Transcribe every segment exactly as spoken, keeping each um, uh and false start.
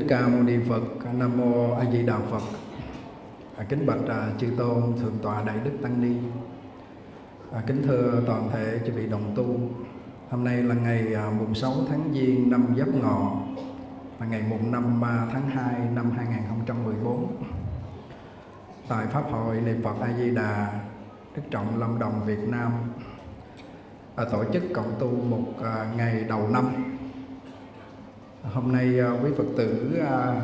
Ca Mâu Ni Phật. Nam mô A Di Đà Phật. À, kính bạch à, chư tôn thượng tọa Đại Đức Tăng Ni. À, kính thưa toàn thể chư vị đồng tu. Hôm nay là ngày à, mùng sáu tháng Giêng năm Giáp Ngọ, là ngày mùng năm à, tháng hai năm hai nghìn không trăm mười bốn. Tại Pháp hội Niệm Phật A Di Đà, Đức Trọng Lâm Đồng Việt Nam à, tổ chức cộng tu một à, ngày đầu năm. Hôm nay à, quý Phật tử à,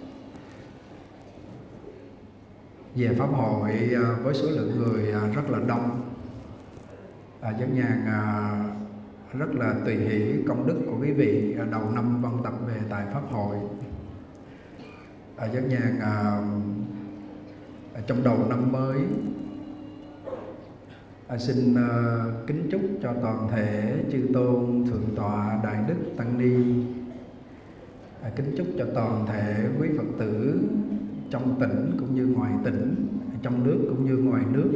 về Pháp hội à, với số lượng người à, rất là đông. À, Dân nhàn à, rất là tùy hỷ công đức của quý vị à, đầu năm văn tập về tại Pháp hội. À, Dân nhàn à, trong đầu năm mới à, xin à, kính chúc cho toàn thể chư tôn thượng tọa Đại Đức Tăng Ni, à, kính chúc cho toàn thể quý Phật tử trong tỉnh cũng như ngoài tỉnh, trong nước cũng như ngoài nước,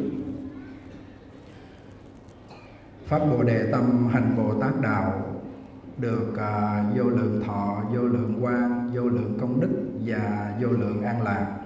Pháp Bồ Đề Tâm hành Bồ Tát Đạo được à, vô lượng thọ, vô lượng quang, vô lượng công đức và vô lượng an lạc.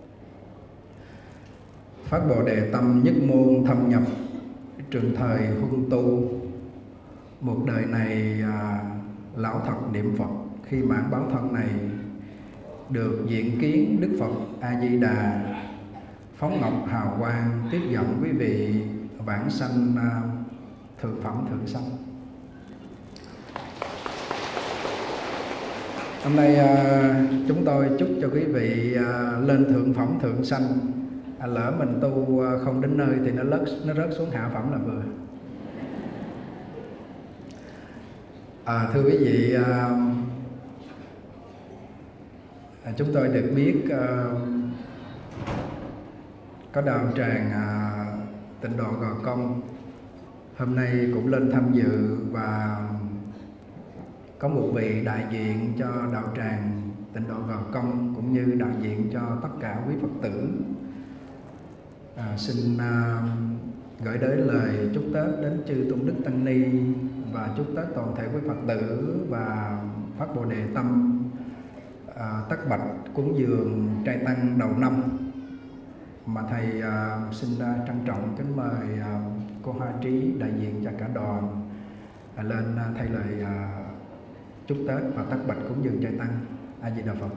Pháp Bồ Đề Tâm nhất môn thâm nhập trường thời huân tu. Một đời này à, lão thật niệm Phật, khi mãn báo thân này được diện kiến Đức Phật A Di Đà phóng ngọc hào quang tiếp dẫn quý vị vãng sanh à, thượng phẩm thượng sanh. Hôm nay à, chúng tôi chúc cho quý vị à, lên thượng phẩm thượng sanh. À, lỡ mình tu à, không đến nơi thì nó rớt nó rớt xuống hạ phẩm là vừa. À, thưa quý vị, à, à, chúng tôi được biết à, có đạo tràng à, Tịnh Độ Gò Công hôm nay cũng lên tham dự, và có một vị đại diện cho đạo tràng Tịnh Độ Gò Công cũng như đại diện cho tất cả quý Phật tử. À, xin à, gửi đến lời chúc Tết đến chư tôn đức Tăng Ni và chúc Tết toàn thể quý Phật tử và Pháp Bồ Đề Tâm à, tất bạch cúng dường trai tăng đầu năm. Mà thầy à, xin à, trân trọng kính mời à, cô Hoa Trí đại diện cho cả đoàn à, lên à, thay lời à, chúc Tết và tất bạch cúng dường trai tăng. A Di Đà Phật.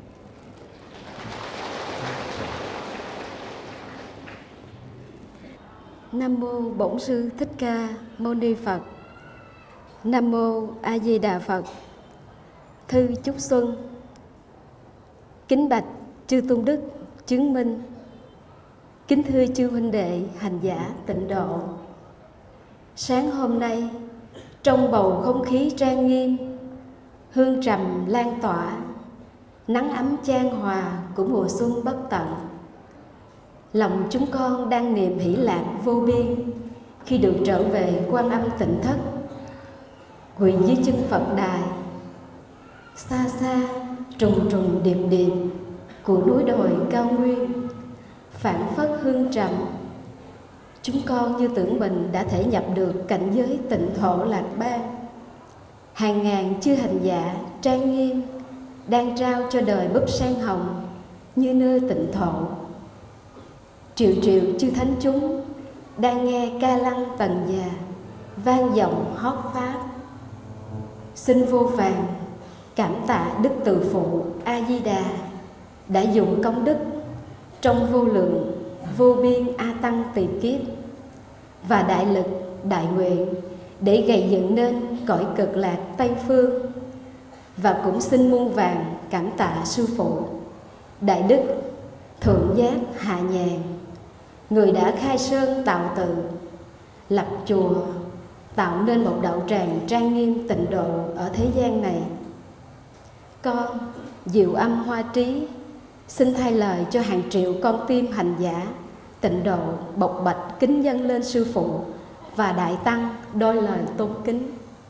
Nam mô Bổn Sư Thích Ca Mâu Ni Phật. Nam mô A Di Đà Phật. Thư chúc xuân. Kính bạch chư tôn đức chứng minh. Kính thưa chư huynh đệ hành giả Tịnh Độ. Sáng hôm nay, trong bầu không khí trang nghiêm, hương trầm lan tỏa, nắng ấm chan hòa của mùa xuân bất tận, lòng chúng con đang niềm hỷ lạc vô biên khi được trở về Quan Âm Tịnh Thất, quỳ dưới chân Phật đài. Xa xa, trùng trùng điệp điệp của núi đồi cao nguyên phảng phất hương trầm. Chúng con như tưởng mình đã thể nhập được cảnh giới tịnh thổ Lạc Bang. Hàng ngàn chư hành giả trang nghiêm đang trao cho đời búp sen hồng như nơi tịnh thổ. Triệu triệu chư thánh chúng đang nghe ca lăng tần già vang vọng hót pháp. Xin vô vàn cảm tạ Đức Từ Phụ A Di Đà đã dùng công đức trong vô lượng vô biên a tăng tỳ kiếp và đại lực đại nguyện để gây dựng nên cõi cực lạc Tây Phương. Và cũng xin muôn vàn cảm tạ Sư Phụ Đại Đức Thượng Giác Hạ Nhàn, người đã khai sơn tạo tự, lập chùa, tạo nên một đạo tràng trang nghiêm tịnh độ ở thế gian này. Con Diệu Âm Hoa Trí xin thay lời cho hàng triệu con tim hành giả Tịnh Độ bộc bạch kính dâng lên Sư Phụ và Đại Tăng đôi lời tôn kính.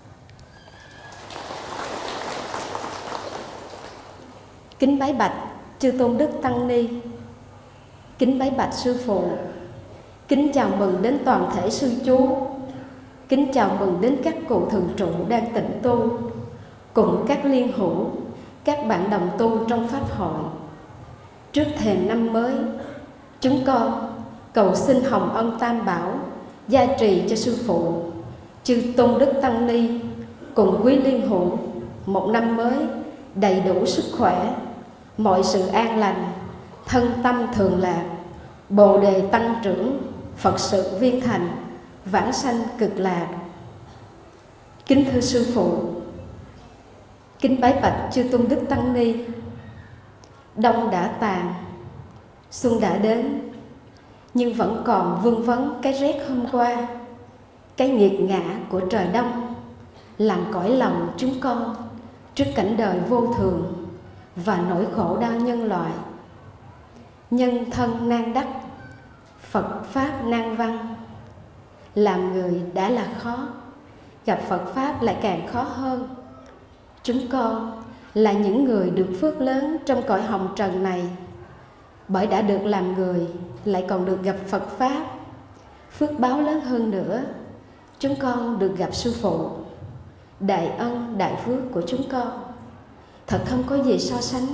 Kính bái bạch chư tôn đức Tăng Ni. Kính bái bạch Sư Phụ. Kính chào mừng đến toàn thể sư chú. Kính chào mừng đến các cụ thường trụ đang tịnh tu, cùng các liên hữu các bạn đồng tu trong pháp hội. Trước thềm năm mới, chúng con cầu xin hồng ân Tam Bảo gia trì cho sư phụ, chư tôn đức tăng ni cùng quý liên hữu một năm mới đầy đủ sức khỏe, mọi sự an lành, thân tâm thường lạc, bồ đề tăng trưởng, Phật sự viên thành, vãng sanh cực lạc. Kính thưa sư phụ, kính bái bạch chư tôn đức tăng ni. Đông đã tàn, xuân đã đến, nhưng vẫn còn vương vấn cái rét hôm qua, cái nghiệt ngã của trời đông, làm cõi lòng chúng con trước cảnh đời vô thường và nỗi khổ đau nhân loại. Nhân thân nan đắc, Phật Pháp nan văn. Làm người đã là khó, gặp Phật Pháp lại càng khó hơn. Chúng con là những người được phước lớn trong cõi hồng trần này, bởi đã được làm người lại còn được gặp Phật Pháp. Phước báo lớn hơn nữa, chúng con được gặp sư phụ. Đại ân đại phước của chúng con thật không có gì so sánh.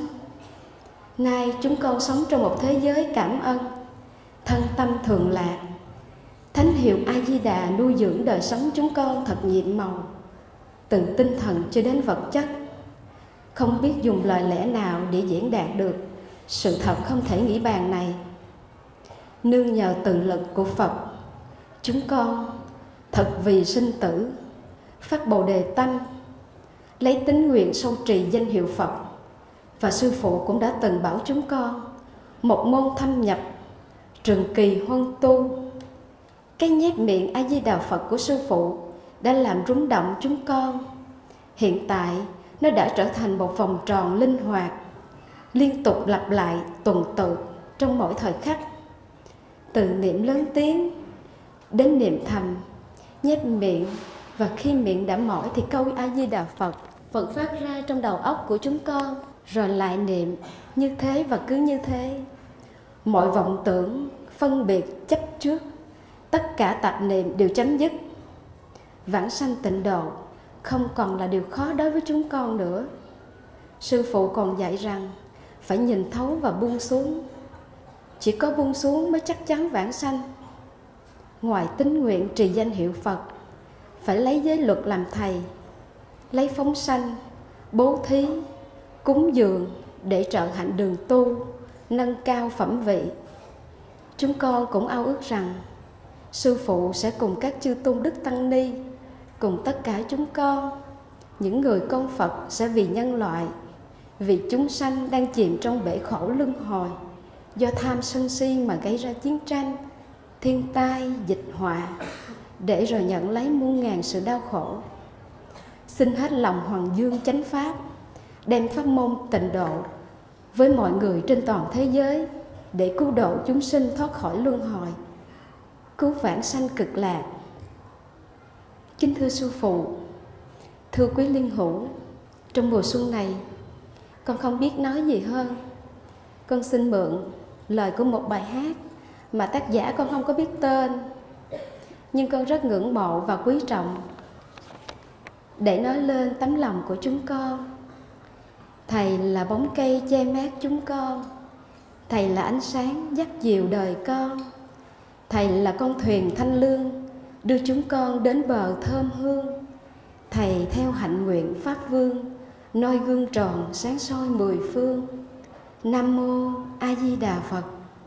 Nay chúng con sống trong một thế giới cảm ân, thân tâm thường lạc. Thánh hiệu A Di Đà nuôi dưỡng đời sống chúng con thật nhiệm màu, từ tinh thần cho đến vật chất. Không biết dùng lời lẽ nào để diễn đạt được sự thật không thể nghĩ bàn này. Nương nhờ từ lực của Phật, chúng con thật vì sinh tử phát bồ đề tâm, lấy tín nguyện sâu trì danh hiệu Phật. Và sư phụ cũng đã từng bảo chúng con một môn thâm nhập trường kỳ huân tu. Cái nhét miệng A Di Đà Phật của sư phụ đã làm rung động chúng con. Hiện tại nó đã trở thành một vòng tròn linh hoạt, liên tục lặp lại tuần tự trong mỗi thời khắc. Từ niệm lớn tiếng đến niệm thầm, nhét miệng, và khi miệng đã mỏi thì câu A Di Đà Phật Phật phát ra trong đầu óc của chúng con, rồi lại niệm như thế và cứ như thế. Mọi vọng tưởng, phân biệt, chấp trước, tất cả tạp niệm đều chấm dứt. Vãng sanh tịnh độ không còn là điều khó đối với chúng con nữa. Sư phụ còn dạy rằng phải nhìn thấu và buông xuống. Chỉ có buông xuống mới chắc chắn vãng sanh. Ngoài tín nguyện trì danh hiệu Phật, phải lấy giới luật làm thầy, lấy phóng sanh, bố thí, cúng dường để trợ hạnh đường tu, nâng cao phẩm vị. Chúng con cũng ao ước rằng sư phụ sẽ cùng các chư tôn đức tăng ni, cùng tất cả chúng con, những người con Phật sẽ vì nhân loại, vì chúng sanh đang chìm trong bể khổ luân hồi do tham sân si mà gây ra chiến tranh, thiên tai, dịch họa, để rồi nhận lấy muôn ngàn sự đau khổ. Xin hết lòng hoàng dương chánh pháp, đem pháp môn tịnh độ với mọi người trên toàn thế giới, để cứu độ chúng sinh thoát khỏi luân hồi, cứu vãng sanh cực lạc. Kính thưa sư phụ, thưa quý liên hữu, trong mùa xuân này, con không biết nói gì hơn. Con xin mượn lời của một bài hát mà tác giả con không có biết tên, nhưng con rất ngưỡng mộ và quý trọng, để nói lên tấm lòng của chúng con. Thầy là bóng cây che mát chúng con, Thầy là ánh sáng dắt dìu đời con, Thầy là con thuyền thanh lương đưa chúng con đến bờ thơm hương. Thầy theo hạnh nguyện Pháp Vương, noi gương tròn sáng soi mười phương. Nam mô A Di Đà Phật.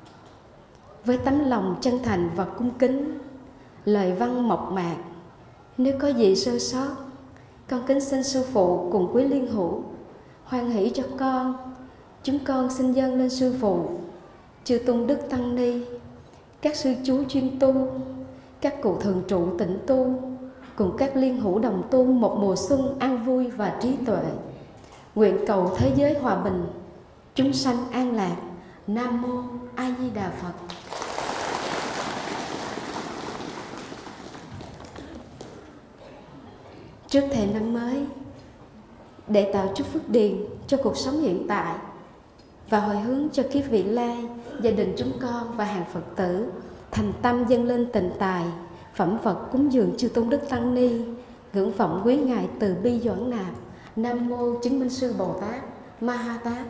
Với tấm lòng chân thành và cung kính, lời văn mộc mạc, nếu có gì sơ sót, con kính xin sư phụ cùng quý liên hữu hoan hỷ cho con. Chúng con xin dâng lên sư phụ, chư tôn đức tăng ni, các sư chú chuyên tu, các cụ thường trụ tịnh tu, cùng các liên hữu đồng tu một mùa xuân an vui và trí tuệ. Nguyện cầu thế giới hòa bình, chúng sanh an lạc. Nam mô A Di Đà Phật. Trước thềm năm mới, để tạo chút phước điền cho cuộc sống hiện tại và hồi hướng cho kiếp vị lai, gia đình chúng con và hàng Phật tử thành tâm dâng lên tịnh tài, phẩm vật cúng dường chư tôn đức tăng ni, ngưỡng vọng quý ngài từ bi doãn nạp. Nam mô chứng minh sư Bồ Tát. Ma Ha Tát.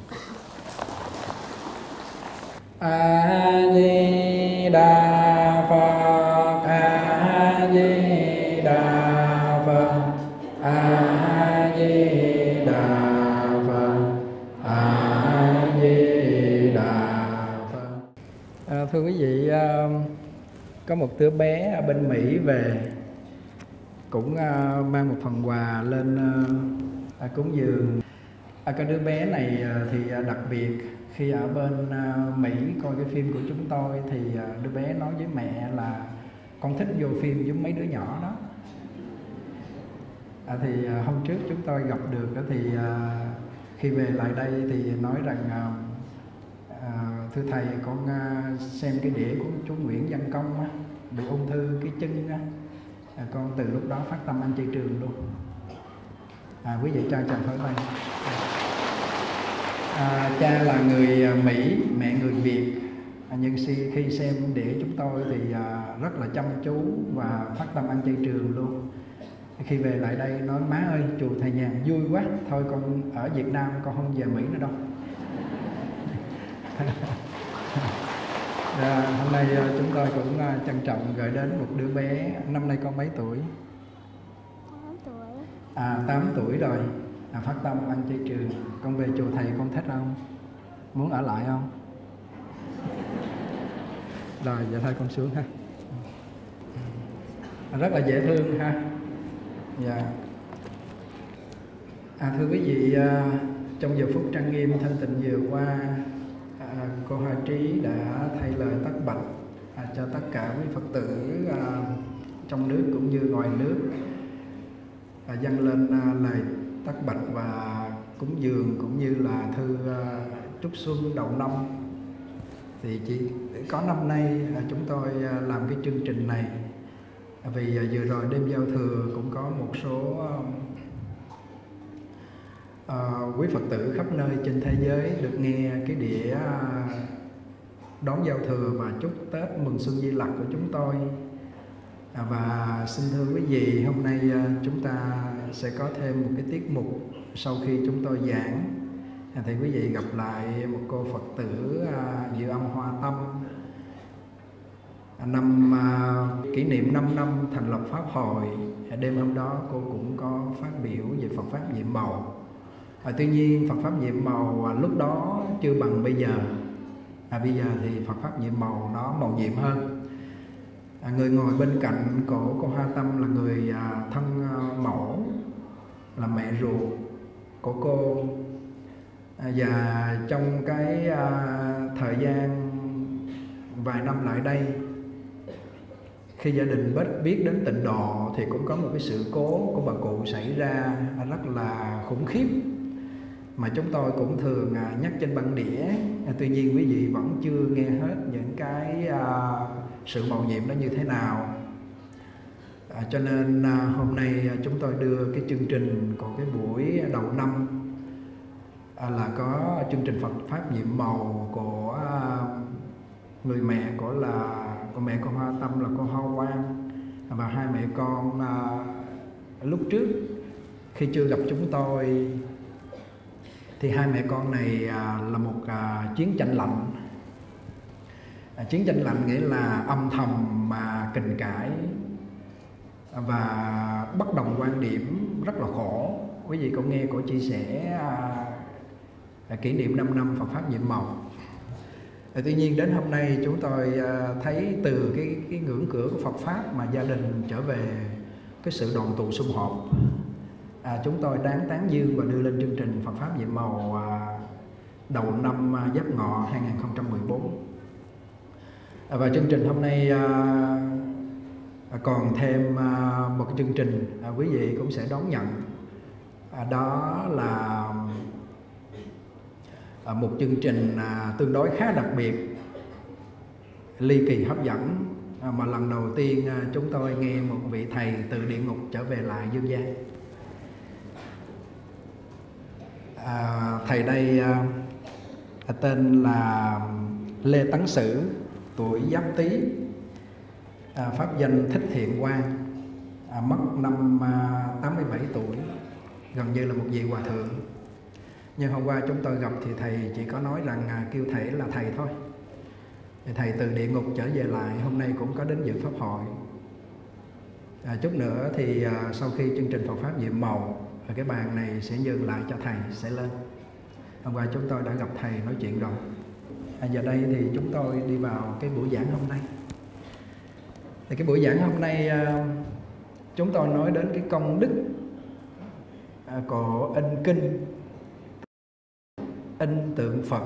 A Di Đà Phật, A Di Đà Phật, A Di Đà Phật, A Di Đà Phật. À, thưa quý vị, có một đứa bé ở bên Mỹ về cũng mang một phần quà lên cúng dường. Cái đứa bé này thì đặc biệt, khi ở bên Mỹ coi cái phim của chúng tôi thì đứa bé nói với mẹ là con thích vô phim giống mấy đứa nhỏ đó. À, thì hôm trước chúng tôi gặp được thì khi về lại đây thì nói rằng à, thưa thầy, con xem cái đĩa của chú Nguyễn Văn Công á, bị ung thư cái chân á, à, con từ lúc đó phát tâm ăn chay trường luôn. À, quý vị cho chào pháo tay. À, cha là người Mỹ, mẹ người Việt. À, nhưng khi xem đĩa chúng tôi thì à, rất là chăm chú và phát tâm ăn chay trường luôn. Khi về lại đây nói má ơi, chùa thầy nhàn vui quá, thôi con ở Việt Nam con không về Mỹ nữa đâu. À, hôm nay chúng tôi cũng trân trọng gửi đến một đứa bé. Năm nay con mấy tuổi? tám tuổi. À, tám tuổi rồi. À, phát tâm ăn chay trường. Con về chùa thầy con thích không? Muốn ở lại không? Rồi, vậy thôi con xuống ha. À, rất là dễ thương ha. Dạ. À, thưa quý vị, trong giờ phút trang nghiêm thanh tịnh vừa qua, à, cô Hoa Trí đã thay lời tắc bạch à, cho tất cả quý Phật tử à, trong nước cũng như ngoài nước, à, dâng lên à, lời tắc bạch và cúng dường cũng như là thư à, chúc xuân đầu năm. Thì chỉ có năm nay à, chúng tôi à, làm cái chương trình này à, vì à, vừa rồi đêm giao thừa cũng có một số à, à, quý Phật tử khắp nơi trên thế giới được nghe cái đĩa à, đón giao thừa và chúc Tết mừng xuân Di Lặc của chúng tôi. À, và xin thưa quý vị, hôm nay à, chúng ta sẽ có thêm một cái tiết mục sau khi chúng tôi giảng. À, thì quý vị gặp lại một cô Phật tử à, Diệu Âm Hoa Tâm. À, năm à, kỷ niệm năm năm thành lập Pháp hội. À, đêm hôm đó cô cũng có phát biểu về Phật Pháp nhiệm màu. À, tuy nhiên Phật Pháp nhiệm màu à, lúc đó chưa bằng bây giờ. À, bây giờ thì Phật Pháp nhiệm màu nó màu nhiệm hơn. À, người ngồi bên cạnh cổ cô Hoa Tâm là người à, thân à, mẫu, là mẹ ruột của cô. À, và trong cái à, thời gian vài năm lại đây, khi gia đình biết đến tịnh độ thì cũng có một cái sự cố của bà cụ xảy ra rất là khủng khiếp, mà chúng tôi cũng thường à, nhắc trên băng đĩa. À, tuy nhiên quý vị vẫn chưa nghe hết những cái à, sự mầu nhiệm đó như thế nào. À, cho nên à, hôm nay à, chúng tôi đưa cái chương trình của cái buổi đầu năm à, là có chương trình Phật Pháp nhiệm màu của à, người mẹ của là của mẹ con Hoa Tâm là cô Hoa Quang, và hai mẹ con à, lúc trước khi chưa gặp chúng tôi thì hai mẹ con này à, là một à, chiến tranh lạnh. À, chiến tranh lạnh nghĩa là âm thầm mà kình cãi và bất đồng quan điểm, rất là khổ. Quý vị có nghe cô chia sẻ à, à, kỷ niệm năm năm Phật Pháp nhiệm màu. À, tuy nhiên đến hôm nay chúng tôi à, thấy từ cái, cái ngưỡng cửa của Phật Pháp mà gia đình trở về cái sự đoàn tụ sum họp. À, chúng tôi đáng tán dương và đưa lên chương trình Phật Pháp nhiệm màu à, đầu năm à, Giáp Ngọ hai không một bốn. À, và chương trình hôm nay à, à, còn thêm à, một cái chương trình à, quý vị cũng sẽ đón nhận. À, đó là à, một chương trình à, tương đối khá đặc biệt, ly kỳ hấp dẫn, à, mà lần đầu tiên à, chúng tôi nghe một vị thầy từ địa ngục trở về lại dương gian. À, thầy đây à, tên là Lê Tấn Sử, tuổi Giáp Tý, à, pháp danh Thích Thiện Quang, à, mất năm à, tám mươi bảy tuổi, gần như là một vị hòa thượng. Nhưng hôm qua chúng tôi gặp thì thầy chỉ có nói rằng à, kêu thầy là thầy thôi. Thì thầy từ địa ngục trở về lại, hôm nay cũng có đến dự pháp hội. À, chút nữa thì à, sau khi chương trình Phật Pháp nhiệm màu, cái bàn này sẽ nhường lại cho thầy sẽ lên. Hôm qua chúng tôi đã gặp thầy nói chuyện rồi. À, giờ đây thì chúng tôi đi vào cái buổi giảng hôm nay. Thì cái buổi giảng hôm nay à, chúng tôi nói đến cái công đức à, của in kinh, in tượng Phật,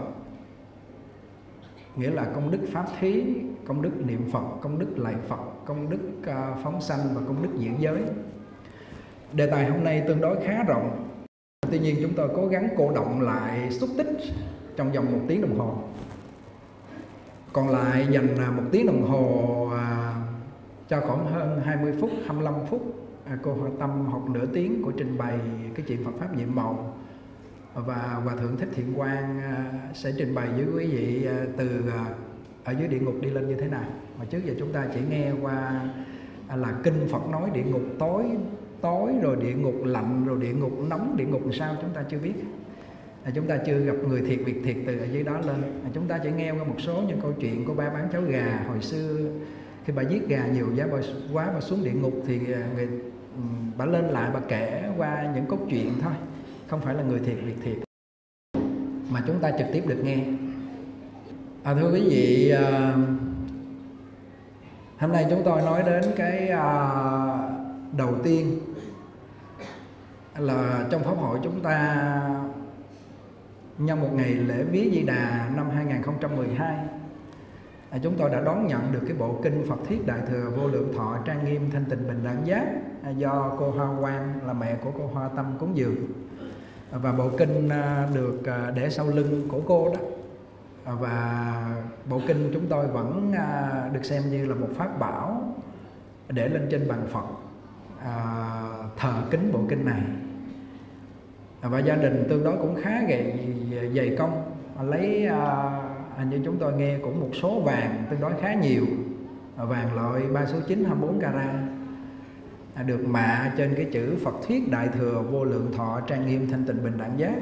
nghĩa là công đức pháp thí, công đức niệm Phật, công đức lạy Phật, công đức uh, phóng sanh và công đức diễn giới. Đề tài hôm nay tương đối khá rộng, tuy nhiên chúng tôi cố gắng cô động lại xúc tích trong vòng một tiếng đồng hồ. Còn lại dành uh, một tiếng đồng hồ uh, cho khoảng hơn hai mươi phút, hai mươi lăm phút uh, cô Hoa Tâm học nửa tiếng của trình bày cái chuyện Phật Pháp nhiệm màu. Và Hòa Thượng Thích Thiện Quang sẽ trình bày với quý vị từ ở dưới địa ngục đi lên như thế nào. Mà trước giờ chúng ta chỉ nghe qua là kinh Phật nói địa ngục tối, tối rồi địa ngục lạnh, rồi địa ngục nóng, địa ngục sao chúng ta chưa biết. Chúng ta chưa gặp người thiệt việc thiệt từ ở dưới đó lên. Chúng ta chỉ nghe qua một số những câu chuyện của ba bán cháo gà hồi xưa. Khi bà giết gà nhiều giá quá bà xuống địa ngục thì người, bà lên lại bà kể qua những cốt truyện thôi, không phải là người thiệt việc thiệt mà chúng ta trực tiếp được nghe. À, thưa quý vị, à, hôm nay chúng tôi nói đến cái à, đầu tiên là trong pháp hội chúng ta nhân một ngày lễ Vía Di Đà năm hai nghìn không trăm mười hai, à, chúng tôi đã đón nhận được cái bộ kinh Phật Thiết Đại Thừa Vô Lượng Thọ Trang Nghiêm Thanh Tịnh Bình Đẳng Giác à, do cô Hoa Quang là mẹ của cô Hoa Tâm cúng dường. Và bộ kinh được để sau lưng của cô đó. Và bộ kinh chúng tôi vẫn được xem như là một pháp bảo để lên trên bàn Phật, thờ kính bộ kinh này. Và gia đình tương đối cũng khá dày, dày công, lấy như chúng tôi nghe cũng một số vàng tương đối khá nhiều, vàng loại ba số chín hai mươi bốn carat, được mạ trên cái chữ Phật Thuyết Đại Thừa Vô Lượng Thọ Trang Nghiêm Thanh Tịnh Bình Đẳng Giác.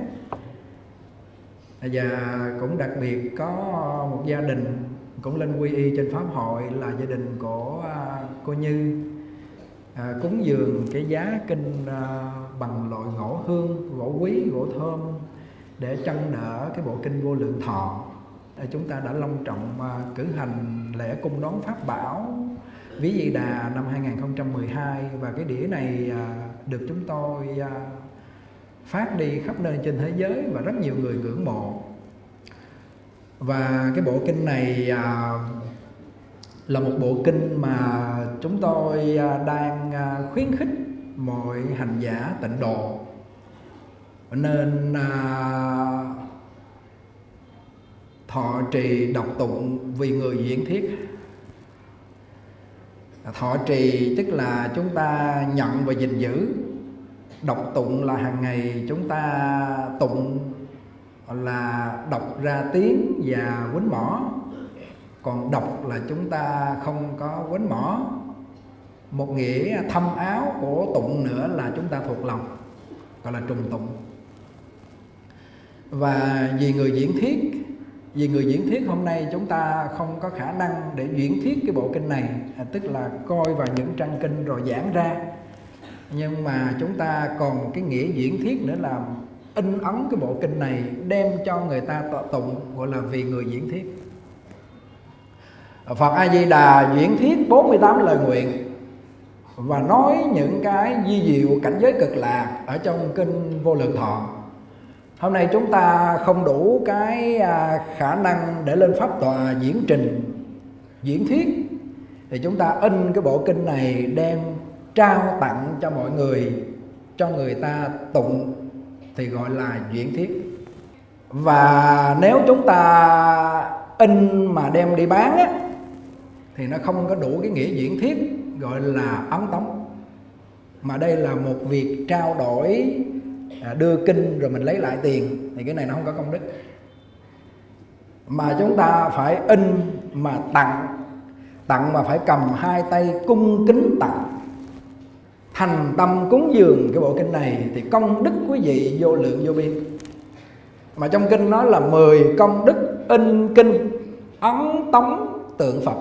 Và cũng đặc biệt có một gia đình cũng lên quy y trên pháp hội là gia đình của cô Như, à, cúng dường cái giá kinh à, bằng loại gỗ hương, gỗ quý, gỗ thơm để trân đỡ cái bộ kinh Vô Lượng Thọ. Chúng ta đã long trọng à, cử hành lễ cung đón pháp bảo Vía Di Đà năm hai nghìn không trăm mười hai, và cái đĩa này à, được chúng tôi à, phát đi khắp nơi trên thế giới và rất nhiều người ngưỡng mộ. Và cái bộ kinh này à, là một bộ kinh mà chúng tôi à, đang à, khuyến khích mọi hành giả tịnh độ nên à, thọ trì đọc tụng vì người diễn thiết. Thọ trì tức là chúng ta nhận và gìn giữ. Đọc tụng là hàng ngày chúng ta tụng là đọc ra tiếng và quýnh mỏ. Còn đọc là chúng ta không có quýnh mỏ. Một nghĩa thâm áo của tụng nữa là chúng ta thuộc lòng, gọi là trùng tụng. Và vì người diễn thiết, vì người diễn thiết hôm nay chúng ta không có khả năng để diễn thiết cái bộ kinh này, à, tức là coi vào những trang kinh rồi giảng ra. Nhưng mà chúng ta còn cái nghĩa diễn thiết nữa là in ấn cái bộ kinh này đem cho người ta tụng, gọi là vì người diễn thiết. Phật A Di Đà diễn thiết bốn mươi tám lời nguyện và nói những cái di diệu cảnh giới cực lạc ở trong kinh Vô Lượng Thọ. Hôm nay chúng ta không đủ cái khả năng để lên pháp tòa diễn trình, diễn thuyết, thì chúng ta in cái bộ kinh này đem trao tặng cho mọi người, cho người ta tụng thì gọi là diễn thuyết. Và nếu chúng ta in mà đem đi bán á, thì nó không có đủ cái nghĩa diễn thuyết, gọi là ấn tống. Mà đây là một việc trao đổi, đưa kinh rồi mình lấy lại tiền, thì cái này nó không có công đức. Mà chúng ta phải in mà tặng, tặng mà phải cầm hai tay cung kính tặng, thành tâm cúng dường cái bộ kinh này, thì công đức quý vị vô lượng vô biên. Mà trong kinh nói là mười công đức in kinh ấn tống tượng Phật.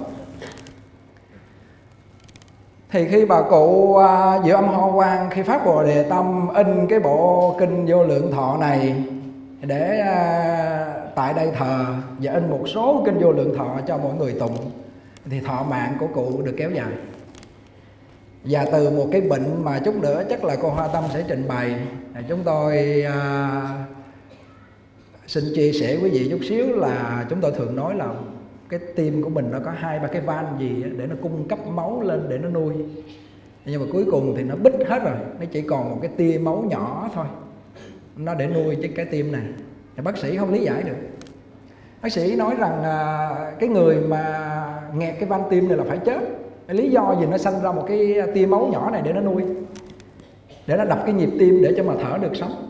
Thì khi bà cụ uh, Diệu Âm Hoa Quang khi phát Bồ Đề Tâm in cái bộ kinh Vô Lượng Thọ này để uh, tại đây thờ và in một số kinh Vô Lượng Thọ cho mọi người tụng, thì thọ mạng của cụ được kéo dài. Và từ một cái bệnh mà chút nữa chắc là cô Hoa Tâm sẽ trình bày, chúng tôi uh, xin chia sẻ quý vị chút xíu là chúng tôi thường nói là cái tim của mình nó có hai ba cái van gì để nó cung cấp máu lên để nó nuôi, nhưng mà cuối cùng thì nó bít hết rồi, nó chỉ còn một cái tia máu nhỏ thôi nó để nuôi cái cái tim này. Thì bác sĩ không lý giải được. Bác sĩ nói rằng à, cái người mà nghẹt cái van tim này là phải chết. Lý do gì nó sanh ra một cái tia máu nhỏ này để nó nuôi, để nó đập cái nhịp tim để cho mà thở được sống.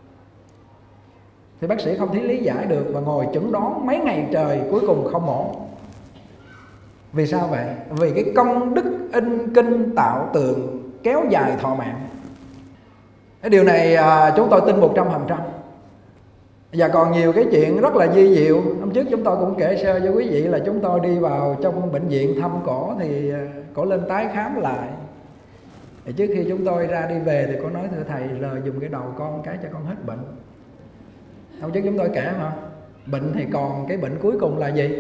Thì bác sĩ không thấy lý giải được và ngồi chẩn đoán mấy ngày trời, cuối cùng không ổn. Vì sao vậy? Vì cái công đức in kinh tạo tượng kéo dài thọ mạng. Cái điều này à, chúng tôi tin một trăm phần trăm. Và còn nhiều cái chuyện rất là vi diệu. Hôm trước chúng tôi cũng kể sơ cho quý vị là chúng tôi đi vào trong bệnh viện thăm cổ, thì cổ lên tái khám lại. Thì trước khi chúng tôi ra đi về thì cổ nói: thưa thầy, rờ dùng cái đầu con cái cho con hết bệnh. Hôm trước chúng tôi kể mà, bệnh thì còn cái bệnh cuối cùng là gì?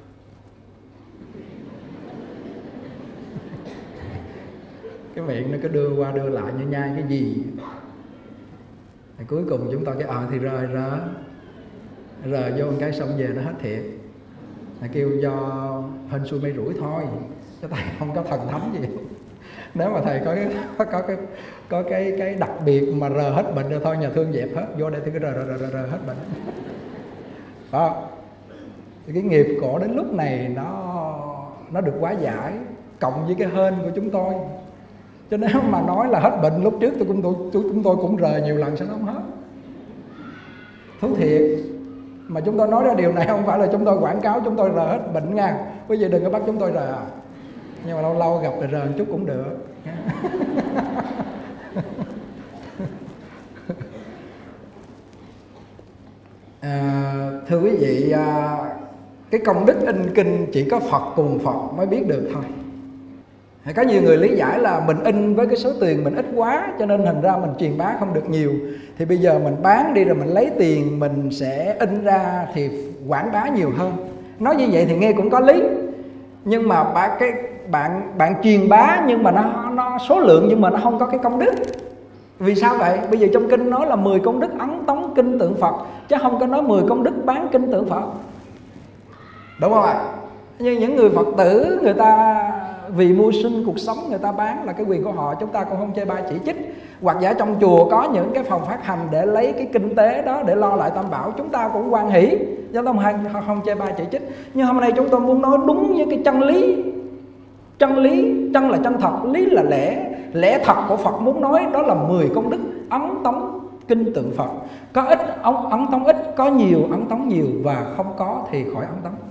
Cái miệng nó cứ đưa qua đưa lại như nhai cái gì. Thì cuối cùng chúng tôi cái ờ thì rờ rờ rờ vô một cái xong về nó hết thiệt. Thầy kêu do hên xui may rủi thôi, chứ thầy không có thần thánh gì. Nếu mà thầy có cái có, có cái có cái cái đặc biệt mà rờ hết bệnh rồi thôi, nhà thương dẹp hết, vô đây thì cứ rờ rờ rờ, rờ hết bệnh. Đó. Thì cái nghiệp cổ đến lúc này nó nó được hóa giải cộng với cái hên của chúng tôi. Cho nếu mà nói là hết bệnh lúc trước tôi cũng tôi, tôi chúng tôi cũng rờ nhiều lần sẽ nó không hết. Thú thiệt. Mà chúng tôi nói ra điều này không phải là chúng tôi quảng cáo chúng tôi rờ hết bệnh nha. Quý vị đừng có bắt chúng tôi rờ. Nhưng mà lâu lâu gặp thì rờ một chút cũng được. À, thưa quý vị, à, cái công đức in kinh chỉ có Phật cùng Phật mới biết được thôi. Có nhiều người lý giải là mình in với cái số tiền mình ít quá, cho nên thành ra mình truyền bá không được nhiều. Thì bây giờ mình bán đi rồi mình lấy tiền mình sẽ in ra thì quảng bá nhiều hơn. Nói như vậy thì nghe cũng có lý. Nhưng mà bạn cái bạn bạn truyền bá nhưng mà nó nó số lượng nhưng mà nó không có cái công đức. Vì sao vậy? Bây giờ trong kinh nói là mười công đức ấn tống kinh tượng Phật, chứ không có nói mười công đức bán kinh tượng Phật. Đúng không ạ? Nhưng những người Phật tử người ta vì mưu sinh cuộc sống người ta bán là cái quyền của họ, chúng ta cũng không chê bai chỉ trích. Hoặc giả trong chùa có những cái phòng phát hành để lấy cái kinh tế đó để lo lại tam bảo, chúng ta cũng hoan hỷ, chúng ta không, không chê bai chỉ trích. Nhưng hôm nay chúng tôi muốn nói đúng với cái chân lý. Chân lý, chân là chân thật, lý là lẽ. Lẽ thật của Phật muốn nói đó là mười công đức ấn tống kinh tượng Phật. Có ít ấn tống ít, có nhiều ấn tống nhiều, và không có thì khỏi ấn tống.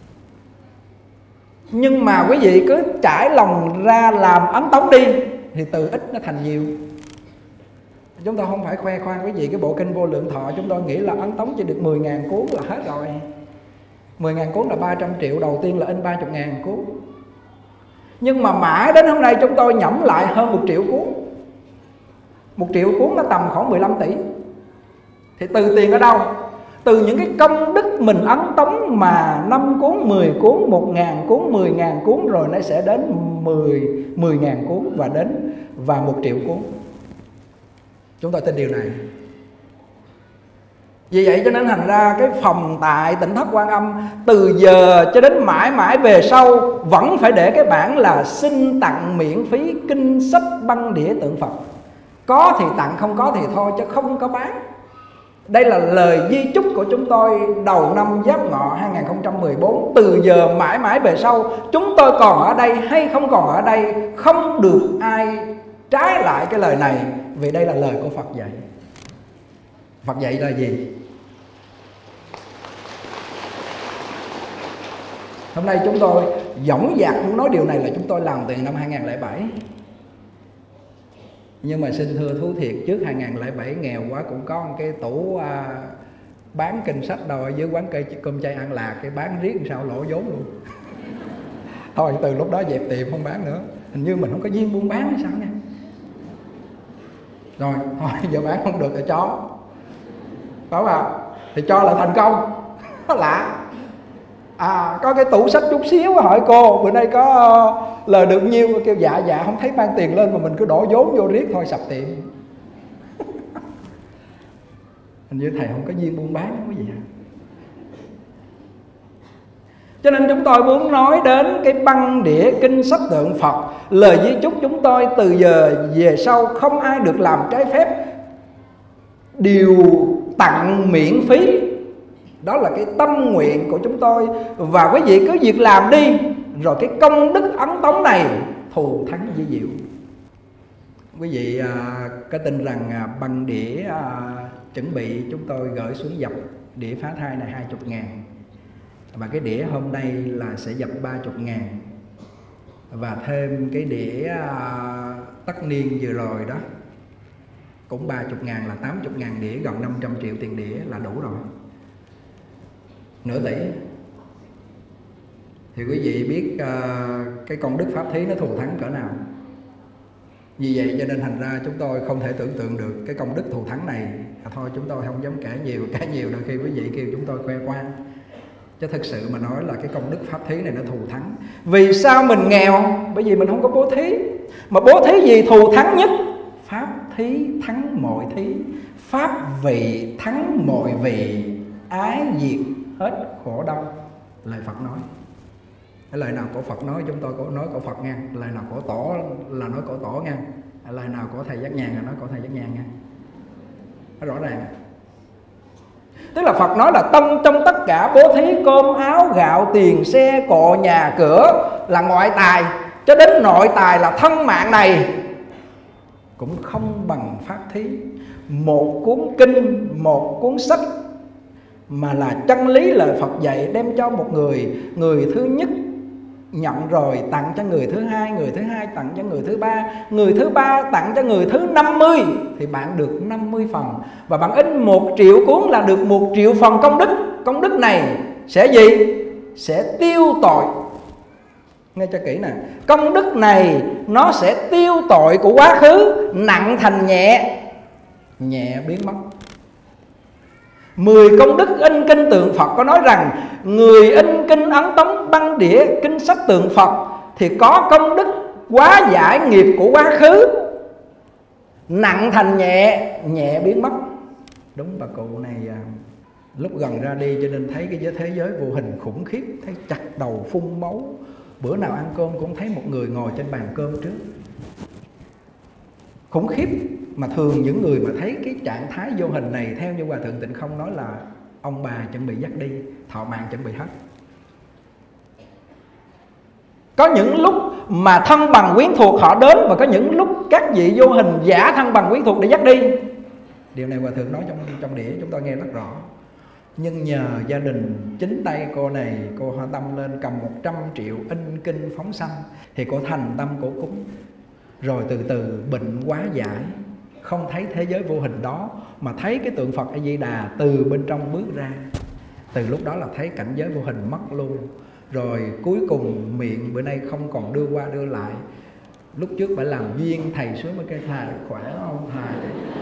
Nhưng mà quý vị cứ trải lòng ra làm ấn tống đi thì từ ít nó thành nhiều. Chúng ta không phải khoe khoang quý vị cái bộ kinh Vô Lượng Thọ, chúng tôi nghĩ là ấn tống chỉ được mười ngàn cuốn là hết rồi. Mười ngàn cuốn là ba trăm triệu, đầu tiên là in ba mươi ngàn cuốn. Nhưng mà mãi đến hôm nay chúng tôi nhẩm lại hơn một triệu cuốn. Một triệu cuốn nó tầm khoảng mười lăm tỷ. Thì từ tiền ở đâu? Từ những cái công đức mình ấn tống mà năm cuốn, mười cuốn, một ngàn cuốn, mười ngàn cuốn, rồi nó sẽ đến mười, mười ngàn cuốn và đến và một triệu cuốn. Chúng tôi tin điều này. Vì vậy cho nên thành ra cái phòng tại Tỉnh Thất Quan Âm từ giờ cho đến mãi mãi về sau vẫn phải để cái bảng là xin tặng miễn phí kinh sách băng đĩa tượng Phật. Có thì tặng, không có thì thôi, chứ không có bán. Đây là lời di chúc của chúng tôi đầu năm Giáp Ngọ hai không một bốn. Từ giờ mãi mãi về sau, chúng tôi còn ở đây hay không còn ở đây, không được ai trái lại cái lời này. Vì đây là lời của Phật dạy. Phật dạy là gì? Hôm nay chúng tôi dõng dạc muốn nói điều này là chúng tôi làm từ năm hai không không bảy. Nhưng mà xin thưa thú thiệt, trước hai không không bảy nghèo quá cũng có một cái tủ à, bán kinh sách đâu ở dưới quán cây cơm chay An Lạc, cái bán riết sao lỗ vốn luôn. Thôi từ lúc đó dẹp tiệm không bán nữa, hình như mình không có duyên buôn bán hay sao nha. Rồi thôi giờ bán không được thì cho, phải không ạ? Thì cho là thành công. Lạ. À, có cái tủ sách chút xíu hỏi cô bữa nay có lời được nhiêu, kêu dạ dạ, không thấy mang tiền lên mà mình cứ đổ vốn vô riết, thôi sập tiệm. Hình như thầy không có duyên buôn bán không có gì hả? Cho nên chúng tôi muốn nói đến cái băng đĩa kinh sách tượng Phật. Lời di chúc chúng tôi từ giờ về sau không ai được làm trái phép, đều tặng miễn phí. Đó là cái tâm nguyện của chúng tôi. Và quý vị cứ việc làm đi, rồi cái công đức ấn tống này thù thắng vi diệu. Quý vị à, có tin rằng à, băng đĩa à, chuẩn bị chúng tôi gửi xuống dập đĩa phá thai này hai mươi ngàn. Và cái đĩa hôm nay là sẽ dập ba mươi ngàn. Và thêm cái đĩa à, tất niên vừa rồi đó cũng ba mươi ngàn, là tám mươi ngàn đĩa, gần năm trăm triệu tiền đĩa là đủ rồi. Nửa tỷ. Thì quý vị biết uh, cái công đức pháp thí nó thù thắng cỡ nào. Vì vậy cho nên thành ra chúng tôi không thể tưởng tượng được cái công đức thù thắng này. À, thôi chúng tôi không dám kể nhiều, kể nhiều đôi khi quý vị kêu chúng tôi khoe khoang. Chứ thực sự mà nói là cái công đức pháp thí này nó thù thắng. Vì sao mình nghèo? Bởi vì mình không có bố thí. Mà bố thí gì thù thắng nhất? Pháp thí thắng mọi thí, pháp vị thắng mọi vị, ái diệt hết khổ đau. Lời Phật nói. Cái lời nào của Phật nói chúng tôi có nói của Phật nha. Lời nào của tổ là nói của tổ nha. Lời nào của thầy Giác Nhàn là nói của thầy Giác Nhàn nha. Nó rõ ràng. Tức là Phật nói là tâm trong tất cả bố thí cơm áo gạo tiền xe cộ nhà cửa là ngoại tài, cho đến nội tài là thân mạng này cũng không bằng pháp thí. Một cuốn kinh, một cuốn sách mà là chân lý lời Phật dạy đem cho một người, người thứ nhất nhận rồi tặng cho người thứ hai, người thứ hai tặng cho người thứ ba, người thứ ba tặng cho người thứ năm mươi, thì bạn được năm mươi phần. Và bạn in một triệu cuốn là được một triệu phần công đức. Công đức này sẽ gì? Sẽ tiêu tội. Nghe cho kỹ nè. Công đức này nó sẽ tiêu tội của quá khứ, nặng thành nhẹ, nhẹ biến mất. Mười công đức in kinh tượng Phật có nói rằng người in kinh ấn tống băng đĩa kinh sách tượng Phật thì có công đức hóa giải nghiệp của quá khứ, nặng thành nhẹ, nhẹ biến mất. Đúng bà cụ này à, lúc gần ra đi cho nên thấy cái giới thế giới vô hình khủng khiếp, thấy chặt đầu phun máu. Bữa nào ăn cơm cũng thấy một người ngồi trên bàn cơm trước. Khủng khiếp. Mà thường những người mà thấy cái trạng thái vô hình này, theo như Hòa Thượng Tịnh Không nói là ông bà chuẩn bị dắt đi, thọ mạng chuẩn bị hết. Có những lúc mà thân bằng quyến thuộc họ đến, và có những lúc các vị vô hình giả thân bằng quyến thuộc để dắt đi. Điều này Hòa Thượng nói trong, trong đĩa chúng tôi nghe rất rõ. Nhưng nhờ gia đình chính tay cô này, cô Hoa Tâm lên cầm một trăm triệu in kinh phóng sanh, thì cô thành tâm cổ cúng. Rồi từ từ bệnh hóa giải, không thấy thế giới vô hình đó, mà thấy cái tượng Phật A Di Đà từ bên trong bước ra. Từ lúc đó là thấy cảnh giới vô hình mất luôn. Rồi cuối cùng miệng bữa nay không còn đưa qua đưa lại. Lúc trước phải làm duyên, thầy xuống với cây thầy khỏe không thầy?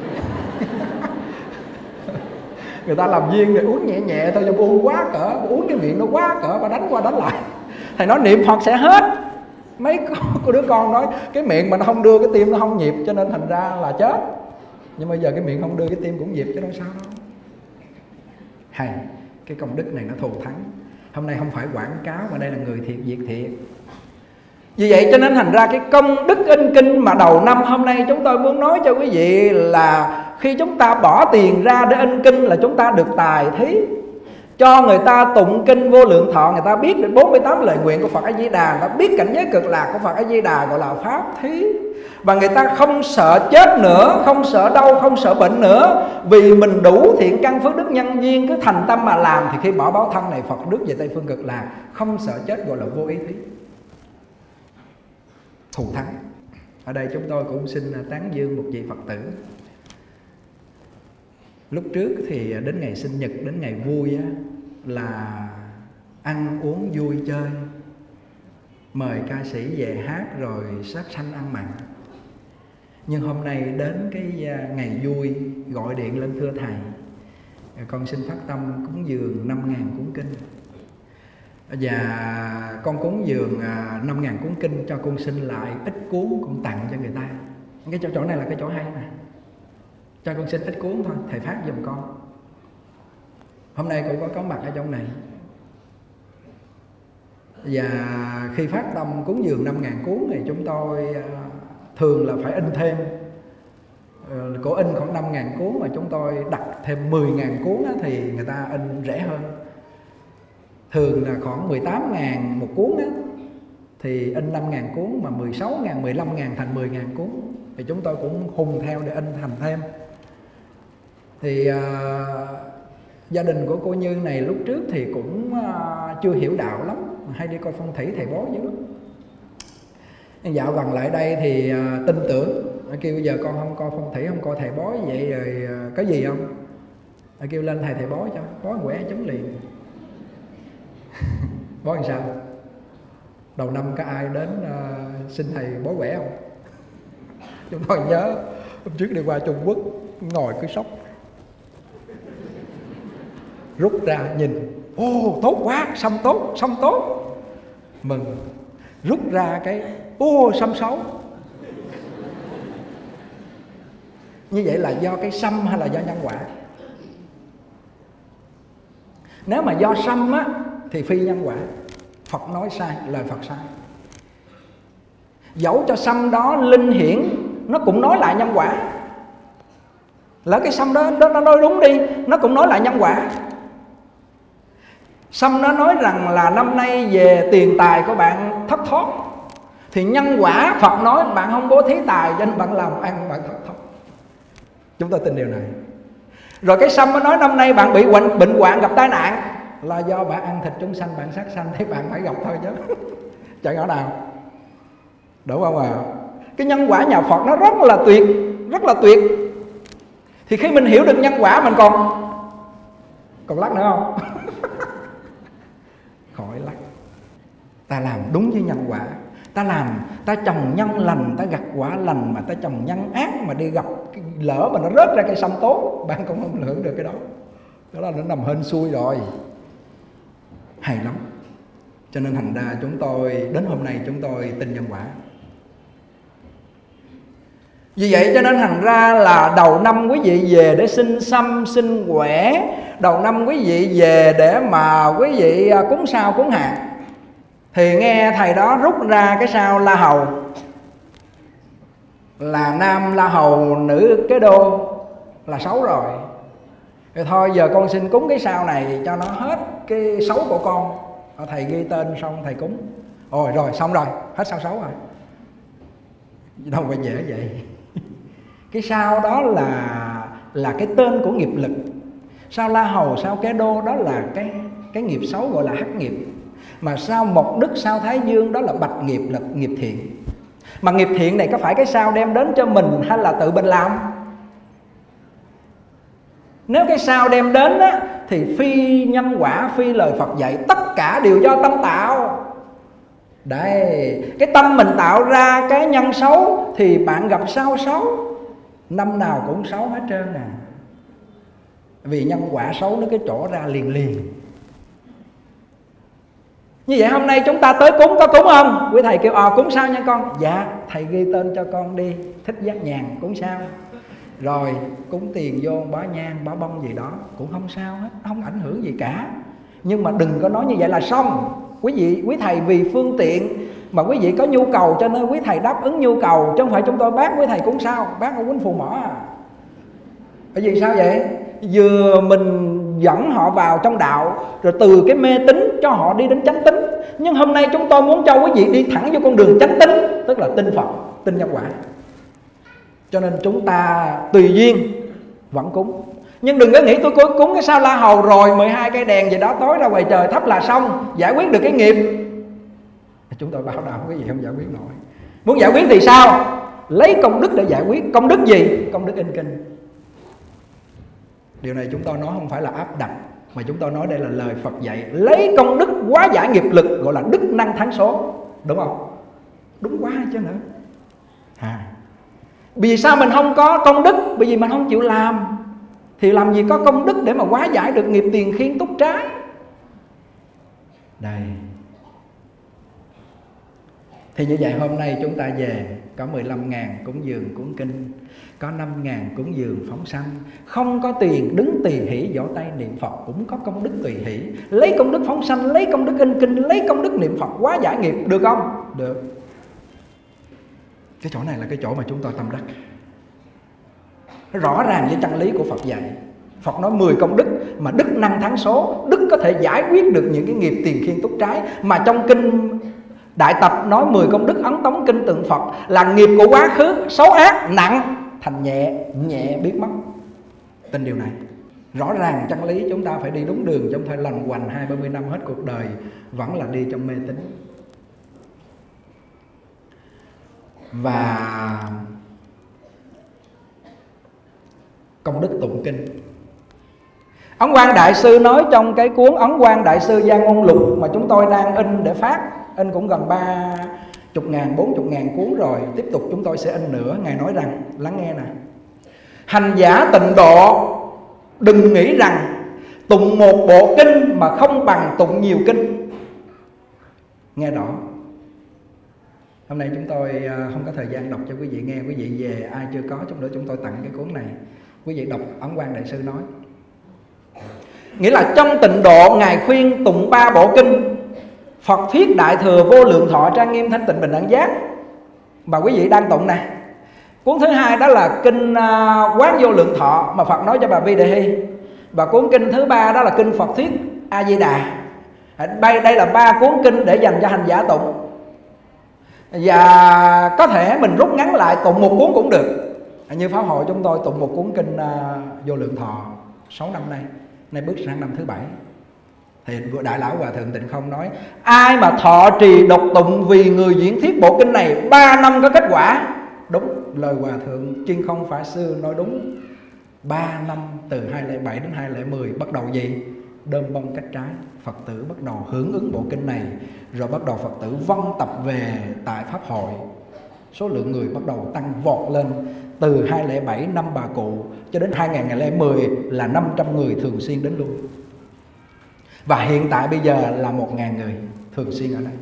Người ta làm duyên thì uống nhẹ nhẹ thôi, cho uống quá cỡ, uống cái miệng nó quá cỡ, bà đánh qua đánh lại. Thầy nói niệm Phật sẽ hết. Mấy cô đứa con nói cái miệng mà nó không đưa cái tim nó không nhịp, cho nên thành ra là chết. Nhưng mà giờ cái miệng không đưa cái tim cũng nhịp chứ đâu sao đâu. Hay, cái công đức này nó thù thắng. Hôm nay không phải quảng cáo mà đây là người thiệt việc thiệt. Vì vậy cho nên thành ra cái công đức in kinh mà đầu năm hôm nay chúng tôi muốn nói cho quý vị là khi chúng ta bỏ tiền ra để in kinh là chúng ta được tài thí. Cho người ta tụng kinh Vô Lượng Thọ, người ta biết được bốn mươi tám lời nguyện của Phật A Di Đà, người ta biết cảnh giới cực lạc của Phật A Di Đà, gọi là pháp thí. Và người ta không sợ chết nữa, không sợ đau, không sợ bệnh nữa, vì mình đủ thiện căn phước đức nhân duyên, cứ thành tâm mà làm, thì khi bỏ báo thân này Phật rước về Tây Phương Cực Lạc, không sợ chết, gọi là vô ý thí, thù thắng. Ở đây chúng tôi cũng xin tán dương một vị Phật tử. Lúc trước thì đến ngày sinh nhật, đến ngày vui á, là ăn uống vui chơi, mời ca sĩ về hát rồi sát sanh ăn mặn. Nhưng hôm nay đến cái ngày vui, gọi điện lên thưa thầy, con xin phát tâm cúng dường năm ngàn cuốn kinh. Và con cúng dường năm ngàn cuốn kinh cho con xin lại ít cuốn con tặng cho người ta. Cái chỗ, chỗ này là cái chỗ hay mà. Cho con xin ít cuốn thôi, thầy phát giùm con. Hôm nay cũng có có mặt ở trong này. Và khi phát tâm cúng dường năm ngàn cuốn thì chúng tôi thường là phải in thêm. Cổ in khoảng năm ngàn cuốn mà chúng tôi đặt thêm mười ngàn cuốn thì người ta in rẻ hơn. Thường là khoảng mười tám ngàn một cuốn á, thì in năm ngàn cuốn, mà mười sáu ngàn, mười lăm ngàn thành mười ngàn cuốn. Thì chúng tôi cũng hùng theo để in thành thêm. Thì uh, gia đình của cô Như này lúc trước thì cũng uh, chưa hiểu đạo lắm, hay đi coi phong thủy thầy bói dữ lắm. Dạo gần lại đây thì uh, tin tưởng, kêu bây giờ con không coi phong thủy, không coi thầy bói, vậy rồi uh, có gì không? Kêu lên thầy thầy bói cho, bói quẻ chấm liền. Bói làm sao? Đầu năm có ai đến uh, xin thầy bói quẻ không? Chúng tôi nhớ hôm trước đi qua Trung Quốc, ngồi cứ sốc, rút ra nhìn, ô tốt quá, xăm tốt, xăm tốt, mừng. Rút ra cái, ô xăm xấu. Như vậy là do cái xăm hay là do nhân quả? Nếu mà do xăm á thì phi nhân quả. Phật nói sai, lời Phật sai. Dẫu cho xăm đó linh hiển, nó cũng nói lại nhân quả. Lỡ cái xăm đó, đó nó nói đúng đi, nó cũng nói lại nhân quả. Xăm nó nói rằng là năm nay về tiền tài của bạn thất thoát, thì nhân quả Phật nói bạn không bố thí tài cho nên bạn làm ăn bạn thất thoát. Chúng tôi tin điều này. Rồi cái xăm nó nói năm nay bạn bị bệnh, bệnh hoạn gặp tai nạn, là do bạn ăn thịt chúng sanh, bạn sát sanh thì bạn phải gặp thôi chứ. Chẳng rõ nào. Đúng không ạ? À? Cái nhân quả nhà Phật nó rất là tuyệt, rất là tuyệt. Thì khi mình hiểu được nhân quả mình còn còn lắc nữa không? Khỏi lắc. Ta làm đúng với nhân quả. Ta làm, ta trồng nhân lành, ta gặt quả lành, mà ta trồng nhân ác mà đi gặp lỡ mà nó rớt ra cây sâm tốt, bạn cũng không hưởng được cái đó. Đó là nó nằm hên xui rồi. Hay lắm. Cho nên thành ra chúng tôi đến hôm nay chúng tôi tin nhân quả. Vì vậy cho nên thành ra là đầu năm quý vị về để xin xăm, xin quẻ. Đầu năm quý vị về để mà quý vị cúng sao cúng hạt, thì nghe thầy đó rút ra cái sao La Hầu, là nam La Hầu, nữ Kế Đô, là xấu rồi. Thì thôi giờ con xin cúng cái sao này cho nó hết cái xấu của con. Thầy ghi tên xong thầy cúng. Ôi rồi xong rồi, hết sao xấu rồi. Đâu phải dễ vậy. Cái sao đó là là cái tên của nghiệp lực. Sao La Hầu, sao Kế Đô đó là cái cái nghiệp xấu, gọi là hắc nghiệp. Mà sao Mộc Đức, sao Thái Dương đó là bạch nghiệp, là nghiệp thiện. Mà nghiệp thiện này có phải cái sao đem đến cho mình hay là tự mình làm? Nếu cái sao đem đến á, thì phi nhân quả, phi lời Phật dạy. Tất cả đều do tâm tạo. Đấy, cái tâm mình tạo ra cái nhân xấu thì bạn gặp sao xấu. Năm nào cũng xấu hết trơn nè. Vì nhân quả xấu nó cái chỗ ra liền liền. Như vậy hôm nay chúng ta tới cúng, có cúng không? Quý thầy kêu ờ à, cúng sao nha con? Dạ, thầy ghi tên cho con đi, Thích Giác Nhàn, cúng sao. Rồi cúng tiền vô, bó nhang, bó bông gì đó cũng không sao hết, không ảnh hưởng gì cả. Nhưng mà đừng có nói như vậy là xong. Quý vị, quý thầy vì phương tiện mà quý vị có nhu cầu cho nên quý thầy đáp ứng nhu cầu, chứ không phải chúng tôi bác quý thầy cúng sao, bác ông quýnh phù mỏ à. Bởi vì sao vậy? Vừa mình dẫn họ vào trong đạo, rồi từ cái mê tín cho họ đi đến chánh tín. Nhưng hôm nay chúng tôi muốn cho quý vị đi thẳng vô con đường chánh tín, tức là tin Phật, tin nhân quả. Cho nên chúng ta tùy duyên vẫn cúng. Nhưng đừng có nghĩ tôi cúng cái sao La Hầu rồi mười hai cây đèn gì đó tối ra ngoài trời thắp là xong, giải quyết được cái nghiệp. Chúng tôi bảo đảm quý vị không giải quyết nổi. Muốn giải quyết thì sao? Lấy công đức để giải quyết. Công đức gì? Công đức in kinh. Điều này chúng tôi nói không phải là áp đặt, mà chúng tôi nói đây là lời Phật dạy. Lấy công đức hóa giải nghiệp lực gọi là đức năng thắng số. Đúng không? Đúng quá chứ nữa. À. Vì sao mình không có công đức? Bởi vì mình không chịu làm. Thì làm gì có công đức để mà hóa giải được nghiệp tiền khiên túc trái. Đây. Thì như vậy hôm nay chúng ta về có mười lăm ngàn cúng dường cuốn kinh, có năm ngàn cúng dường phóng sanh. Không có tiền đứng tùy hỷ vỗ tay niệm Phật cũng có công đức tùy hỷ. Lấy công đức phóng sanh, lấy công đức in kinh, lấy công đức niệm Phật hóa giải nghiệp. Được không? Được. Cái chỗ này là cái chỗ mà chúng tôi tâm đắc. Rõ ràng với chân lý của Phật dạy. Phật nói mười công đức mà đức năng thắng số. Đức có thể giải quyết được những cái nghiệp tiền khiên túc trái. Mà trong kinh Đại Tập nói mười công đức ấn tống kinh tượng Phật là nghiệp của quá khứ xấu ác nặng thành nhẹ, nhẹ biết mất. Tin điều này. Rõ ràng chân lý chúng ta phải đi đúng đường, chứ không phải lành hoành hai ba mươi năm hết cuộc đời vẫn là đi trong mê tín. Và công đức tụng kinh. Ấn Quang Đại Sư nói trong cái cuốn Ấn Quang Đại Sư Gia Ngôn Lục mà chúng tôi đang in để phát, in cũng gần ba chục ngàn, bốn chục ngàn cuốn rồi, tiếp tục chúng tôi sẽ in nữa. Ngài nói rằng, lắng nghe nè: hành giả tịnh độ đừng nghĩ rằng tụng một bộ kinh mà không bằng tụng nhiều kinh. Nghe rõ. Hôm nay chúng tôi không có thời gian đọc cho quý vị nghe. Quý vị về ai chưa có, chút nữa chúng tôi tặng cái cuốn này. Quý vị đọc Ấn Quang Đại Sư nói. Nghĩa là trong tịnh độ Ngài khuyên tụng ba bộ kinh: Phật thuyết Đại Thừa Vô Lượng Thọ Trang Nghiêm Thanh Tịnh Bình Đẳng Giác mà quý vị đang tụng nè. Cuốn thứ hai đó là kinh Quán Vô Lượng Thọ mà Phật nói cho bà Vi Đề Hy. Và cuốn kinh thứ ba đó là kinh Phật thuyết A Di Đà. Đây là ba cuốn kinh để dành cho hành giả tụng. Và có thể mình rút ngắn lại tụng một cuốn cũng được. Như Pháp hội chúng tôi tụng một cuốn kinh Vô Lượng Thọ sáu năm nay, nay bước sang năm thứ bảy. Thì Đại Lão Hòa Thượng Tịnh Không nói: ai mà thọ trì độc tụng vì người diễn thuyết bộ kinh này ba năm có kết quả. Đúng, lời Hòa Thượng Chuyên Không Pháp Sư nói đúng. Ba năm từ hai không không bảy đến hai không không mười bắt đầu gì? Đơm bông cách trái. Phật tử bắt đầu hưởng ứng bộ kinh này. Rồi bắt đầu Phật tử vâng tập về tại Pháp hội. Số lượng người bắt đầu tăng vọt lên. Từ hai không không bảy năm Bà Cụ cho đến hai không không mười là năm trăm người thường xuyên đến luôn. Và hiện tại bây giờ là một nghìn người thường xuyên ở đây.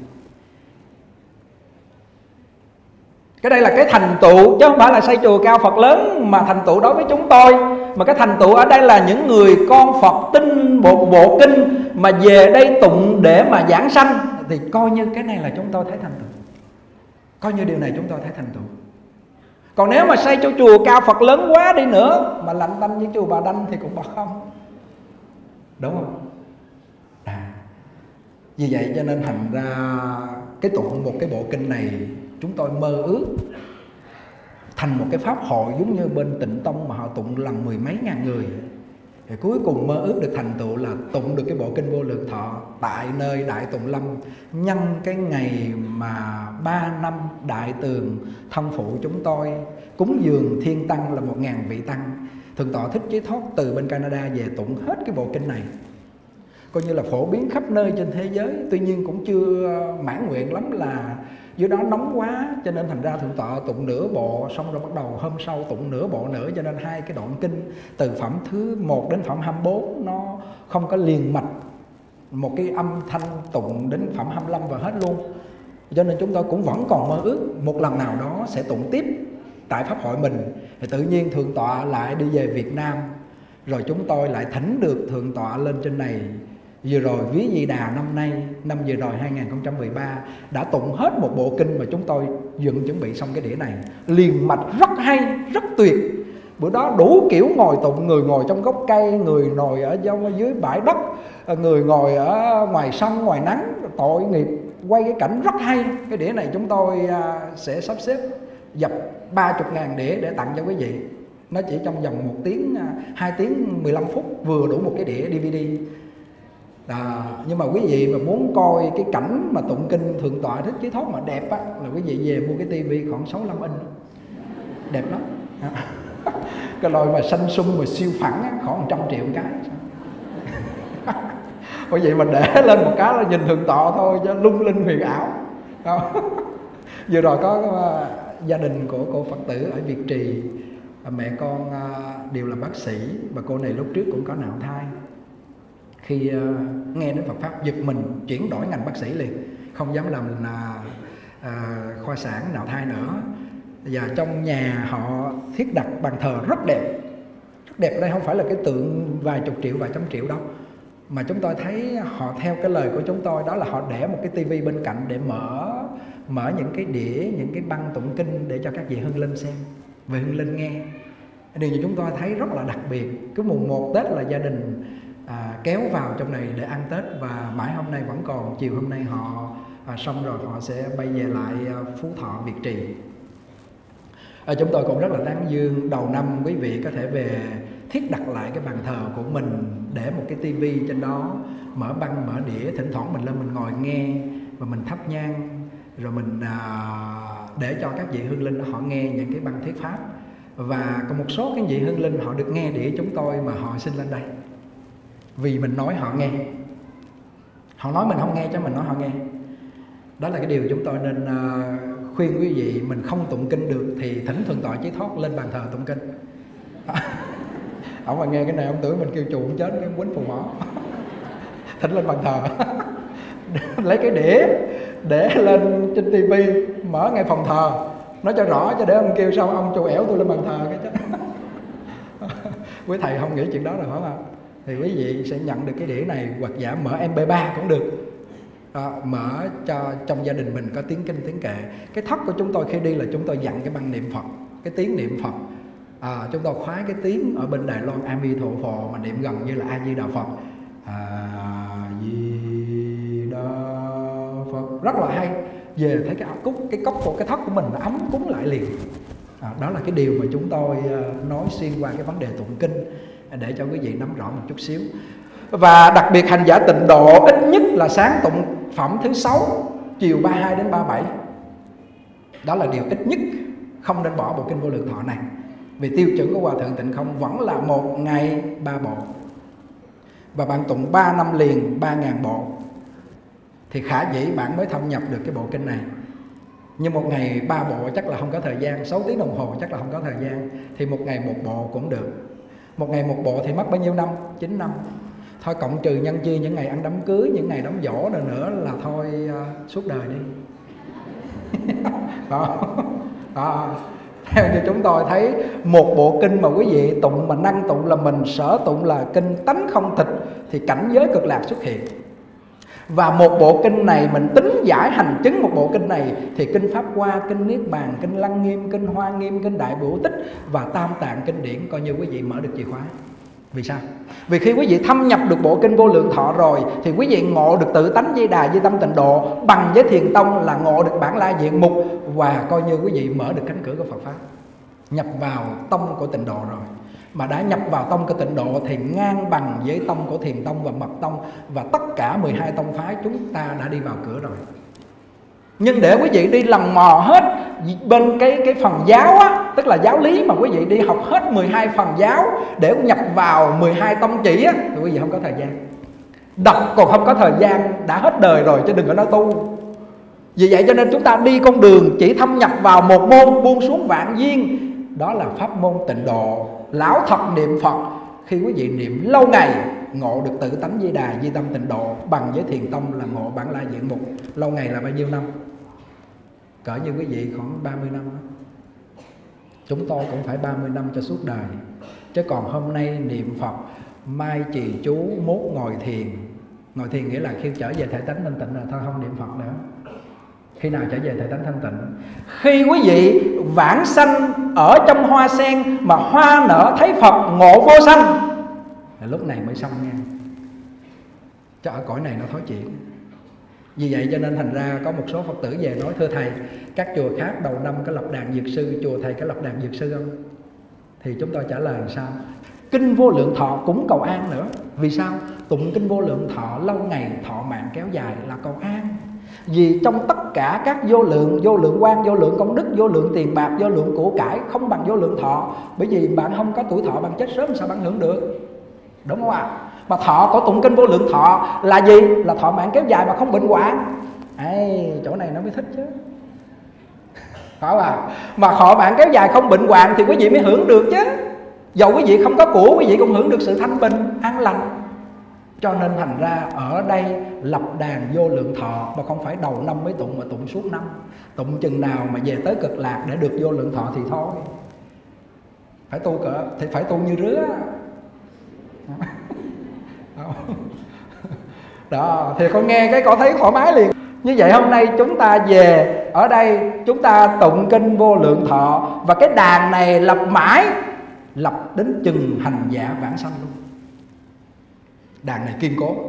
Cái đây là cái thành tựu, chứ không phải là xây chùa cao Phật lớn mà thành tựu đối với chúng tôi. Mà cái thành tựu ở đây là những người con Phật tin một bộ kinh mà về đây tụng để mà giảng sanh. Thì coi như cái này là chúng tôi thấy thành tựu. Coi như điều này chúng tôi thấy thành tựu. Còn nếu mà xây cho chùa cao Phật lớn quá đi nữa mà lạnh tanh với chùa Bà Đanh thì cũng bỏ không. Đúng không? À, vì vậy cho nên thành ra cái tụng một cái bộ kinh này chúng tôi mơ ước thành một cái pháp hội giống như bên Tịnh Tông mà họ tụng lần mười mấy ngàn người. Thì cuối cùng mơ ước được thành tựu là tụng được cái bộ kinh Vô Lượng Thọ tại nơi Đại Tùng Lâm, nhân cái ngày mà ba năm Đại Tường Thông Phụ chúng tôi cúng dường thiên tăng là một ngàn vị tăng. Thượng tọa Thích Chí Thoát từ bên Canada về tụng hết cái bộ kinh này, coi như là phổ biến khắp nơi trên thế giới. Tuy nhiên cũng chưa mãn nguyện lắm, là dưới đó nóng quá cho nên thành ra thượng tọa tụng nửa bộ, xong rồi bắt đầu hôm sau tụng nửa bộ nữa, cho nên hai cái đoạn kinh từ phẩm thứ một đến phẩm hai mươi bốn nó không có liền mạch một cái âm thanh tụng đến phẩm hai mươi lăm và hết luôn. Cho nên chúng tôi cũng vẫn còn mơ ước một lần nào đó sẽ tụng tiếp tại pháp hội mình. Thì tự nhiên thượng tọa lại đi về Việt Nam, rồi chúng tôi lại thỉnh được thượng tọa lên trên này. Vừa rồi Ví Di Đà năm nay, năm vừa rồi hai không một ba đã tụng hết một bộ kinh mà chúng tôi dựng chuẩn bị xong cái đĩa này. Liền mạch rất hay, rất tuyệt. Bữa đó đủ kiểu ngồi tụng, người ngồi trong gốc cây, người ngồi ở dưới bãi đất, người ngồi ở ngoài sân, ngoài nắng, tội nghiệp, quay cái cảnh rất hay. Cái đĩa này chúng tôi sẽ sắp xếp dập ba mươi ngàn đĩa để tặng cho quý vị. Nó chỉ trong vòng một tiếng, hai tiếng mười lăm phút vừa đủ một cái đĩa đê vê đê. À, nhưng mà quý vị mà muốn coi cái cảnh mà tụng kinh thượng tọa Thích Chí Thoát mà đẹp á, là quý vị về mua cái tivi khoảng sáu mươi lăm inch, đẹp lắm. Cái loại mà xanh sum mà siêu phẳng á, khoảng một trăm triệu cái. Bởi vậy mà để lên một cái là nhìn Thượng Tọa thôi chứ lung linh huyền ảo. Vừa rồi có uh, gia đình của cô Phật tử ở Việt Trì, uh, mẹ con uh, đều là bác sĩ, và cô này lúc trước cũng có nạo thai. Khi uh, nghe đến Phật Pháp giật mình chuyển đổi ngành bác sĩ liền, không dám làm uh, uh, khoa sản nạo thai nữa. Và trong nhà họ thiết đặt bàn thờ rất đẹp. Rất đẹp ở đây không phải là cái tượng vài chục triệu, vài trăm triệu đâu, mà chúng tôi thấy họ theo cái lời của chúng tôi, đó là họ để một cái tivi bên cạnh để mở mở những cái đĩa, những cái băng tụng kinh để cho các vị hương linh xem, về hương linh nghe. Điều gì chúng tôi thấy rất là đặc biệt. Cứ mùng một Tết là gia đình à, kéo vào trong này để ăn Tết, và mãi hôm nay vẫn còn. Chiều hôm nay họ à, xong rồi họ sẽ bay về lại à, Phú Thọ, Việt Trì. À, chúng tôi cũng rất là tán dương đầu năm quý vị có thể về thiết đặt lại cái bàn thờ của mình, để một cái tivi trên đó, mở băng mở đĩa, thỉnh thoảng mình lên mình ngồi nghe và mình thắp nhang, rồi mình à, để cho các vị hương linh họ nghe những cái băng thuyết pháp. Và còn một số cái vị hương linh họ được nghe đĩa chúng tôi mà họ xin lên đây, vì mình nói họ nghe. Họ nói mình không nghe chứ mình nói họ nghe. Đó là cái điều chúng tôi nên uh, khuyên quý vị. Mình không tụng kinh được thì thỉnh Thượng Tọa Chí Thoát lên bàn thờ tụng kinh. Ông mà nghe cái này ông tưởng mình kêu chù ông chết, cái quýnh phù mỏ. Thỉnh lên bàn thờ. Lấy cái đĩa để lên trên tivi, mở ngay phòng thờ, nói cho rõ, cho để ông kêu sao ông chù ẻo tôi lên bàn thờ cái chết. Quý thầy không nghĩ chuyện đó rồi phải không? Thì quý vị sẽ nhận được cái đĩa này, hoặc giả mở em pê ba cũng được. À, mở cho trong gia đình mình có tiếng kinh tiếng kệ. Cái thất của chúng tôi khi đi là chúng tôi dặn cái băng niệm Phật, cái tiếng niệm Phật. À, chúng tôi khoái cái tiếng ở bên Đài Loan A Mi Thổ Phò mà niệm gần như là A Di Đà Phật. A Di Đà Phật rất là hay. Về thấy cái cúc cái cốc của cái thất của mình nó ấm cúng lại liền. À, đó là cái điều mà chúng tôi uh, nói xuyên qua cái vấn đề tụng kinh để cho quý vị nắm rõ một chút xíu. Và đặc biệt hành giả tịnh độ ít nhất là sáng tụng phẩm thứ sáu, chiều ba mươi hai đến ba mươi bảy. Đó là điều ít nhất, không nên bỏ bộ kinh Vô Lượng Thọ này. Vì tiêu chuẩn của Hòa Thượng Tịnh Không vẫn là một ngày ba bộ. Và bạn tụng ba năm liền ba ngàn bộ thì khả dĩ bạn mới thâm nhập được cái bộ kinh này. Nhưng một ngày ba bộ chắc là không có thời gian, sáu tiếng đồng hồ chắc là không có thời gian. Thì một ngày một bộ cũng được. Một ngày một bộ thì mất bao nhiêu năm? chín năm. Thôi cộng trừ nhân chia những ngày ăn đám cưới, những ngày đám giỗ rồi nữa là thôi uh, suốt đời đi. Đó. Đó. Theo như chúng tôi thấy, một bộ kinh mà quý vị tụng mà năng tụng là mình sở tụng là kinh tánh không thịt thì cảnh giới cực lạc xuất hiện. Và một bộ kinh này mình tính giải hành chứng một bộ kinh này thì kinh Pháp Hoa, kinh Niết Bàn, kinh Lăng Nghiêm, kinh Hoa Nghiêm, kinh Đại Bổ Tích và Tam Tạng kinh điển coi như quý vị mở được chìa khóa. Vì sao? Vì khi quý vị thâm nhập được bộ kinh Vô Lượng Thọ rồi thì quý vị ngộ được tự tánh Di Đà Di Tâm Tịnh Độ bằng với Thiền Tông là ngộ được bản la diện mục, và coi như quý vị mở được cánh cửa của Phật Pháp, nhập vào tông của Tịnh Độ rồi. Mà đã nhập vào tông của Tịnh Độ thì ngang bằng với tông của Thiền Tông và Mật Tông, và tất cả mười hai tông phái chúng ta đã đi vào cửa rồi. Nhưng để quý vị đi lần mò hết bên cái cái phần giáo á, tức là giáo lý, mà quý vị đi học hết mười hai phần giáo để nhập vào mười hai tông chỉ á, thì quý vị không có thời gian. Đọc còn không có thời gian, đã hết đời rồi chứ đừng có nói tu. Vì vậy cho nên chúng ta đi con đường chỉ thâm nhập vào một môn, buông xuống vạn duyên. Đó là pháp môn Tịnh Độ. Lão thật niệm Phật, khi quý vị niệm lâu ngày ngộ được tự tánh Di Đà Di Tâm Tịnh Độ bằng với Thiền Tông là ngộ bản la diện mục. Lâu ngày là bao nhiêu năm? Cỡ như quý vị khoảng ba mươi năm đó. Chúng tôi cũng phải ba mươi năm cho suốt đời. Chứ còn hôm nay niệm Phật, mai trì chú, mốt ngồi thiền. Ngồi thiền nghĩa là khi trở về thể tánh thanh tịnh là thôi không niệm Phật nữa. Khi nào trở về thể tánh thanh tịnh? Khi quý vị vãng sanh ở trong hoa sen mà hoa nở thấy Phật ngộ vô sanh, là lúc này mới xong nha. Chứ ở cõi này nó thối chuyện. Vì vậy cho nên thành ra có một số Phật tử về nói: thưa thầy, các chùa khác đầu năm có lập đàn dược sư, chùa thầy có lập đàn dược sư không? Thì chúng tôi trả lời làm sao? Kinh Vô Lượng Thọ cũng cầu an nữa. Vì sao? Tụng kinh Vô Lượng Thọ lâu ngày thọ mạng kéo dài là cầu an. Vì trong tất cả các vô lượng, vô lượng quan, vô lượng công đức, vô lượng tiền bạc, vô lượng của cải không bằng vô lượng thọ. Bởi vì bạn không có tuổi thọ, bạn chết sớm sao bạn hưởng được, đúng không ạ? À? Mà thọ của tụng kinh vô lượng thọ là gì? Là thọ mạng kéo dài mà không bệnh hoạn. Ê, chỗ này nó mới thích chứ, phải không ạ? Mà thọ mạng kéo dài không bệnh hoạn thì quý vị mới hưởng được chứ. Dầu quý vị không có của, quý vị cũng hưởng được sự thanh bình, an lành. Cho nên thành ra ở đây lập đàn vô lượng thọ, mà không phải đầu năm mới tụng mà tụng suốt năm. Tụng chừng nào mà về tới cực lạc để được vô lượng thọ thì thôi. Phải tu cỡ, thì phải tu như rứa. Đó, thì con nghe cái con thấy thoải mái liền. Như vậy hôm nay chúng ta về ở đây, chúng ta tụng kinh vô lượng thọ. Và cái đàn này lập mãi, lập đến chừng hành giả vãng sanh luôn. Đàn này kiên cố.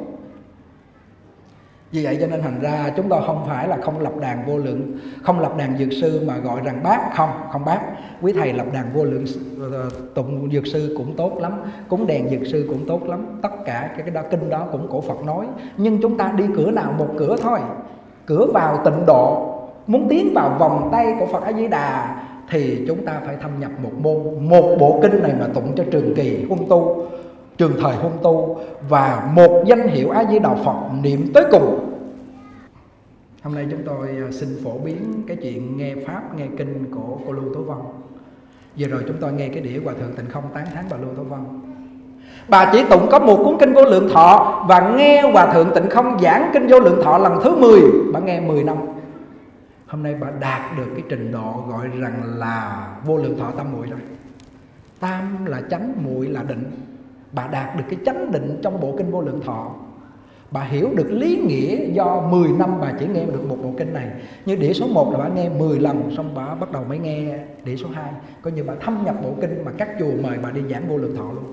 Vì vậy cho nên thành ra chúng ta không phải là không lập đàn vô lượng, không lập đàn dược sư mà gọi rằng bác. Không, không bác. Quý thầy lập đàn vô lượng tụng dược sư cũng tốt lắm, cúng đèn dược sư cũng tốt lắm. Tất cả cái đó, kinh đó cũng cổ Phật nói. Nhưng chúng ta đi cửa nào? Một cửa thôi. Cửa vào tịnh độ. Muốn tiến vào vòng tay của Phật A Di Đà thì chúng ta phải thâm nhập một môn. Một bộ kinh này mà tụng cho trường kỳ huân tu, trường thời huân tu, và một danh hiệu A Di Đà Phật niệm tới cùng. Hôm nay chúng tôi xin phổ biến cái chuyện nghe pháp, nghe kinh của cô Lưu Tố Vân. Vừa rồi chúng tôi nghe cái đĩa Hòa Thượng Tịnh Không tán thán bà Lưu Tố Vân. Bà chỉ tụng có một cuốn kinh vô lượng thọ và nghe Hòa Thượng Tịnh Không giảng kinh vô lượng thọ lần thứ mười. Bà nghe mười năm. Hôm nay bà đạt được cái trình độ gọi rằng là vô lượng thọ tam muội rồi. Tam là chánh, muội là định. Bà đạt được cái chánh định trong bộ kinh vô lượng thọ. Bà hiểu được lý nghĩa do mười năm bà chỉ nghe được một bộ kinh này. Như đĩa số một là bà nghe mười lần, xong bà bắt đầu mới nghe đĩa số hai. Coi như bà thâm nhập bộ kinh mà các chùa mời bà đi giảng vô lượng thọ luôn.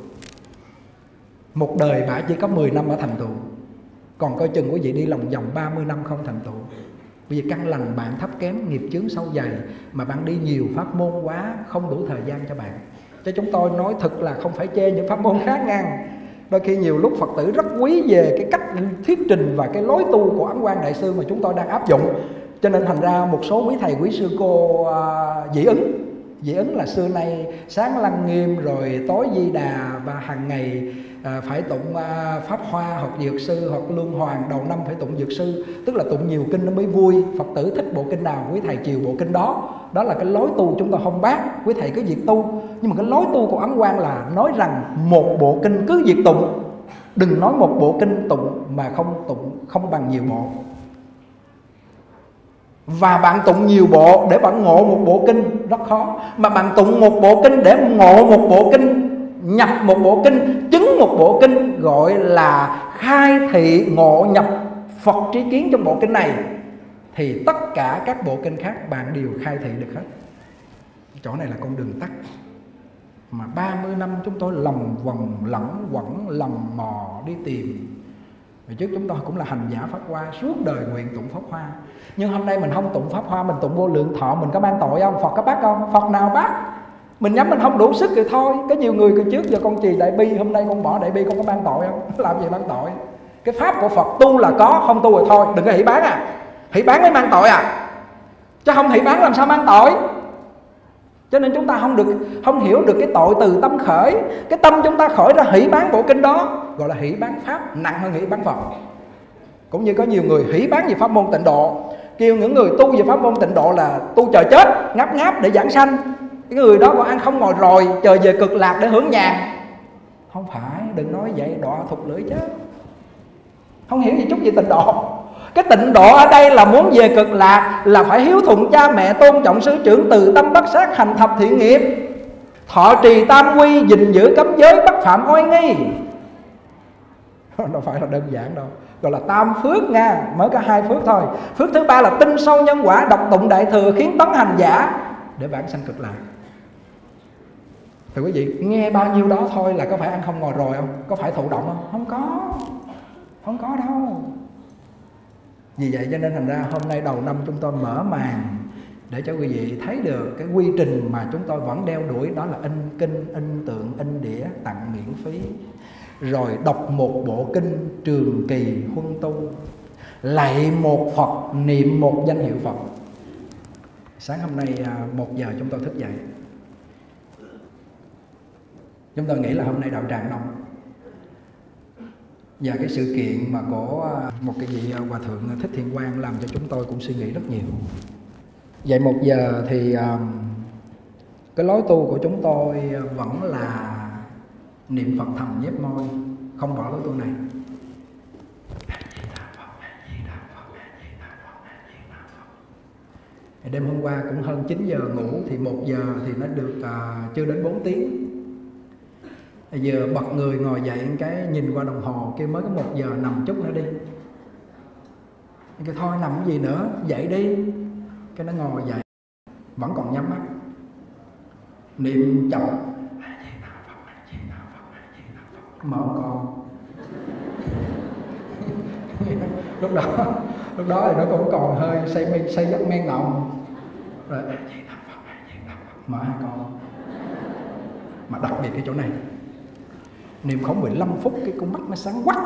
Một đời bà chỉ có mười năm bà thành tựu. Còn coi chừng quý vị đi lòng vòng ba mươi năm không thành tựu. Bởi vì căn lành bạn thấp kém, nghiệp chướng sâu dày, mà bạn đi nhiều pháp môn quá, không đủ thời gian cho bạn. Cho chúng tôi nói thật là không phải chê những pháp môn khác ngang. Đôi khi nhiều lúc Phật tử rất quý về cái cách thuyết trình và cái lối tu của Ấn Quang Đại Sư mà chúng tôi đang áp dụng. Cho nên thành ra một số quý thầy quý sư cô uh, dị ứng. Dị ứng là xưa nay sáng Lăng Nghiêm rồi tối Di Đà, và hàng ngày uh, phải tụng uh, Pháp Hoa hoặc Dược Sư hoặc Luân Hoàng, đầu năm phải tụng Dược Sư. Tức là tụng nhiều kinh nó mới vui. Phật tử thích bộ kinh nào quý thầy chiều bộ kinh đó. Đó là cái lối tu chúng ta không bác, quý thầy cứ việc tu. Nhưng mà cái lối tu của Ấn Quang là nói rằng một bộ kinh cứ việc tụng. Đừng nói một bộ kinh tụng mà không tụng không bằng nhiều bộ. Và bạn tụng nhiều bộ để bạn ngộ một bộ kinh rất khó. Mà bạn tụng một bộ kinh để ngộ một bộ kinh, nhập một bộ kinh, chứng một bộ kinh, gọi là khai thị ngộ nhập Phật trí kiến trong bộ kinh này, thì tất cả các bộ kinh khác bạn đều khai thị được hết. Chỗ này là con đường tắt mà ba mươi năm chúng tôi lòng vòng lẫn quẩn lòng mò đi tìm. Vì trước chúng tôi cũng là hành giả Pháp Hoa, suốt đời nguyện tụng Pháp Hoa. Nhưng hôm nay mình không tụng Pháp Hoa, mình tụng vô lượng thọ, mình có mang tội không? Phật có bắt không? Phật nào bắt? Mình nhắm mình không đủ sức thì thôi. Có nhiều người từ trước giờ con trì Đại Bi, hôm nay con bỏ Đại Bi, con có mang tội không? Làm gì mang tội? Cái pháp của Phật tu là có, không tu rồi thôi. Đừng có hỷ bán à. Hỷ bán mới mang tội à. Chứ không hỷ bán làm sao mang tội. Cho nên chúng ta không được không hiểu được cái tội từ tâm khởi. Cái tâm chúng ta khởi ra hỷ bán bộ kinh đó, gọi là hỷ bán pháp, nặng hơn hỷ bán Phật. Cũng như có nhiều người hỷ bán về pháp môn tịnh độ, kêu những người tu về pháp môn tịnh độ là tu chờ chết, ngáp ngáp để giảng sanh. Cái người đó còn ăn không ngồi rồi, chờ về cực lạc để hưởng nhàn. Không phải, đừng nói vậy, đọa thục lưỡi chết. Không hiểu gì chút gì tịnh độ. Cái tịnh độ ở đây là muốn về cực lạc là phải hiếu thuận cha mẹ, tôn trọng sư trưởng, từ tâm bắt sát, hành thập thiện nghiệp, thọ trì tam quy, gìn giữ cấm giới, bất phạm oai nghi. Đâu phải là đơn giản đâu. Gọi là tam phước nha, mới có hai phước thôi. Phước thứ ba là tin sâu nhân quả, đọc tụng đại thừa, khiến tấn hành giả để vãng sanh cực lạc. Thì quý vị nghe bao nhiêu đó thôi là có phải ăn không ngồi rồi không? Có phải thụ động không? Không có. Không có đâu. Vì vậy cho nên thành ra hôm nay đầu năm chúng tôi mở màn để cho quý vị thấy được cái quy trình mà chúng tôi vẫn đeo đuổi. Đó là in kinh, in tượng, in đĩa, tặng miễn phí. Rồi đọc một bộ kinh trường kỳ huân tu, lạy một Phật, niệm một danh hiệu Phật. Sáng hôm nay một giờ chúng tôi thức dậy, chúng tôi nghĩ là hôm nay đạo tràng đông. Và cái sự kiện mà của một cái vị Hòa Thượng Thích Thiện Quang làm cho chúng tôi cũng suy nghĩ rất nhiều. Vậy một giờ thì cái lối tu của chúng tôi vẫn là niệm Phật thầm nhép môi, không bỏ lối tu này. Đêm hôm qua cũng hơn chín giờ ngủ, thì một giờ thì nó được uh, chưa đến bốn tiếng. Giờ bật người ngồi dậy cái nhìn qua đồng hồ kêu mới có một giờ, nằm chút nữa đi. Cái thôi nằm cái gì nữa, dậy đi. Cái nó ngồi dậy vẫn còn nhắm mắt niệm chậm, mở con. lúc đó lúc đó thì nó cũng còn hơi say mê, say giấc men ngọng rồi mở hai con. Mà đặc biệt cái chỗ này niệm khoảng mười lăm phút cái con mắt nó sáng quắc.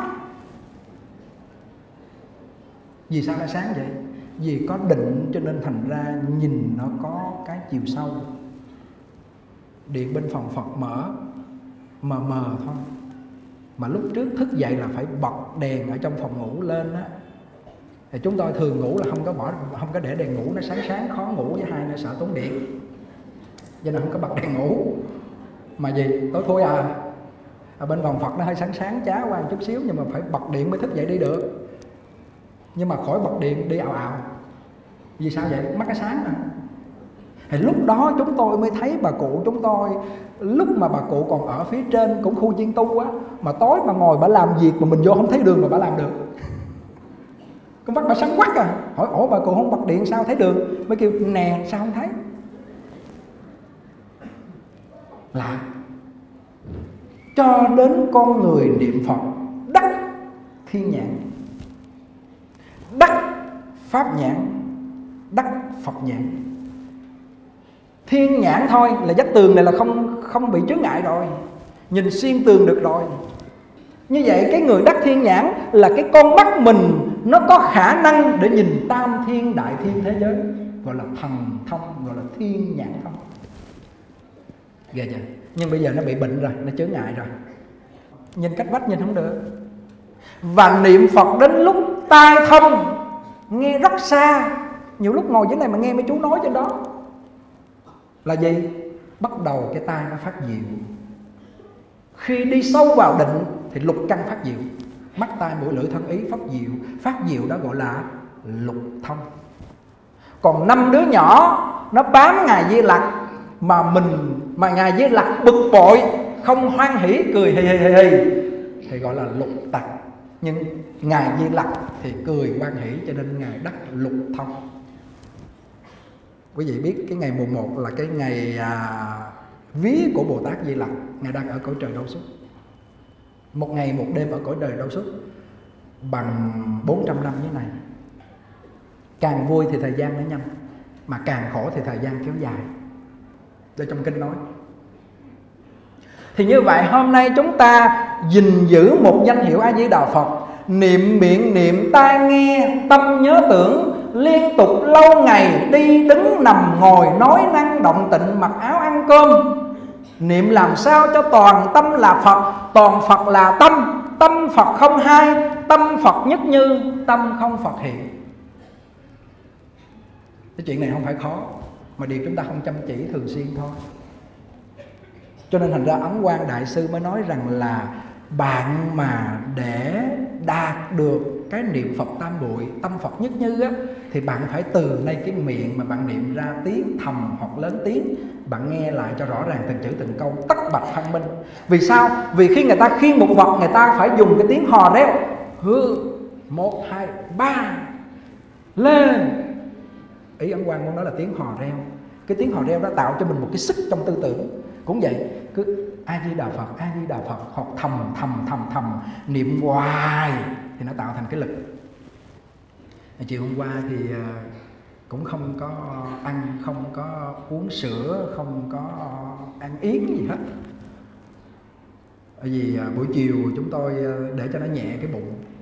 Vì sao nó sáng vậy? Vì có định cho nên thành ra nhìn nó có cái chiều sâu. Điện bên phòng Phật mở mờ mờ thôi, mà lúc trước thức dậy là phải bật đèn ở trong phòng ngủ lên á. Thì chúng tôi thường ngủ là không có bỏ, không có để đèn ngủ, nó sáng sáng khó ngủ, với hai nó sợ tốn điện, cho nên không có bật đèn ngủ. Mà gì tối thui à, ở bên phòng Phật nó hơi sáng sáng chá qua một chút xíu, nhưng mà phải bật điện mới thức dậy đi được. Nhưng mà khỏi bật điện đi ào ào. Vì sao vậy? Mắt cái sáng nè. Thì lúc đó chúng tôi mới thấy bà cụ chúng tôi, lúc mà bà cụ còn ở phía trên cũng khu chiên tu á, mà tối mà ngồi bà làm việc mà mình vô không thấy đường mà bà làm được. Con mắt bà sáng quắc à. Hỏi ổ bà cụ không bật điện sao thấy đường? Mới kêu nè sao không thấy? Lạ. Cho đến con người niệm Phật đắc thiên nhãn, đắc pháp nhãn, đắc Phật nhãn. Thiên nhãn thôi là vách tường này là không không bị chướng ngại rồi, nhìn xuyên tường được rồi. Như vậy cái người đắc thiên nhãn là cái con mắt mình nó có khả năng để nhìn tam thiên đại thiên thế giới, gọi là thần thông, gọi là thiên nhãn thông. Ghê chưa? Nhưng bây giờ nó bị bệnh rồi, nó chướng ngại rồi, nhìn cách vách nhìn không được. Và niệm Phật đến lúc tai thông, nghe rất xa. Nhiều lúc ngồi dưới này mà nghe mấy chú nói trên đó là gì? Bắt đầu cái tai nó phát diệu. Khi đi sâu vào định thì lục căn phát diệu. Mắt tai mũi lưỡi thân ý phát diệu. Phát diệu đó gọi là lục thông. Còn năm đứa nhỏ nó bám Ngài Di Lặc, mà mình mà Ngài Di Lặc bực bội, không hoan hỉ cười hì hì hì hì, thì gọi là lục tặc. Nhưng Ngài Di Lặc thì cười hoan hỉ, cho nên Ngài đắc lục thông. Quý vị biết cái ngày mùng một là cái ngày à, vía của Bồ Tát Di Lặc. Ngài đang ở cõi trời đâu xuất, một ngày một đêm ở cõi đời đâu xuất, bằng bốn trăm năm như này. Càng vui thì thời gian nó nhanh, mà càng khổ thì thời gian kéo dài. Đây trong kinh nói. Thì như vậy hôm nay chúng ta gìn giữ một danh hiệu A Di Đà Phật, niệm miệng niệm, tai nghe, tâm nhớ tưởng, liên tục lâu ngày, đi đứng nằm ngồi, nói năng động tịnh, mặc áo ăn cơm. Niệm làm sao cho toàn tâm là Phật, toàn Phật là tâm, tâm Phật không hai, tâm Phật nhất như, tâm không Phật hiện. Cái chuyện này không phải khó, mà điều chúng ta không chăm chỉ thường xuyên thôi. Cho nên thành ra Ấn Quang Đại Sư mới nói rằng là bạn mà để đạt được cái niệm Phật tam muội, tâm Phật nhất như á, thì bạn phải từ nay cái miệng mà bạn niệm ra tiếng thầm hoặc lớn tiếng, bạn nghe lại cho rõ ràng từng chữ từng câu, tất bạch phân minh. Vì sao? Vì khi người ta khiêng một vật, người ta phải dùng cái tiếng hò reo, hư một hai ba lên. Ý Ấn Quang muốn nói là tiếng hò reo. Cái tiếng hò reo đó tạo cho mình một cái sức trong tư tưởng. Cũng vậy, cứ A Di Đà Phật, A Di Đà Phật, hoặc thầm thầm thầm thầm niệm hoài thì nó tạo thành cái lực. Chiều hôm qua thì cũng không có ăn, không có uống sữa, không có ăn yến gì hết. Bởi vì buổi chiều chúng tôi để cho nó nhẹ cái bụng,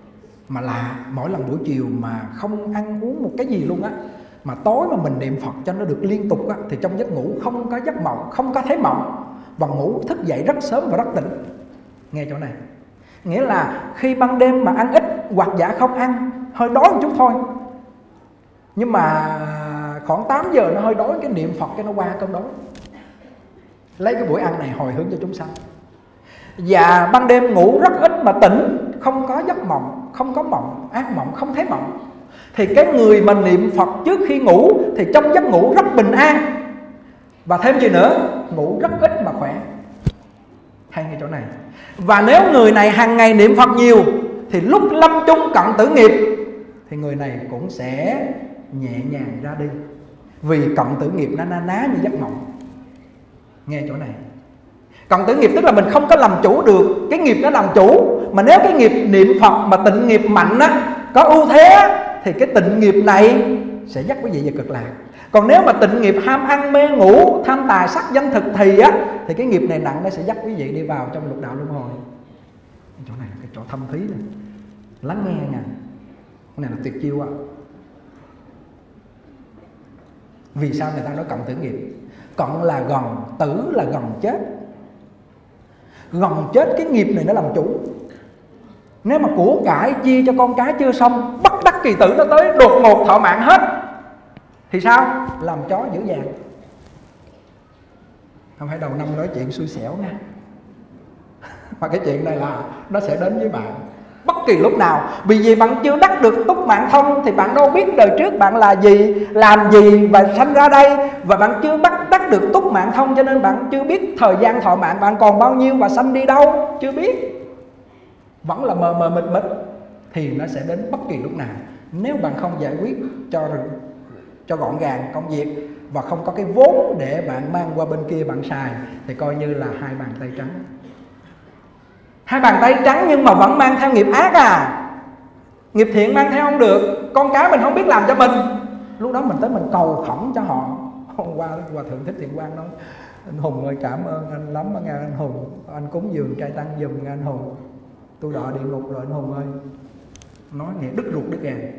Mà lạ, mỗi lần buổi chiều mà không ăn uống một cái gì luôn á, mà tối mà mình niệm Phật cho nó được liên tục á, thì trong giấc ngủ không có giấc mộng, không có thấy mộng, và ngủ thức dậy rất sớm và rất tỉnh. Nghe chỗ này, nghĩa là khi ban đêm mà ăn ít hoặc giả không ăn, hơi đói một chút thôi, nhưng mà khoảng tám giờ nó hơi đói, cái niệm Phật cái nó qua cơn đói, lấy cái buổi ăn này hồi hướng cho chúng sanh. Và ban đêm ngủ rất ít mà tỉnh, không có giấc mộng, không có mộng, ác mộng, không thấy mộng, thì cái người mà niệm Phật trước khi ngủ thì trong giấc ngủ rất bình an. Và thêm gì nữa, ngủ rất ít mà khỏe. Hay ngay chỗ này. Và nếu người này hàng ngày niệm Phật nhiều thì lúc lâm chung cận tử nghiệp thì người này cũng sẽ nhẹ nhàng ra đi, vì cận tử nghiệp nó na ná như giấc mộng. Nghe chỗ này, cận tử nghiệp tức là mình không có làm chủ được, cái nghiệp nó làm chủ. Mà nếu cái nghiệp niệm Phật mà tịnh nghiệp mạnh á, có ưu thế á, thì cái tịnh nghiệp này sẽ dắt quý vị về cực lạc. Còn nếu mà tịnh nghiệp ham ăn mê ngủ, tham tài sắc danh thực thì á, thì cái nghiệp này nặng, nó sẽ dắt quý vị đi vào trong lục đạo luân hồi. Chỗ này là cái chỗ thâm thúy này, lắng nghe nha. Cái này là tuyệt chiêu á. Vì sao người ta nói cận tử nghiệp? Cận là gần, tử là gần chết. Gần chết cái nghiệp này nó làm chủ. Nếu mà của cải chia cho con cái chưa xong, bất đắc kỳ tử nó tới đột ngột thọ mạng hết, thì sao? Làm chó dữ dàng. Không phải đầu năm nói chuyện xui xẻo nha. Mà cái chuyện này là nó sẽ đến với bạn bất kỳ lúc nào. Vì vì bạn chưa đắc được túc mạng thông thì bạn đâu biết đời trước bạn là gì, làm gì và sanh ra đây. Và bạn chưa bắt đắc được túc mạng thông, cho nên bạn chưa biết thời gian thọ mạng bạn còn bao nhiêu và sanh đi đâu, chưa biết, vẫn là mờ mờ mịt mịt. Thì nó sẽ đến bất kỳ lúc nào. Nếu bạn không giải quyết cho cho gọn gàng công việc và không có cái vốn để bạn mang qua bên kia bạn xài, thì coi như là hai bàn tay trắng. Hai bàn tay trắng nhưng mà vẫn mang theo nghiệp ác à. Nghiệp thiện mang theo không được, con cái mình không biết làm cho mình, lúc đó mình tới mình cầu khẩn cho họ. Hôm qua Hòa Thượng Thích Thiện Quang nói: anh Hùng ơi, cảm ơn anh lắm nghe anh Hùng, anh cúng dường trai tăng giùm nghe anh Hùng, tôi đọa địa ngục rồi anh Hùng ơi. Nói nghe đứt ruột đứt gan.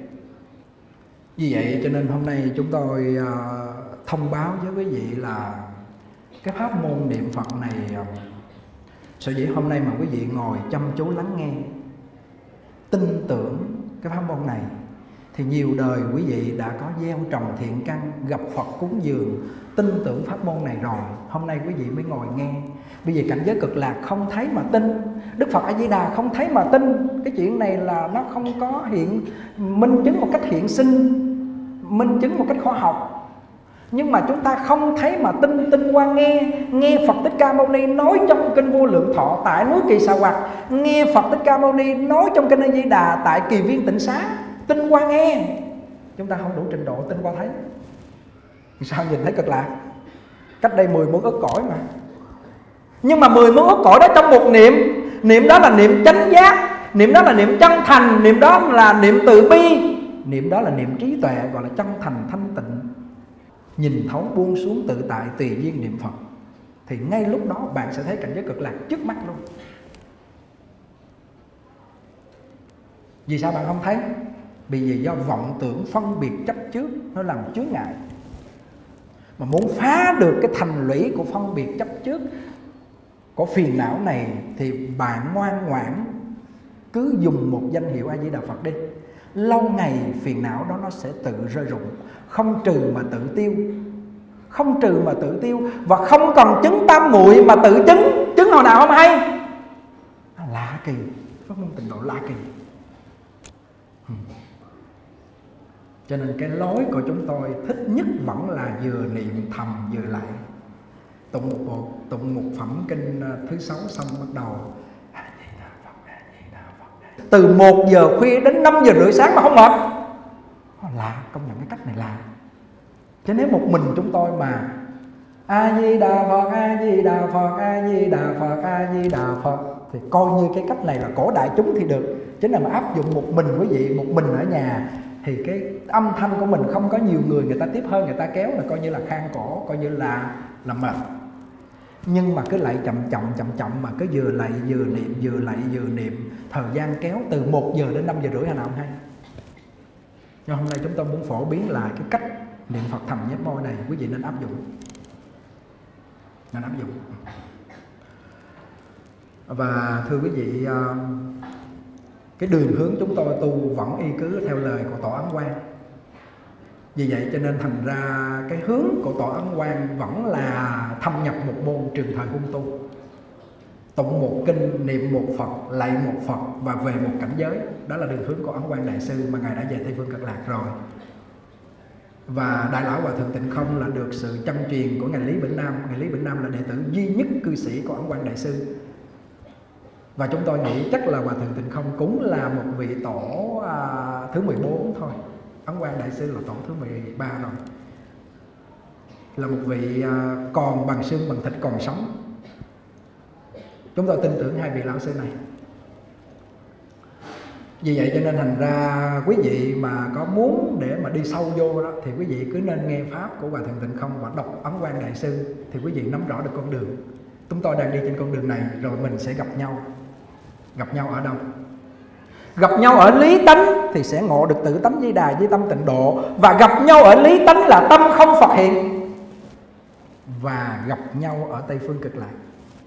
Vì vậy cho nên hôm nay chúng tôi uh, thông báo với quý vị là cái pháp môn niệm Phật này, uh, sở dĩ hôm nay mà quý vị ngồi chăm chú lắng nghe, tin tưởng cái pháp môn này, thì nhiều đời quý vị đã có gieo trồng thiện căn, gặp Phật cúng dường, tin tưởng pháp môn này rồi. Hôm nay quý vị mới ngồi nghe. Bây giờ cảnh giới cực lạc không thấy mà tin, Đức Phật A Di Đà không thấy mà tin. Cái chuyện này là nó không có hiện minh chứng một cách hiện sinh, minh chứng một cách khoa học. Nhưng mà chúng ta không thấy mà tin, tin qua nghe. Nghe Phật Thích Ca Mâu Ni nói trong kinh Vô Lượng Thọ tại núi Kỳ Xà Hoặc, nghe Phật Thích Ca Mâu Ni nói trong kinh A Di Đà tại Kỳ Viên Tịnh Xá. Tin qua nghe, chúng ta không đủ trình độ tin qua thấy. Sao nhìn thấy cực lạc? Cách đây mười muôn ức cõi mà. Nhưng mà mười muôn ức cõi đó trong một niệm, niệm đó là niệm chánh giác, niệm đó là niệm chân thành, niệm đó là niệm từ bi, niệm đó là niệm trí tuệ, gọi là chân thành thanh tịnh, nhìn thấu buông xuống tự tại tùy duyên niệm Phật. Thì ngay lúc đó bạn sẽ thấy cảnh giới cực lạc trước mắt luôn. Vì sao bạn không thấy? Vì vì do vọng tưởng phân biệt chấp trước nó làm chướng ngại. Mà muốn phá được cái thành lũy của phân biệt chấp trước, của phiền não này, thì bạn ngoan ngoãn cứ dùng một danh hiệu A Di Đà Phật đi. Lâu ngày phiền não đó nó sẽ tự rơi rụng, không trừ mà tự tiêu, không trừ mà tự tiêu. Và không cần chứng tam muội mà tự chứng, chứng hồi nào không hay. Lạ kỳ, pháp môn tịnh độ lạ kỳ. hmm. Cho nên cái lối của chúng tôi thích nhất vẫn là vừa niệm thầm vừa lại. Tụng một bộ, tụng một phẩm kinh thứ sáu xong bắt đầu từ một giờ khuya đến năm giờ rưỡi sáng mà không mệt. Lạ, công nhận cái cách này lạ. Chứ nếu một mình chúng tôi mà A Di Đà Phật, A Di Đà Phật, A Di Đà Phật, A Di Đà Phật, thì coi như cái cách này là cổ đại chúng thì được. Chứ nào mà áp dụng một mình quý vị, một mình ở nhà, thì cái âm thanh của mình không có nhiều người, người ta tiếp hơn, người ta kéo là coi như là khang cổ, coi như là là mệt. Nhưng mà cứ lạy chậm chậm chậm chậm, mà cứ vừa lạy vừa niệm, vừa lạy vừa niệm, thời gian kéo từ một giờ đến năm giờ rưỡi, hồi nào không hay. Nhưng hôm nay chúng tôi muốn phổ biến lại cái cách niệm Phật thầm nhép môi này, quý vị nên áp dụng. Nên áp dụng. Và thưa quý vị, cái đường hướng chúng tôi tu vẫn y cứ theo lời của Tổ Ấn Quang. Vì vậy cho nên thành ra cái hướng của Tổ Ấn Quang vẫn là thâm nhập một môn trường thời hung tu. Tụng một kinh, niệm một Phật, lạy một Phật và về một cảnh giới. Đó là đường hướng của Ấn Quang Đại Sư mà Ngài đã về Tây Phương Cực Lạc rồi. Và Đại Lão Hòa Thượng Tịnh Không là được sự chăm truyền của Ngài Lý Bỉnh Nam. Ngài Lý Bỉnh Nam là đệ tử duy nhất cư sĩ của Ấn Quang Đại Sư. Và chúng tôi nghĩ chắc là Hòa Thượng Tịnh Không cũng là một vị tổ à, thứ mười bốn thôi. Ấn Quang Đại Sư là tổ thứ mười ba rồi. Là một vị à, còn bằng xương bằng thịt, còn sống. Chúng tôi tin tưởng hai vị lão sư này. Vì vậy cho nên thành ra quý vị mà có muốn để mà đi sâu vô đó thì quý vị cứ nên nghe pháp của Hòa Thượng Tịnh Không và đọc Ấn Quang Đại Sư, thì quý vị nắm rõ được con đường. Chúng tôi đang đi trên con đường này rồi mình sẽ gặp nhau. Gặp nhau ở đâu? Gặp nhau ở lý tánh thì sẽ ngộ được tự tánh Di Đà với tâm tịnh độ. Và gặp nhau ở lý tánh là tâm không Phật hiện. Và gặp nhau ở Tây Phương Cực Lạc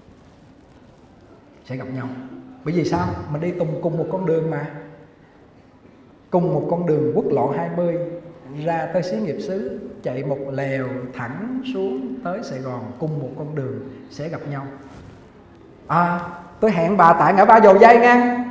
sẽ gặp nhau. Bởi vì sao? Mình đi cùng, cùng một con đường mà. Cùng một con đường quốc lộ hai mươi ra tới xí nghiệp xứ, chạy một lèo thẳng xuống tới Sài Gòn, cùng một con đường sẽ gặp nhau. À, tôi hẹn bà tại ngã ba Dầu Dây nha.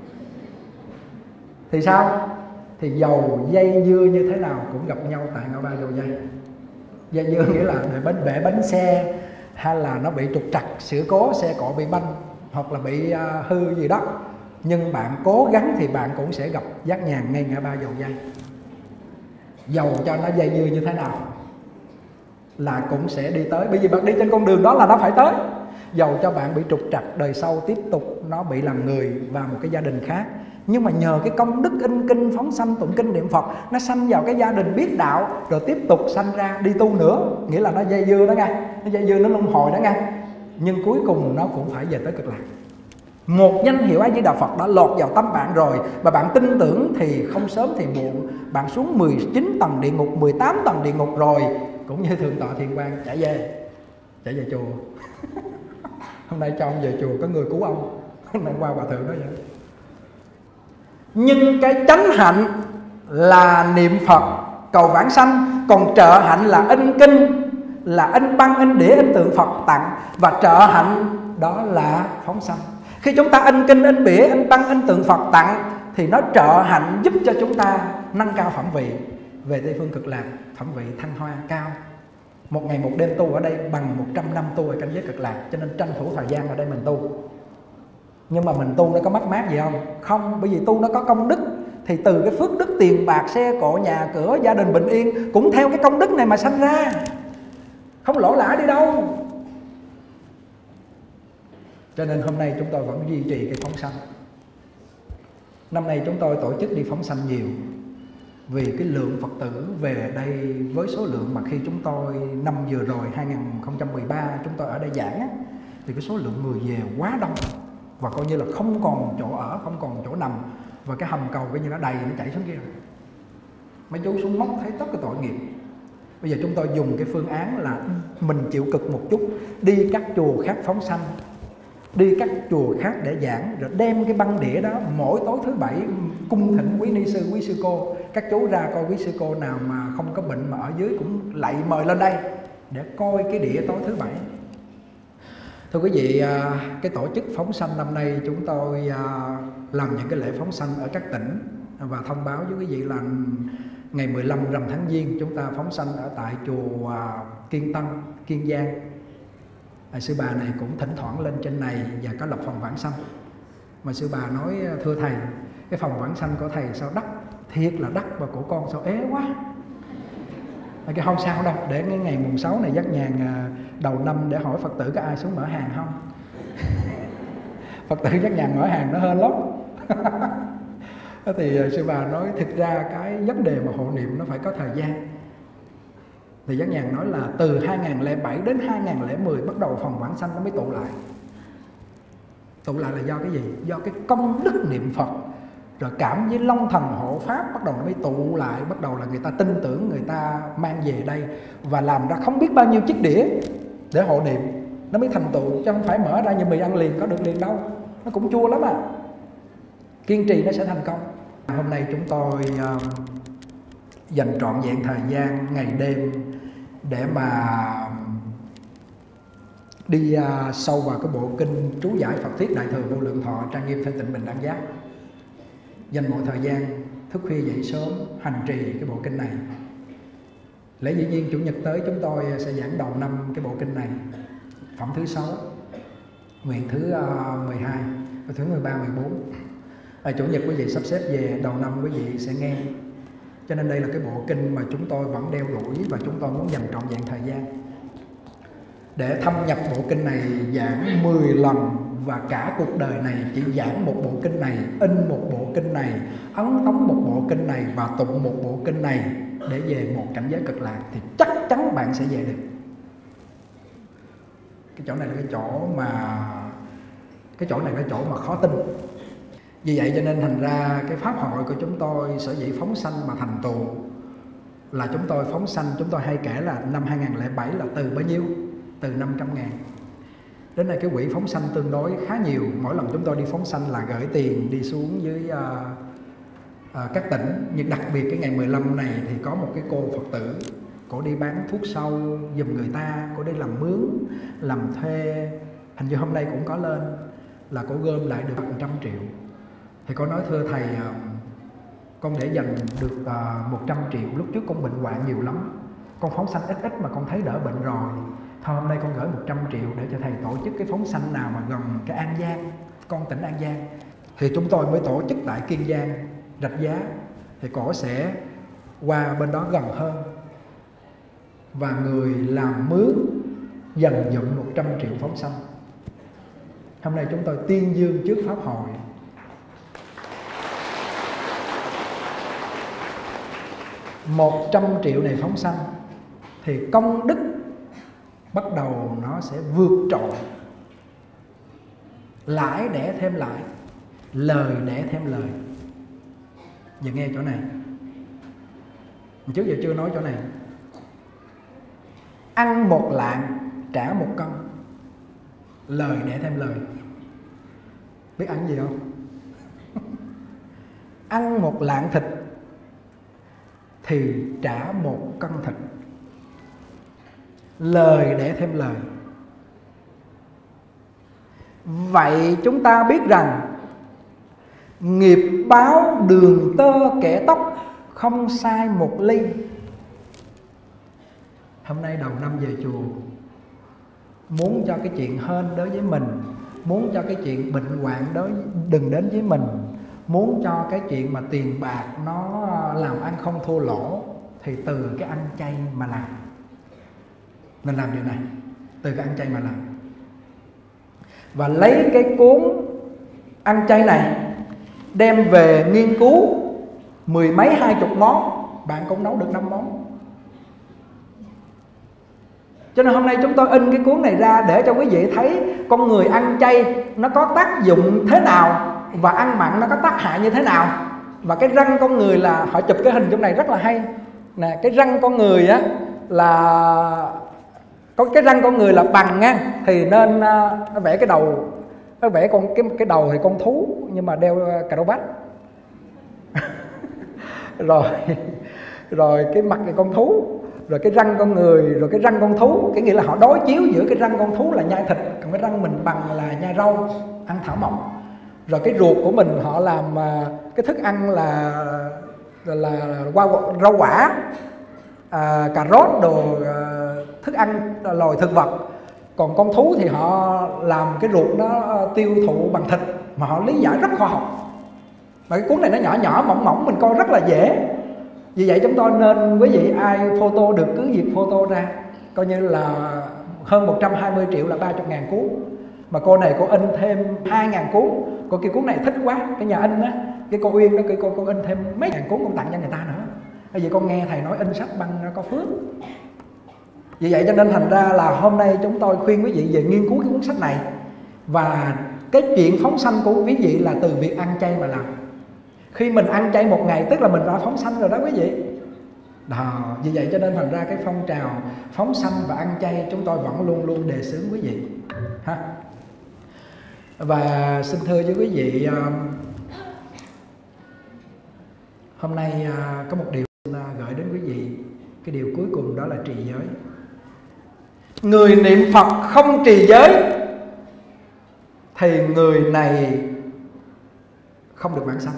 Thì sao? Thì dầu dây dưa như thế nào cũng gặp nhau tại ngã ba Dầu Dây. Dây dưa nghĩa là bánh bể bánh xe, hay là nó bị trục trặc, sự cố, xe cộ bị banh, hoặc là bị uh, hư gì đó. Nhưng bạn cố gắng thì bạn cũng sẽ gặp Giác Nhàn ngay ngã ba Dầu Dây. Dầu cho nó dây dưa như thế nào là cũng sẽ đi tới. Bởi vì bạn đi trên con đường đó là nó phải tới. Dầu cho bạn bị trục trặc, đời sau tiếp tục nó bị làm người và một cái gia đình khác, nhưng mà nhờ cái công đức in kinh, phóng sanh, tụng kinh, niệm Phật, nó sanh vào cái gia đình biết đạo, rồi tiếp tục sanh ra đi tu nữa. Nghĩa là nó dây dưa đó nghe, nó dây dưa, nó luân hồi đó nghe. Nhưng cuối cùng nó cũng phải về tới Cực Lạc. Một danh hiệu A Di Đà Phật đã lọt vào tâm bạn rồi, và bạn tin tưởng thì không sớm thì muộn bạn xuống mười chín tầng địa ngục, mười tám tầng địa ngục rồi, cũng như Thượng tọa Thiền Quang chạy về, chạy về chùa. Hôm nay cho ông về chùa có người cứu ông. Hôm nay qua hòa thượng đó vậy. Nhưng cái chánh hạnh là niệm Phật cầu vãng sanh, còn trợ hạnh là in kinh, là in băng, in đĩa, in tượng Phật tặng, và trợ hạnh đó là phóng sanh. Khi chúng ta in kinh, in bỉa, in băng, in tượng Phật tặng thì nó trợ hạnh giúp cho chúng ta nâng cao phẩm vị về Tây Phương Cực Lạc, phẩm vị thăng hoa cao. Một ngày một đêm tu ở đây bằng một trăm năm tu ở cảnh giới Cực Lạc. Cho nên tranh thủ thời gian ở đây mình tu. Nhưng mà mình tu nó có mất mát gì không? Không, bởi vì tu nó có công đức. Thì từ cái phước đức tiền bạc, xe cộ, nhà cửa, gia đình bình yên cũng theo cái công đức này mà sanh ra. Không lỗ lã đi đâu. Cho nên hôm nay chúng tôi vẫn duy trì cái phóng sanh. Năm nay chúng tôi tổ chức đi phóng sanh nhiều, vì cái lượng Phật tử về đây với số lượng mà khi chúng tôi năm vừa rồi hai không một ba chúng tôi ở đây giảng á, thì cái số lượng người về quá đông, và coi như là không còn chỗ ở, không còn chỗ nằm, và cái hầm cầu coi như nó đầy, nó chảy xuống kia. Mấy chú xuống móc thấy tất cái tội nghiệp. Bây giờ chúng tôi dùng cái phương án là mình chịu cực một chút, đi các chùa khác phóng sanh, đi các chùa khác để giảng, rồi đem cái băng đĩa đó mỗi tối thứ bảy cung thỉnh quý ni sư, quý sư cô, các chú ra coi quý sư cô nào mà không có bệnh mà ở dưới cũng lạy mời lên đây để coi cái đĩa tối thứ bảy. Thưa quý vị, cái tổ chức phóng sanh năm nay chúng tôi làm những cái lễ phóng sanh ở các tỉnh, và thông báo với quý vị là ngày mười lăm rằm tháng Giêng chúng ta phóng sanh ở tại chùa Kiên Tân, Kiên Giang. À, sư bà này cũng thỉnh thoảng lên trên này và có lập phòng vãng sanh. Mà sư bà nói thưa thầy, cái phòng vãng sanh của thầy sao đắt, thiệt là đắt, và của con sao ế quá. À, cái không sao đâu, để cái ngày mùng sáu này Giác Nhàn đầu năm để hỏi Phật tử có ai xuống mở hàng không. Phật tử Giác Nhàn mở hàng nó hên lắm. Thì sư bà nói thực ra cái vấn đề mà hộ niệm nó phải có thời gian. Thì Giác Nhàn nói là từ hai nghìn lẻ bảy đến hai nghìn lẻ mười bắt đầu phần vãng sanh nó mới tụ lại. Tụ lại là do cái gì? Do cái công đức niệm Phật, rồi cảm với Long Thần Hộ Pháp, bắt đầu nó mới tụ lại. Bắt đầu là người ta tin tưởng, người ta mang về đây và làm ra không biết bao nhiêu chiếc đĩa để hộ niệm, nó mới thành tựu, chứ không phải mở ra như mì ăn liền có được liền đâu, nó cũng chua lắm à. Kiên trì nó sẽ thành công. Hôm nay chúng tôi uh, dành trọn vẹn thời gian ngày đêm để mà đi uh, sâu vào cái bộ kinh chú giải Phật thuyết Đại Thừa Vô Lượng Thọ trang nghiêm thanh tịnh bình đẳng giác. Dành mọi thời gian thức khuya dậy sớm hành trì cái bộ kinh này. Lẽ dĩ nhiên chủ nhật tới chúng tôi sẽ giảng đầu năm cái bộ kinh này, phẩm thứ sáu, nguyện thứ uh, mười hai và thứ mười ba, mười bốn. À, chủ nhật quý vị sắp xếp về, đầu năm quý vị sẽ nghe. Cho nên đây là cái bộ kinh mà chúng tôi vẫn đeo đuổi và chúng tôi muốn dành trọn vẹn thời gian để thâm nhập bộ kinh này, giảng mười lần và cả cuộc đời này chỉ giảng một bộ kinh này, in một bộ kinh này, ấn tống một bộ kinh này và tụng một bộ kinh này để về một cảnh giới cực lạc, thì chắc chắn bạn sẽ về được. Cái chỗ này là cái chỗ mà cái chỗ này là cái chỗ mà khó tin. Vì vậy cho nên thành ra cái pháp hội của chúng tôi sở dĩ phóng sanh mà thành tựu là chúng tôi phóng sanh, chúng tôi hay kể là năm hai nghìn lẻ bảy là từ bao nhiêu? Từ năm trăm ngàn. Đến nay cái quỹ phóng sanh tương đối khá nhiều. Mỗi lần chúng tôi đi phóng sanh là gửi tiền đi xuống dưới uh, uh, các tỉnh. Nhưng đặc biệt cái ngày mười lăm này thì có một cái cô Phật tử, cô đi bán thuốc sâu giùm người ta, cô đi làm mướn, làm thuê. Hình như hôm nay cũng có lên là cô gom lại được một trăm triệu. Thì con nói thưa thầy, con để dành được một trăm triệu, lúc trước con bệnh hoạn nhiều lắm, con phóng sanh ít ít mà con thấy đỡ bệnh rồi. Thôi hôm nay con gửi một trăm triệu để cho thầy tổ chức cái phóng sanh nào mà gần cái An Giang, con tỉnh An Giang. Thì chúng tôi mới tổ chức tại Kiên Giang, Rạch Giá. Thì cổ sẽ qua bên đó gần hơn. Và người làm mướn dành dụm một trăm triệu phóng sanh. Hôm nay chúng tôi tuyên dương trước Pháp hội. Một trăm triệu này phóng sanh thì công đức bắt đầu nó sẽ vượt trội. Lãi đẻ thêm lãi, lời đẻ thêm lời. Giờ nghe chỗ này, trước giờ chưa nói chỗ này. Ăn một lạng trả một cân, lời đẻ thêm lời. Biết ăn gì không? Ăn một lạng thịt thì trả một cân thịt, lời đẻ thêm lời. Vậy chúng ta biết rằng nghiệp báo đường tơ kẻ tóc, không sai một ly. Hôm nay đầu năm về chùa, muốn cho cái chuyện hên đối với mình, muốn cho cái chuyện bệnh hoạn đó đừng đến với mình, muốn cho cái chuyện mà tiền bạc nó làm ăn không thua lỗ, thì từ cái ăn chay mà làm. Nên làm điều này, từ cái ăn chay mà làm. Và lấy cái cuốn ăn chay này đem về nghiên cứu mười mấy hai chục món, bạn cũng nấu được năm món. Cho nên hôm nay chúng tôi in cái cuốn này ra để cho quý vị thấy con người ăn chay nó có tác dụng thế nào và ăn mặn nó có tác hại như thế nào. Và cái răng con người là họ chụp cái hình trong này rất là hay nè, cái răng con người á là có cái răng con người là bằng nha, thì nên nó vẽ cái đầu, nó vẽ con cái cái đầu thì con thú nhưng mà đeo cà rô bát. rồi rồi cái mặt thì con thú, rồi cái răng con người, rồi cái răng con thú, cái nghĩa là họ đối chiếu giữa cái răng con thú là nhai thịt, còn cái răng mình bằng là nhai rau, ăn thảo mộc. Rồi cái ruột của mình họ làm cái thức ăn là là, là hoa rau quả, à, cà rốt đồ, à, thức ăn loài thực vật. Còn con thú thì họ làm cái ruột nó tiêu thụ bằng thịt, mà họ lý giải rất khoa học. Mà cái cuốn này nó nhỏ nhỏ mỏng mỏng, mình coi rất là dễ. Vì vậy chúng tôi nên quý vị ai photo được cứ việc photo ra, coi như là hơn một trăm hai mươi triệu là ba mươi ngàn cuốn. Mà cô này cô in thêm hai ngàn cuốn. Cô kia cuốn này thích quá, cái nhà in á, cái cô Uyên đó, cái cô, cô in thêm mấy ngàn cuốn con tặng cho người ta nữa. Bởi vì con nghe thầy nói in sách băng nó có phước. Vì vậy cho nên thành ra là hôm nay chúng tôi khuyên quý vị về nghiên cứu cái cuốn sách này. Và cái chuyện phóng sanh của quý vị là từ việc ăn chay mà làm. Khi mình ăn chay một ngày tức là mình đã phóng sanh rồi đó quý vị. Đó, vì vậy cho nên thành ra cái phong trào phóng sanh và ăn chay chúng tôi vẫn luôn luôn đề xướng quý vị ha. Và xin thưa với quý vị, hôm nay có một điều gửi đến quý vị. Cái điều cuối cùng đó là trì giới. Người niệm Phật không trì giới thì người này không được vãng sanh.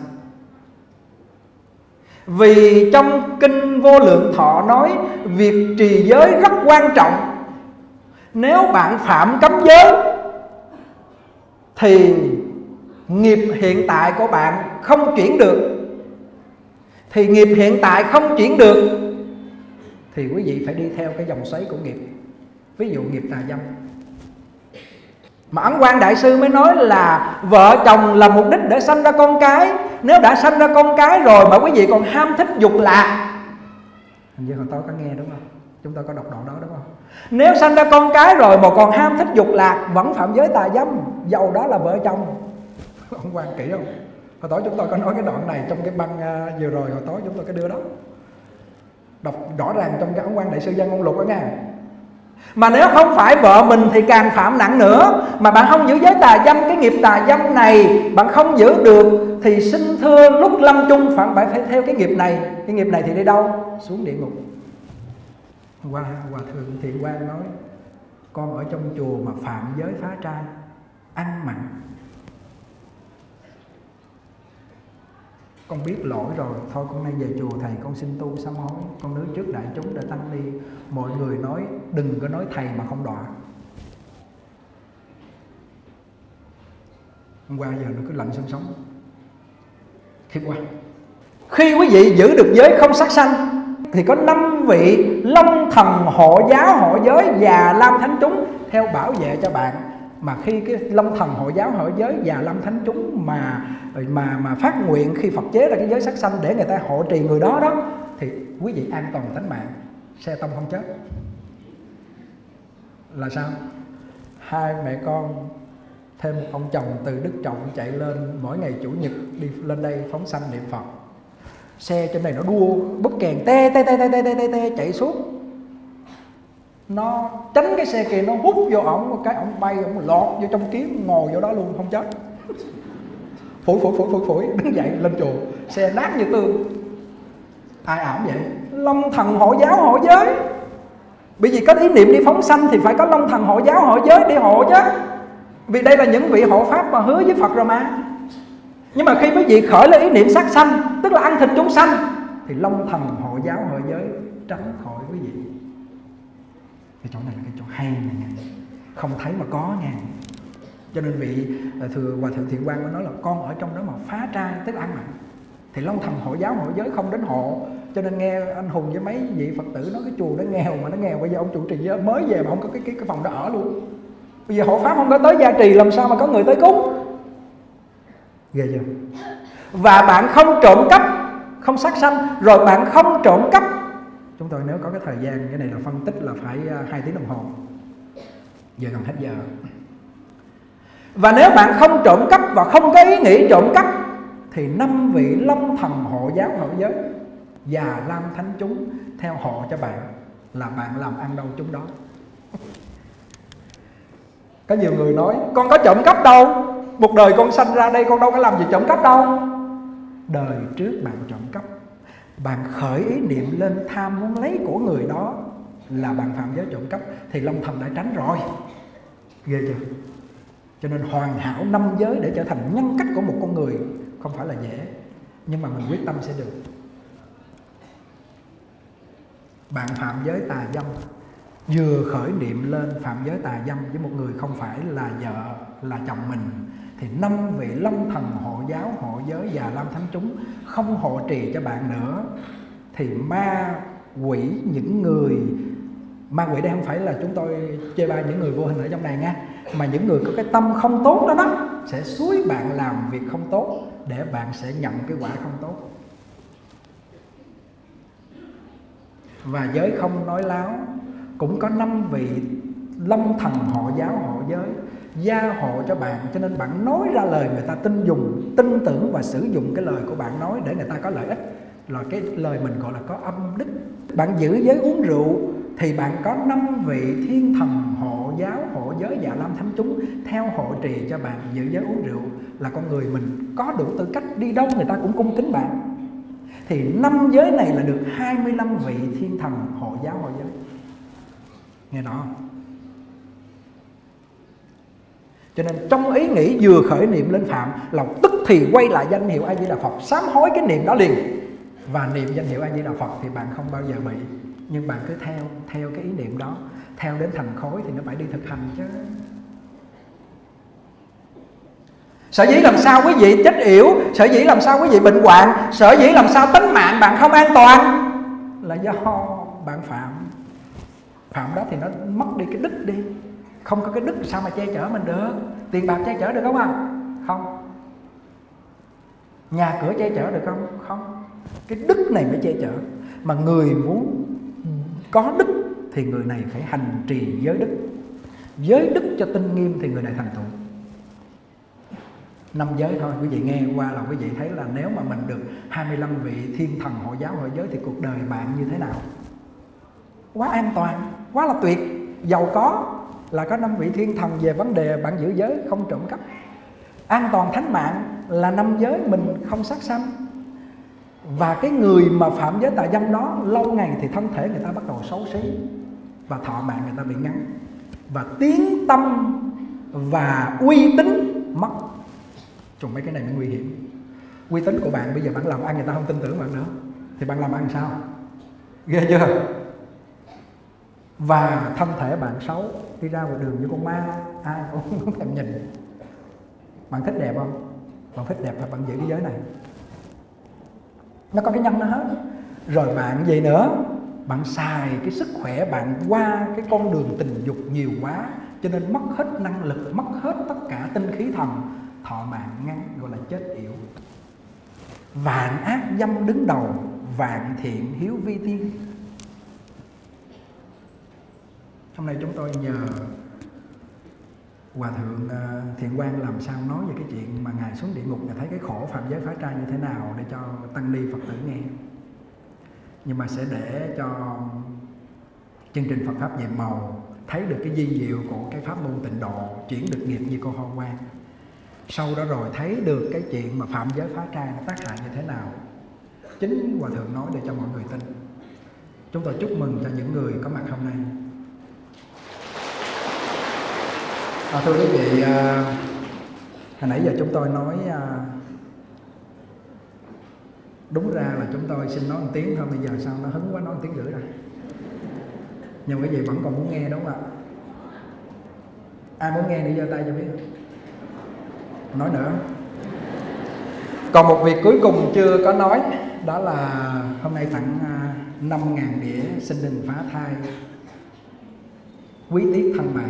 Vì trong Kinh Vô Lượng Thọ nói việc trì giới rất quan trọng. Nếu bạn phạm cấm giới thì nghiệp hiện tại của bạn không chuyển được. Thì nghiệp hiện tại không chuyển được thì quý vị phải đi theo cái dòng xoáy của nghiệp. Ví dụ nghiệp tà dâm. Mà Ấn Quang Đại Sư mới nói là vợ chồng là mục đích để sanh ra con cái. Nếu đã sanh ra con cái rồi mà quý vị còn ham thích dục lạc, hình như hồi tối có nghe đúng không? Chúng ta có đọc đoạn đó đúng không? Nếu sanh ra con cái rồi mà còn ham thích dục lạc, vẫn phạm giới tà dâm, dầu đó là vợ chồng. Ông Quang kỹ không? Hồi tối chúng tôi có nói cái đoạn này trong cái băng uh, vừa rồi, hồi tối chúng tôi có đưa đó. Đọc rõ ràng trong cái Ấn Quang Đại Sư Văn Ngôn Lục đó nha. Mà nếu không phải vợ mình thì càng phạm nặng nữa. Mà bạn không giữ giới tà dâm, cái nghiệp tà dâm này bạn không giữ được thì xin thưa lúc lâm chung phải phải theo cái nghiệp này. Cái nghiệp này thì đi đâu? Xuống địa ngục. Hòa, Hòa Thượng Thiện Quang nói con ở trong chùa mà phạm giới phá trai, ăn mặn, con biết lỗi rồi, thôi con nay về chùa thầy con xin tu sám hối, con nói trước đại chúng để tăng ni. Mọi người nói đừng có nói thầy mà không đọa. Hôm qua giờ nó cứ lạnh xương sống. Khiếp quá. Khi quý vị giữ được giới không sát sanh thì có năm vị long thần hộ giáo hộ giới và lam thánh chúng theo bảo vệ cho bạn. Mà khi cái long thần hộ giáo hộ giới và lam thánh chúng mà mà mà phát nguyện khi Phật chế ra cái giới sát sanh để người ta hộ trì người đó đó, thì quý vị an toàn tính mạng, xe tông không chết. Là sao? Hai mẹ con thêm một ông chồng từ Đức Trọng chạy lên mỗi ngày chủ nhật đi lên đây phóng sanh niệm Phật. Xe trên này nó đua búp kèn tê tê tê tê tê tê tê chạy suốt. Nó tránh cái xe kia, nó hút vô ổng một cái, ổng bay, ổng lọt vô trong kiếm, ngồi vô đó luôn không chết. Phủi phủi phủi phủi phủi đứng dậy lên chùa, xe nát như tương. Ai ảo vậy? Long thần hộ giáo hộ giới. Bởi vì có ý niệm đi phóng sanh thì phải có long thần hộ giáo hộ giới đi hộ chứ. Vì đây là những vị hộ pháp mà hứa với Phật rồi mà. Nhưng mà khi quý vị khởi lên ý niệm sát sanh, tức là ăn thịt chúng sanh, thì long thần hộ giáo hộ giới tránh khỏi quý vị. Cái chỗ này là cái chỗ hay này nha, không thấy mà có nha. Cho nên vị thừa Hòa Thượng Thiện Quang mới nói là con ở trong đó mà phá trai, tức là ăn mặn, thì long thần hộ giáo hộ giới không đến hộ. Cho nên nghe anh Hùng với mấy vị Phật tử nói cái chùa nó nghèo, mà nó nghèo bây giờ ông trụ trì mới về mà không có cái, cái, cái phòng đó ở luôn. Bây giờ hộ pháp không có tới gia trì làm sao mà có người tới cúng. Ghê chưa? Và bạn không trộm cắp, không sát sanh, rồi bạn không trộm cắp. Chúng tôi nếu có cái thời gian, cái này là phân tích là phải hai tiếng đồng hồ, giờ gần hết giờ. Và nếu bạn không trộm cắp và không có ý nghĩ trộm cắp thì năm vị long thần hộ giáo hộ giới và lam thánh chúng theo hộ cho bạn, là bạn làm ăn đâu chúng đó. Có nhiều người nói con có trộm cắp đâu, một đời con sanh ra đây con đâu có làm gì trộm cắp đâu. Đời trước bạn trộm cắp, bạn khởi ý niệm lên tham muốn lấy của người đó là bạn phạm giới trộm cắp, thì long thần đã tránh rồi. Ghê chưa? Cho nên hoàn hảo năm giới để trở thành nhân cách của một con người không phải là dễ, nhưng mà mình quyết tâm sẽ được. Bạn phạm giới tà dâm, vừa khởi niệm lên phạm giới tà dâm với một người không phải là vợ, là chồng mình, thì năm vị long thần hộ giáo hộ giới và lam thánh chúng không hộ trì cho bạn nữa, thì ma quỷ, những người ma quỷ đây không phải là chúng tôi chê bai những người vô hình ở trong này nha, mà những người có cái tâm không tốt đó đó sẽ xúi bạn làm việc không tốt để bạn sẽ nhận cái quả không tốt. Và giới không nói láo, cũng có năm vị long thần hộ giáo hộ giới gia hộ cho bạn, cho nên bạn nói ra lời người ta tin dùng, tin tưởng và sử dụng cái lời của bạn nói để người ta có lợi ích, là cái lời mình gọi là có âm đức. Bạn giữ giới uống rượu thì bạn có năm vị thiên thần hộ giáo hộ giới Già Lam thánh chúng theo hộ trì cho bạn giữ giới uống rượu, là con người mình có đủ tư cách, đi đâu người ta cũng cung kính bạn. Thì năm giới này là được hai mươi lăm vị thiên thần hộ giáo hộ giới. Nghe rõ không? Cho nên trong ý nghĩ vừa khởi niệm lên Phạm là tức thì quay lại danh hiệu A Di Đà Phật, sám hối cái niệm đó liền và niệm danh hiệu A Di Đà Phật, thì bạn không bao giờ bị. Nhưng bạn cứ theo theo cái ý niệm đó, theo đến thành khối thì nó phải đi thực hành chứ. Sở dĩ làm sao quý vị chết yểu, sở dĩ làm sao quý vị bệnh hoạn, sở dĩ làm sao tính mạng bạn không an toàn, là do bạn phạm. Phạm đó thì nó mất đi cái đức đi. Không có cái đức sao mà che chở mình được. Tiền bạc che chở được không ạ? Không. Nhà cửa che chở được không? Không. Cái đức này mới che chở. Mà người muốn có đức thì người này phải hành trì giới đức. Giới đức cho tinh nghiêm thì người này thành tựu. Năm giới thôi, quý vị nghe qua là quý vị thấy là nếu mà mình được hai mươi lăm vị thiên thần hộ giáo hộ giới thì cuộc đời bạn như thế nào? Quá an toàn, quá là tuyệt. Giàu có là có năm vị thiên thần về vấn đề bạn giữ giới không trộm cắp. An toàn thánh mạng là năm giới mình không sát sanh. Và cái người mà phạm giới tà dâm đó lâu ngày thì thân thể người ta bắt đầu xấu xí và thọ mạng người ta bị ngắn, và tiếng tâm và uy tín mất. Trùng mấy cái này mới nguy hiểm. Uy tín của bạn bây giờ bạn làm ăn người ta không tin tưởng bạn nữa thì bạn làm ăn sao? Ghê chưa? Và thân thể bạn xấu, đi ra ngoài đường như con ma, ai cũng không thèm nhìn. Bạn thích đẹp không? Bạn thích đẹp thì bạn giữ cái giới này. Nó có cái nhân nó hết. Rồi bạn gì nữa? Bạn xài cái sức khỏe bạn qua cái con đường tình dục nhiều quá, cho nên mất hết năng lực, mất hết tất cả tinh khí thần, thọ mạng ngắn, gọi là chết yểu. Vạn ác dâm đứng đầu, vạn thiện hiếu vi tiên. Hôm nay chúng tôi nhờ Hòa Thượng Thiện Quang làm sao nói về cái chuyện mà Ngài xuống địa ngục và thấy cái khổ phạm giới phá trai như thế nào để cho tăng ni Phật tử nghe. Nhưng mà sẽ để cho chương trình Phật Pháp nhiệm màu thấy được cái di diệu của cái pháp môn tịnh độ, chuyển được nghiệp như cô Hoa Quang. Sau đó rồi thấy được cái chuyện mà phạm giới phá trai nó tác hại như thế nào. Chính Hòa Thượng nói để cho mọi người tin. Chúng tôi chúc mừng cho những người có mặt hôm nay. À, thưa quý vị, à, hồi nãy giờ chúng tôi nói à, đúng ra là chúng tôi xin nói một tiếng thôi, bây giờ sao nó hứng quá nói một tiếng rưỡi rồi. Nhưng quý vị vẫn còn muốn nghe đúng không ạ? Ai muốn nghe đi giơ tay cho biết. Nói nữa. Còn một việc cuối cùng chưa có nói, đó là hôm nay tặng năm ngàn đĩa sinh đình phá thai quý tiết thân mạng.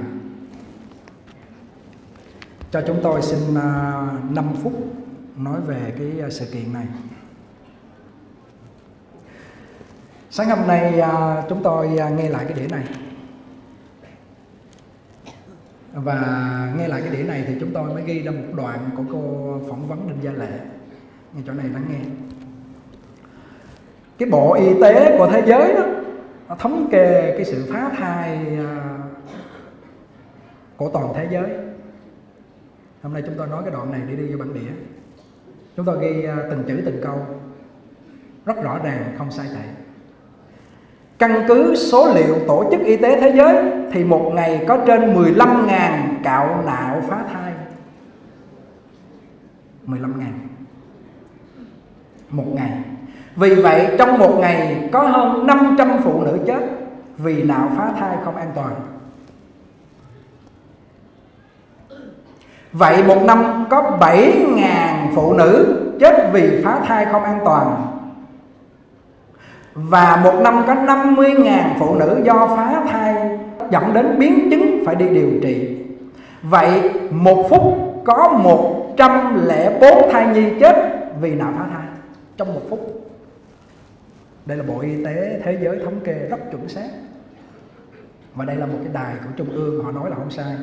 Cho chúng tôi xin năm phút nói về cái sự kiện này. Sáng hôm nay chúng tôi nghe lại cái đĩa này. Và nghe lại cái đĩa này thì chúng tôi mới ghi ra một đoạn của cô phỏng vấn Đinh Gia Lệ. Nghe chỗ này lắng nghe. Cái Bộ Y tế của thế giới đó, nó thống kê cái sự phá thai của toàn thế giới. Hôm nay chúng tôi nói cái đoạn này để đi vô bản đĩa. Chúng tôi ghi từng chữ từng câu rất rõ ràng, không sai tệ. Căn cứ số liệu Tổ chức Y tế Thế giới thì một ngày có trên mười lăm nghìn cạo nạo phá thai. mười lăm nghìn một ngày. Vì vậy trong một ngày có hơn năm trăm phụ nữ chết vì nạo phá thai không an toàn. Vậy một năm có bảy nghìn phụ nữ chết vì phá thai không an toàn. Và một năm có năm mươi nghìn phụ nữ do phá thai dẫn đến biến chứng phải đi điều trị. Vậy một phút có một trăm lẻ bốn thai nhi chết vì nạo phá thai trong một phút. Đây là Bộ Y tế Thế giới thống kê rất chuẩn xác. Và đây là một cái đài của Trung ương, họ nói là không sai.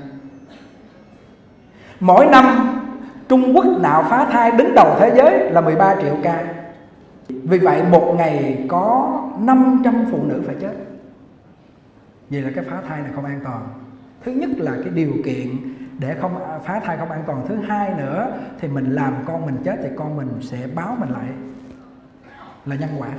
Mỗi năm Trung Quốc nạo phá thai đứng đầu thế giới là mười ba triệu ca. Vì vậy một ngày có năm trăm phụ nữ phải chết. Vậy là cái phá thai này không an toàn. Thứ nhất là cái điều kiện để không phá thai không an toàn. Thứ hai nữa thì mình làm con mình chết thì con mình sẽ báo mình lại, là nhân quả.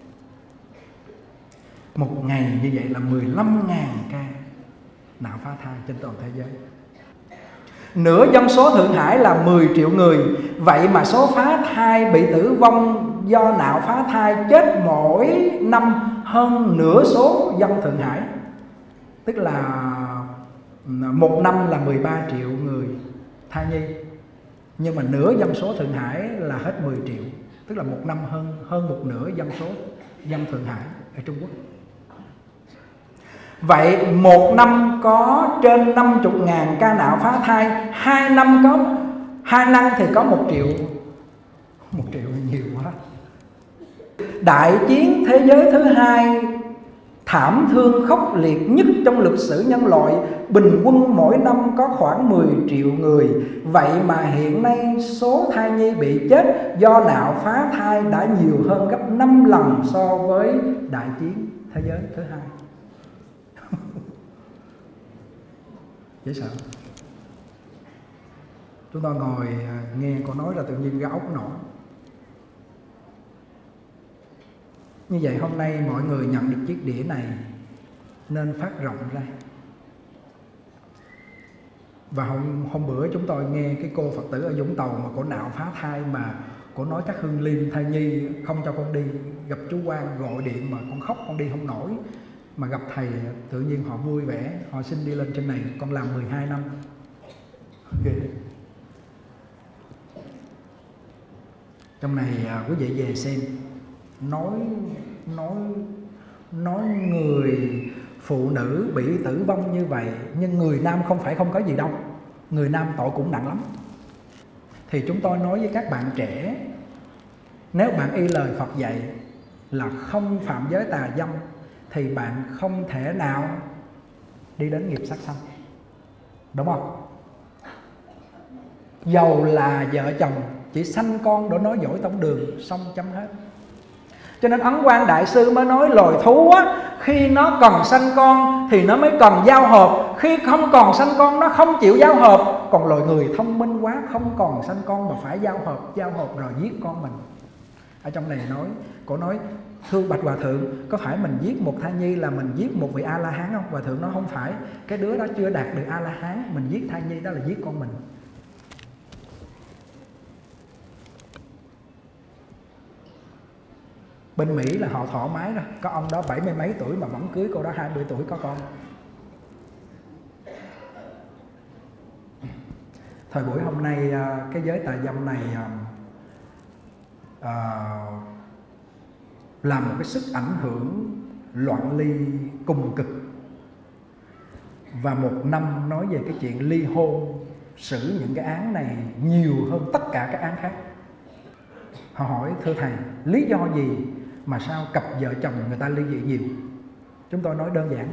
Một ngày như vậy là mười lăm nghìn ca nạo phá thai trên toàn thế giới. Nửa dân số Thượng Hải là mười triệu người. Vậy mà số phá thai bị tử vong do nạo phá thai chết mỗi năm hơn nửa số dân Thượng Hải. Tức là một năm là mười ba triệu người thai nhi, nhưng mà nửa dân số Thượng Hải là hết mười triệu. Tức là một năm hơn hơn một nửa dân số dân Thượng Hải ở Trung Quốc. Vậy một năm có trên năm mươi ngàn ca nạo phá thai, hai năm có hai năm thì có một triệu. Một triệu nhiều quá. Đại chiến thế giới thứ hai thảm thương khốc liệt nhất trong lịch sử nhân loại, bình quân mỗi năm có khoảng mười triệu người. Vậy mà hiện nay số thai nhi bị chết do nạo phá thai đã nhiều hơn gấp năm lần so với đại chiến thế giới thứ hai. Dễ sợ. Chúng ta ngồi nghe cô nói là tự nhiên cái óc nổ. Như vậy hôm nay mọi người nhận được chiếc đĩa này nên phát rộng ra. Và hôm, hôm bữa chúng tôi nghe cái cô Phật tử ở Vũng Tàu mà cô nạo phá thai, mà cô nói các hương liên thai nhi không cho con đi, gặp chú Quang gọi điện mà con khóc con đi không nổi. Mà gặp thầy tự nhiên họ vui vẻ, họ xin đi lên trên này, con làm mười hai năm. Okay. Trong này quý vị về xem, nói nói nói người phụ nữ bị tử vong như vậy, nhưng người nam không phải không có gì đâu, người nam tội cũng nặng lắm. Thì chúng tôi nói với các bạn trẻ, nếu bạn y lời Phật dạy là không phạm giới tà dâm thì bạn không thể nào đi đến nghiệp sát sanh, đúng không? Dầu là vợ chồng chỉ sanh con để nói dỗi tông đường, xong chấm hết. Cho nên Ấn Quang Đại Sư mới nói loài thú á, khi nó cần sanh con thì nó mới cần giao hợp, khi không còn sanh con nó không chịu giao hợp. Còn loài người thông minh quá, không còn sanh con mà phải giao hợp, giao hợp rồi giết con mình. Ở trong này nói, cô nói thưa Bạch Hòa Thượng, có phải mình giết một thai nhi là mình giết một vị A-la-hán không? Hòa Thượng nói không phải, cái đứa đó chưa đạt được A-la-hán, mình giết thai nhi đó là giết con mình. Bên Mỹ là họ thoải mái rồi, có ông đó bảy mươi mấy tuổi mà vẫn cưới cô đó hai mươi tuổi có con. Thời buổi hôm nay cái giới tà dâm này à, làm một cái sức ảnh hưởng loạn ly cùng cực. Và một năm nói về cái chuyện ly hôn, xử những cái án này nhiều hơn tất cả các án khác. Họ hỏi thưa thầy, lý do gì mà sao cặp vợ chồng người ta ly dị nhiều? Chúng tôi nói đơn giản,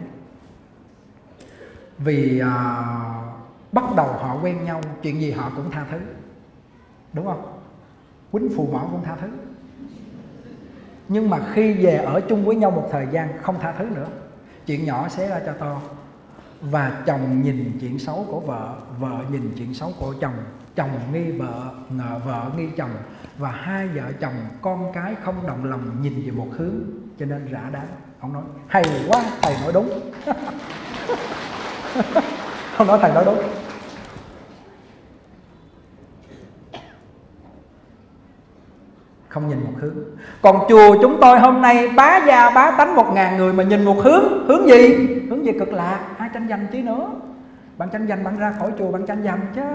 vì à, bắt đầu họ quen nhau, chuyện gì họ cũng tha thứ, đúng không? Quýnh phù mẫu cũng tha thứ. Nhưng mà khi về ở chung với nhau một thời gian không tha thứ nữa, chuyện nhỏ xé ra cho to. Và chồng nhìn chuyện xấu của vợ, vợ nhìn chuyện xấu của chồng, chồng nghi vợ, ngờ vợ nghi chồng, và hai vợ chồng con cái không đồng lòng nhìn về một hướng, cho nên rã đám. Ông nói hay quá, thầy nói đúng. Ông nói thầy nói đúng. Không nhìn một hướng. Còn chùa chúng tôi hôm nay bá gia bá tánh một ngàn người mà nhìn một hướng. Hướng gì? Hướng về cực lạc. Ai tranh giành chứ nữa? Bạn tranh giành bạn ra khỏi chùa bạn tranh giành chứ,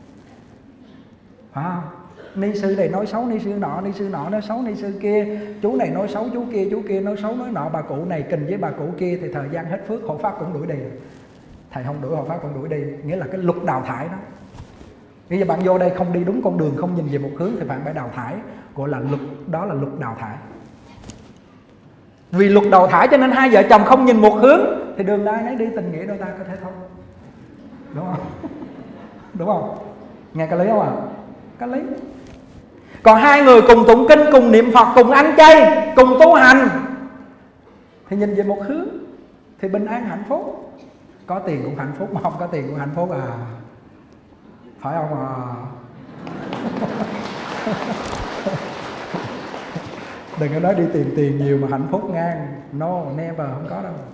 phải không? Ni sư này nói xấu ni sư nọ, ni sư nọ nói xấu ni sư kia, chú này nói xấu chú kia, chú kia nói xấu nói nọ, bà cụ này kình với bà cụ kia, thì thời gian hết phước, hộ pháp cũng đuổi đi. Thầy không đuổi, hộ pháp cũng đuổi đi. Nghĩa là cái luật đào thải đó. Bây giờ bạn vô đây không đi đúng con đường, không nhìn về một hướng thì bạn phải đào thải, gọi là luật, đó là luật đào thải. Vì luật đào thải cho nên hai vợ chồng không nhìn một hướng, thì đường ai nấy đi, tình nghĩa đôi ta có thể thông. Đúng không? Đúng không? Nghe cái lý không ạ? À? Cái lý. Còn hai người cùng tụng kinh, cùng niệm Phật, cùng ăn chay, cùng tu hành thì nhìn về một hướng thì bình an hạnh phúc. Có tiền cũng hạnh phúc, mà không có tiền cũng hạnh phúc à. Phải không à? Đừng có nói đi tìm tiền nhiều mà hạnh phúc ngang. No, never, không có đâu.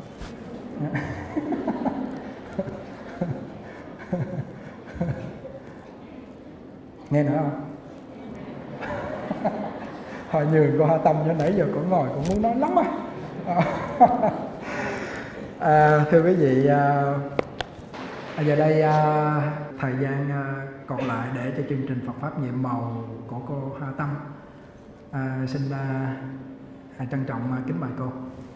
Nghe nữa không? Họ nhường qua tâm cho nãy giờ cũng ngồi cũng muốn nói lắm à. À, thưa quý vị, à, giờ đây à, thời gian à, còn lại để cho chương trình Phật Pháp nhiệm màu của cô Hoa Tâm, à, xin à, à, trân trọng à, kính mời cô.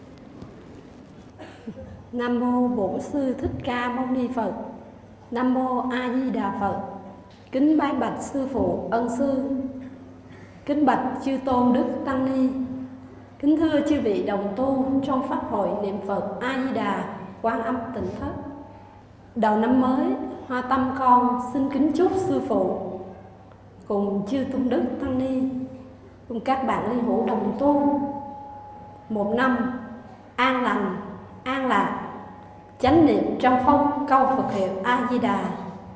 Nam mô Bổn Sư Thích Ca Mâu Ni Phật. Nam mô A Di Đà Phật. Kính bái bạch sư phụ ân sư. Kính bạch chư tôn đức tăng ni. Kính thưa chư vị đồng tu trong pháp hội niệm Phật A Di Đà Quan Âm Tịnh Thất. Đầu năm mới, Hoa Tâm con xin kính chúc sư phụ cùng chư tôn đức tăng ni, cùng các bạn ly hữu đồng tu một năm an lành, an lạc, chánh niệm trong phong câu Phật hiệu A Di Đà.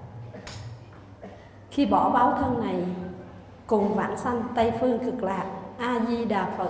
Khi bỏ báo thân này, cùng vãng sanh Tây phương cực lạc A Di Đà Phật.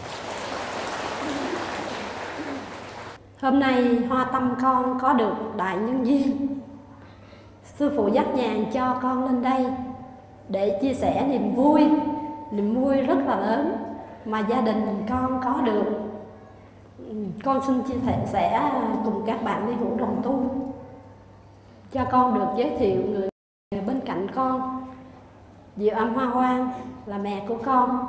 Hôm nay Hoa Tâm con có được đại nhân duyên, sư phụ dắt nhàn cho con lên đây để chia sẻ niềm vui, niềm vui rất là lớn mà gia đình con có được. Con xin chia sẻ cùng các bạn ly hữu đồng tu. Cho con được giới thiệu người bên cạnh con, Diệu Âm Hoa Quang là mẹ của con.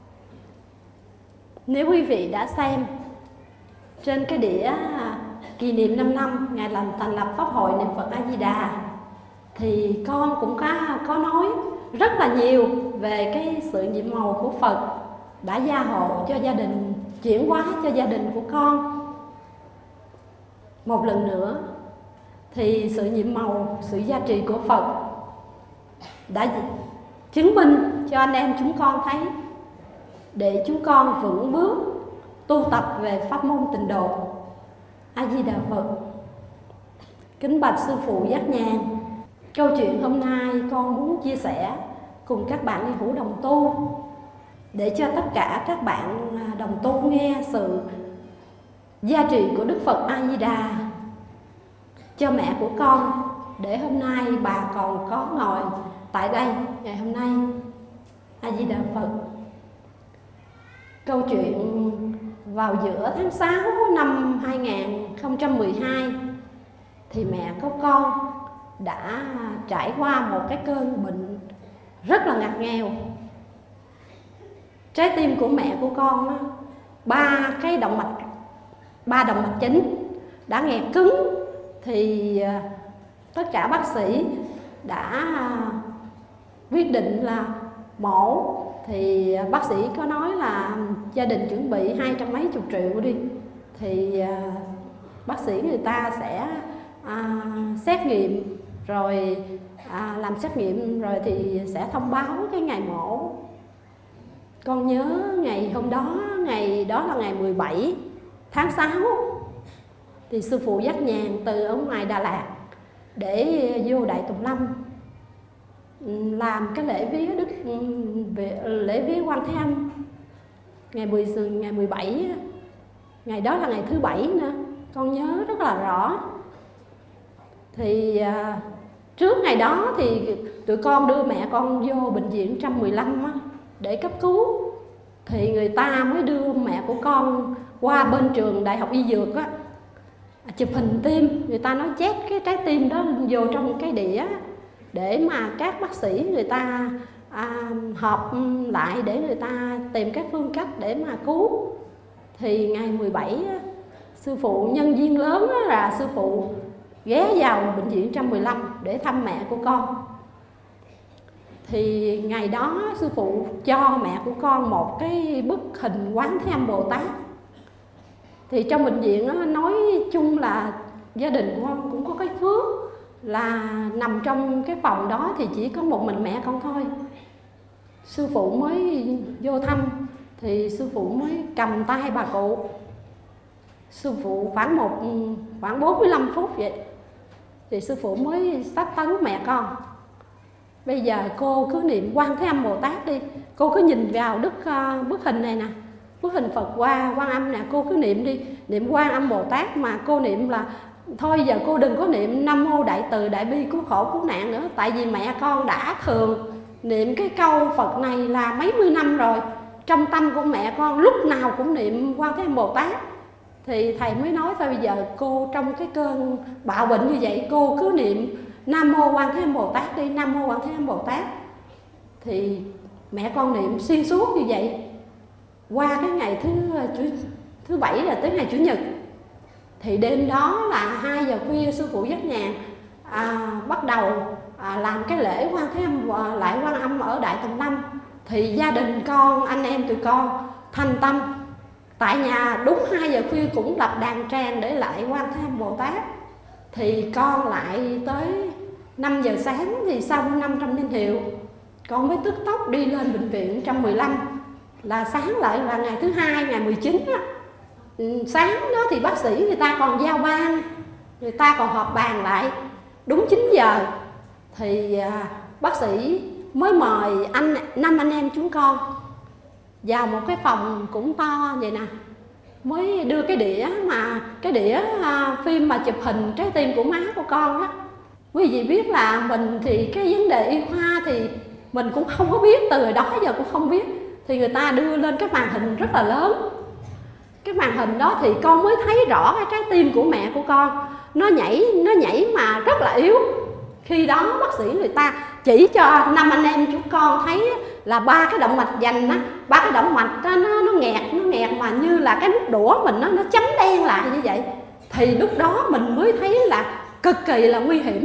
Nếu quý vị đã xem trên cái đĩa kỷ niệm năm năm ngày làm thành lập Pháp hội niệm Phật A Di Đà thì con cũng có, có nói rất là nhiều về cái sự nhiệm màu của Phật đã gia hộ cho gia đình, chuyển hóa cho gia đình của con. Một lần nữa thì sự nhiệm màu, sự gia trì của Phật đã chứng minh cho anh em chúng con thấy để chúng con vững bước tu tập về pháp môn tịnh độ A Di Đà Phật. Kính bạch sư phụ Giác Nhàn, câu chuyện hôm nay con muốn chia sẻ cùng các bạn ly hữu đồng tu để cho tất cả các bạn đồng tu nghe sự gia trì của Đức Phật A Di Đà cho mẹ của con, để hôm nay bà còn có ngồi tại đây ngày hôm nay. A Di Đà Phật. Câu chuyện vào giữa tháng sáu năm hai nghìn không trăm mười hai thì mẹ của con đã trải qua một cái cơn bệnh rất là ngặt nghèo. Trái tim của mẹ của con, ba cái động mạch, ba động mạch chính đã nghẹt cứng, thì tất cả bác sĩ đã quyết định là mổ. Thì bác sĩ có nói là gia đình chuẩn bị hai trăm mấy chục triệu đi, thì bác sĩ người ta sẽ à, xét nghiệm rồi à, làm xét nghiệm rồi thì sẽ thông báo cái ngày mổ. Con nhớ ngày hôm đó, ngày đó là ngày mười bảy tháng sáu, thì sư phụ Giác Nhàn từ ở ngoài Đà Lạt để vô Đại Tùng Lâm làm cái lễ vía Đức về lễ vía Quan Thế Âm ngày mười ngày mười bảy, ngày đó là ngày thứ bảy nữa, con nhớ rất là rõ. Thì à, trước ngày đó thì tụi con đưa mẹ con vô bệnh viện một trăm mười lăm á, để cấp cứu, thì người ta mới đưa mẹ của con qua bên trường Đại học Y Dược á, chụp hình tim. Người ta nói chét cái trái tim đó vô trong cái đĩa để mà các bác sĩ người ta à, họp lại để người ta tìm các phương cách để mà cứu. Thì ngày mười bảy sư phụ nhân duyên lớn là sư phụ ghé vào bệnh viện một trăm mười lăm để thăm mẹ của con. Thì ngày đó sư phụ cho mẹ của con một cái bức hình Quán Thế Âm Bồ Tát. Thì trong bệnh viện đó, nói chung là gia đình của con cũng có cái phước là nằm trong cái phòng đó thì chỉ có một mình mẹ con thôi. Sư phụ mới vô thăm thì sư phụ mới cầm tay bà cụ. Sư phụ khoảng một khoảng bốn mươi lăm phút vậy thì sư phụ mới xách tấn mẹ con. Bây giờ cô cứ niệm Quan Thế Âm Bồ Tát đi. Cô cứ nhìn vào đức uh, bức hình này nè, bức hình Phật Hoa Quan Âm nè, cô cứ niệm đi, niệm Quan Âm Bồ Tát. Mà cô niệm là thôi giờ cô đừng có niệm Nam Mô Đại Từ Đại Bi Cứu Khổ Cứu Nạn nữa. Tại vì mẹ con đã thường niệm cái câu Phật này là mấy mươi năm rồi. Trong tâm của mẹ con lúc nào cũng niệm Quan Thế Âm Bồ Tát. Thì thầy mới nói thôi bây giờ cô trong cái cơn bạo bệnh như vậy, cô cứ niệm Nam Mô Quan Thế Âm Bồ Tát đi, Nam Mô Quan Thế Âm Bồ Tát. Thì mẹ con niệm xuyên suốt như vậy. Qua cái ngày thứ thứ, thứ bảy là tới ngày Chủ nhật. Thì đêm đó là hai giờ khuya sư phụ Giác Nhàn à, bắt đầu à, làm cái lễ Quan Thế Âm à, lại Quan Âm ở Đại Tùng Lâm. Thì gia đình con, anh em tụi con thành tâm tại nhà đúng hai giờ khuya cũng lập đàn tràng để lại Quan Thế Âm Bồ Tát. Thì con lại tới năm giờ sáng thì xong năm trăm niên hiệu, con mới tức tốc đi lên bệnh viện một trăm mười lăm. Là sáng lại là ngày thứ hai, ngày mười chín á. Sáng đó thì bác sĩ người ta còn giao ban, người ta còn họp bàn lại. Đúng chín giờ thì à, bác sĩ mới mời anh năm anh em chúng con vào một cái phòng cũng to vậy nè. Mới đưa cái đĩa mà cái đĩa à, phim mà chụp hình trái tim của má của con đó. Quý vị biết là mình thì cái vấn đề y khoa thì mình cũng không có biết, từ hồi đó giờ cũng không biết. Thì người ta đưa lên cái màn hình rất là lớn. Cái màn hình đó thì con mới thấy rõ cái trái tim của mẹ của con. Nó nhảy, nó nhảy mà rất là yếu. Khi đó bác sĩ người ta chỉ cho năm anh em chúng con thấy là ba cái động mạch vành á, ba cái động mạch đó, nó, nó nghẹt, nó nghẹt mà như là cái nút đũa mình nó, nó chấm đen lại như vậy. Thì lúc đó mình mới thấy là cực kỳ là nguy hiểm.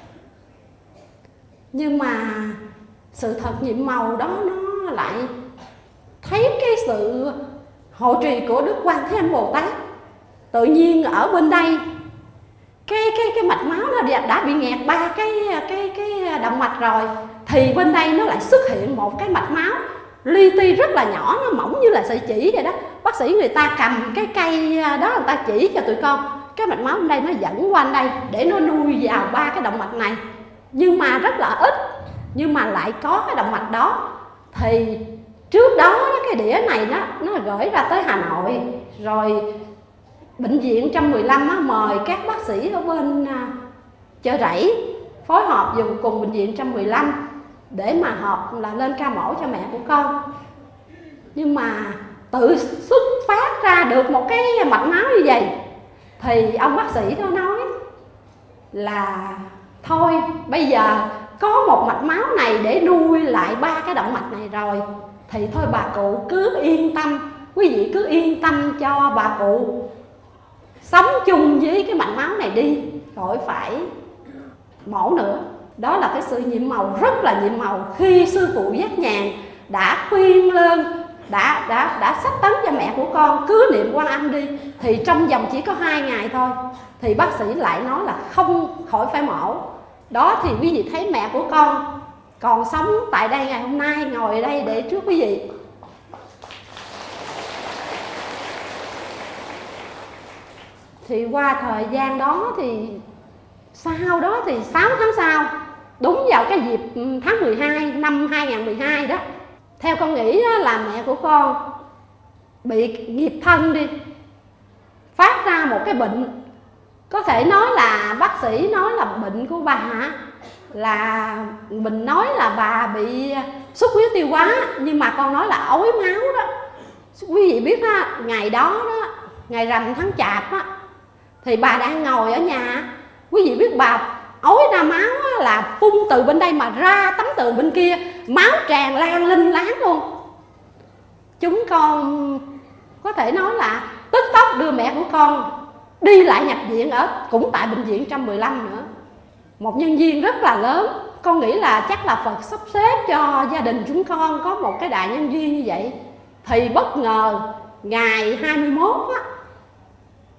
Nhưng mà sự thật nhiệm màu đó nó lại thấy cái sự hộ trì của Đức Quan Thế Âm Bồ Tát. Tự nhiên ở bên đây cái cái cái mạch máu nó đã bị nghẹt ba cái cái cái động mạch rồi, thì bên đây nó lại xuất hiện một cái mạch máu li ti rất là nhỏ, nó mỏng như là sợi chỉ vậy đó. Bác sĩ người ta cầm cái cây đó người ta chỉ cho tụi con, cái mạch máu bên đây nó dẫn qua đây để nó nuôi vào ba cái động mạch này, nhưng mà rất là ít, nhưng mà lại có cái động mạch đó. Thì trước đó cái đĩa này nó nó gửi ra tới Hà Nội rồi. Bệnh viện một trăm mười lăm á, mời các bác sĩ ở bên à, Chợ Rẫy phối hợp dùng cùng bệnh viện một trăm mười lăm để mà họp là lên ca mổ cho mẹ của con. Nhưng mà tự xuất phát ra được một cái mạch máu như vậy thì ông bác sĩ đó nói là thôi bây giờ có một mạch máu này để nuôi lại ba cái động mạch này rồi thì thôi bà cụ cứ yên tâm, quý vị cứ yên tâm cho bà cụ sống chung với cái mạch máu này đi, khỏi phải mổ nữa. Đó là cái sự nhiệm màu rất là nhiệm màu khi sư phụ Giác Nhàn đã khuyên lên, đã đã đã sách tấn cho mẹ của con cứ niệm Quan Âm đi. Thì trong vòng chỉ có hai ngày thôi thì bác sĩ lại nói là không, khỏi phải mổ. Đó thì quý vị thấy mẹ của con còn sống tại đây ngày hôm nay, ngồi ở đây để trước quý vị. Thì qua thời gian đó thì sau đó thì sáu tháng sau, đúng vào cái dịp tháng mười hai năm hai nghìn không trăm mười hai đó, theo con nghĩ là mẹ của con bị nghiệp thân đi, phát ra một cái bệnh. Có thể nói là bác sĩ nói là bệnh của bà là mình nói là bà bị xuất huyết tiêu hóa, nhưng mà con nói là ối máu đó. Quý vị biết á, ngày đó đó, ngày rằm tháng Chạp á, thì bà đang ngồi ở nhà, quý vị biết bà ối ra máu á, là phun từ bên đây mà ra tấm tường bên kia, máu tràn lan linh láng luôn. Chúng con có thể nói là tức tốc đưa mẹ của con đi lại nhập viện ở cũng tại bệnh viện một trăm mười lăm nữa. Một nhân viên rất là lớn, con nghĩ là chắc là Phật sắp xếp cho gia đình chúng con có một cái đại nhân viên như vậy. Thì bất ngờ ngày hai mươi mốt á,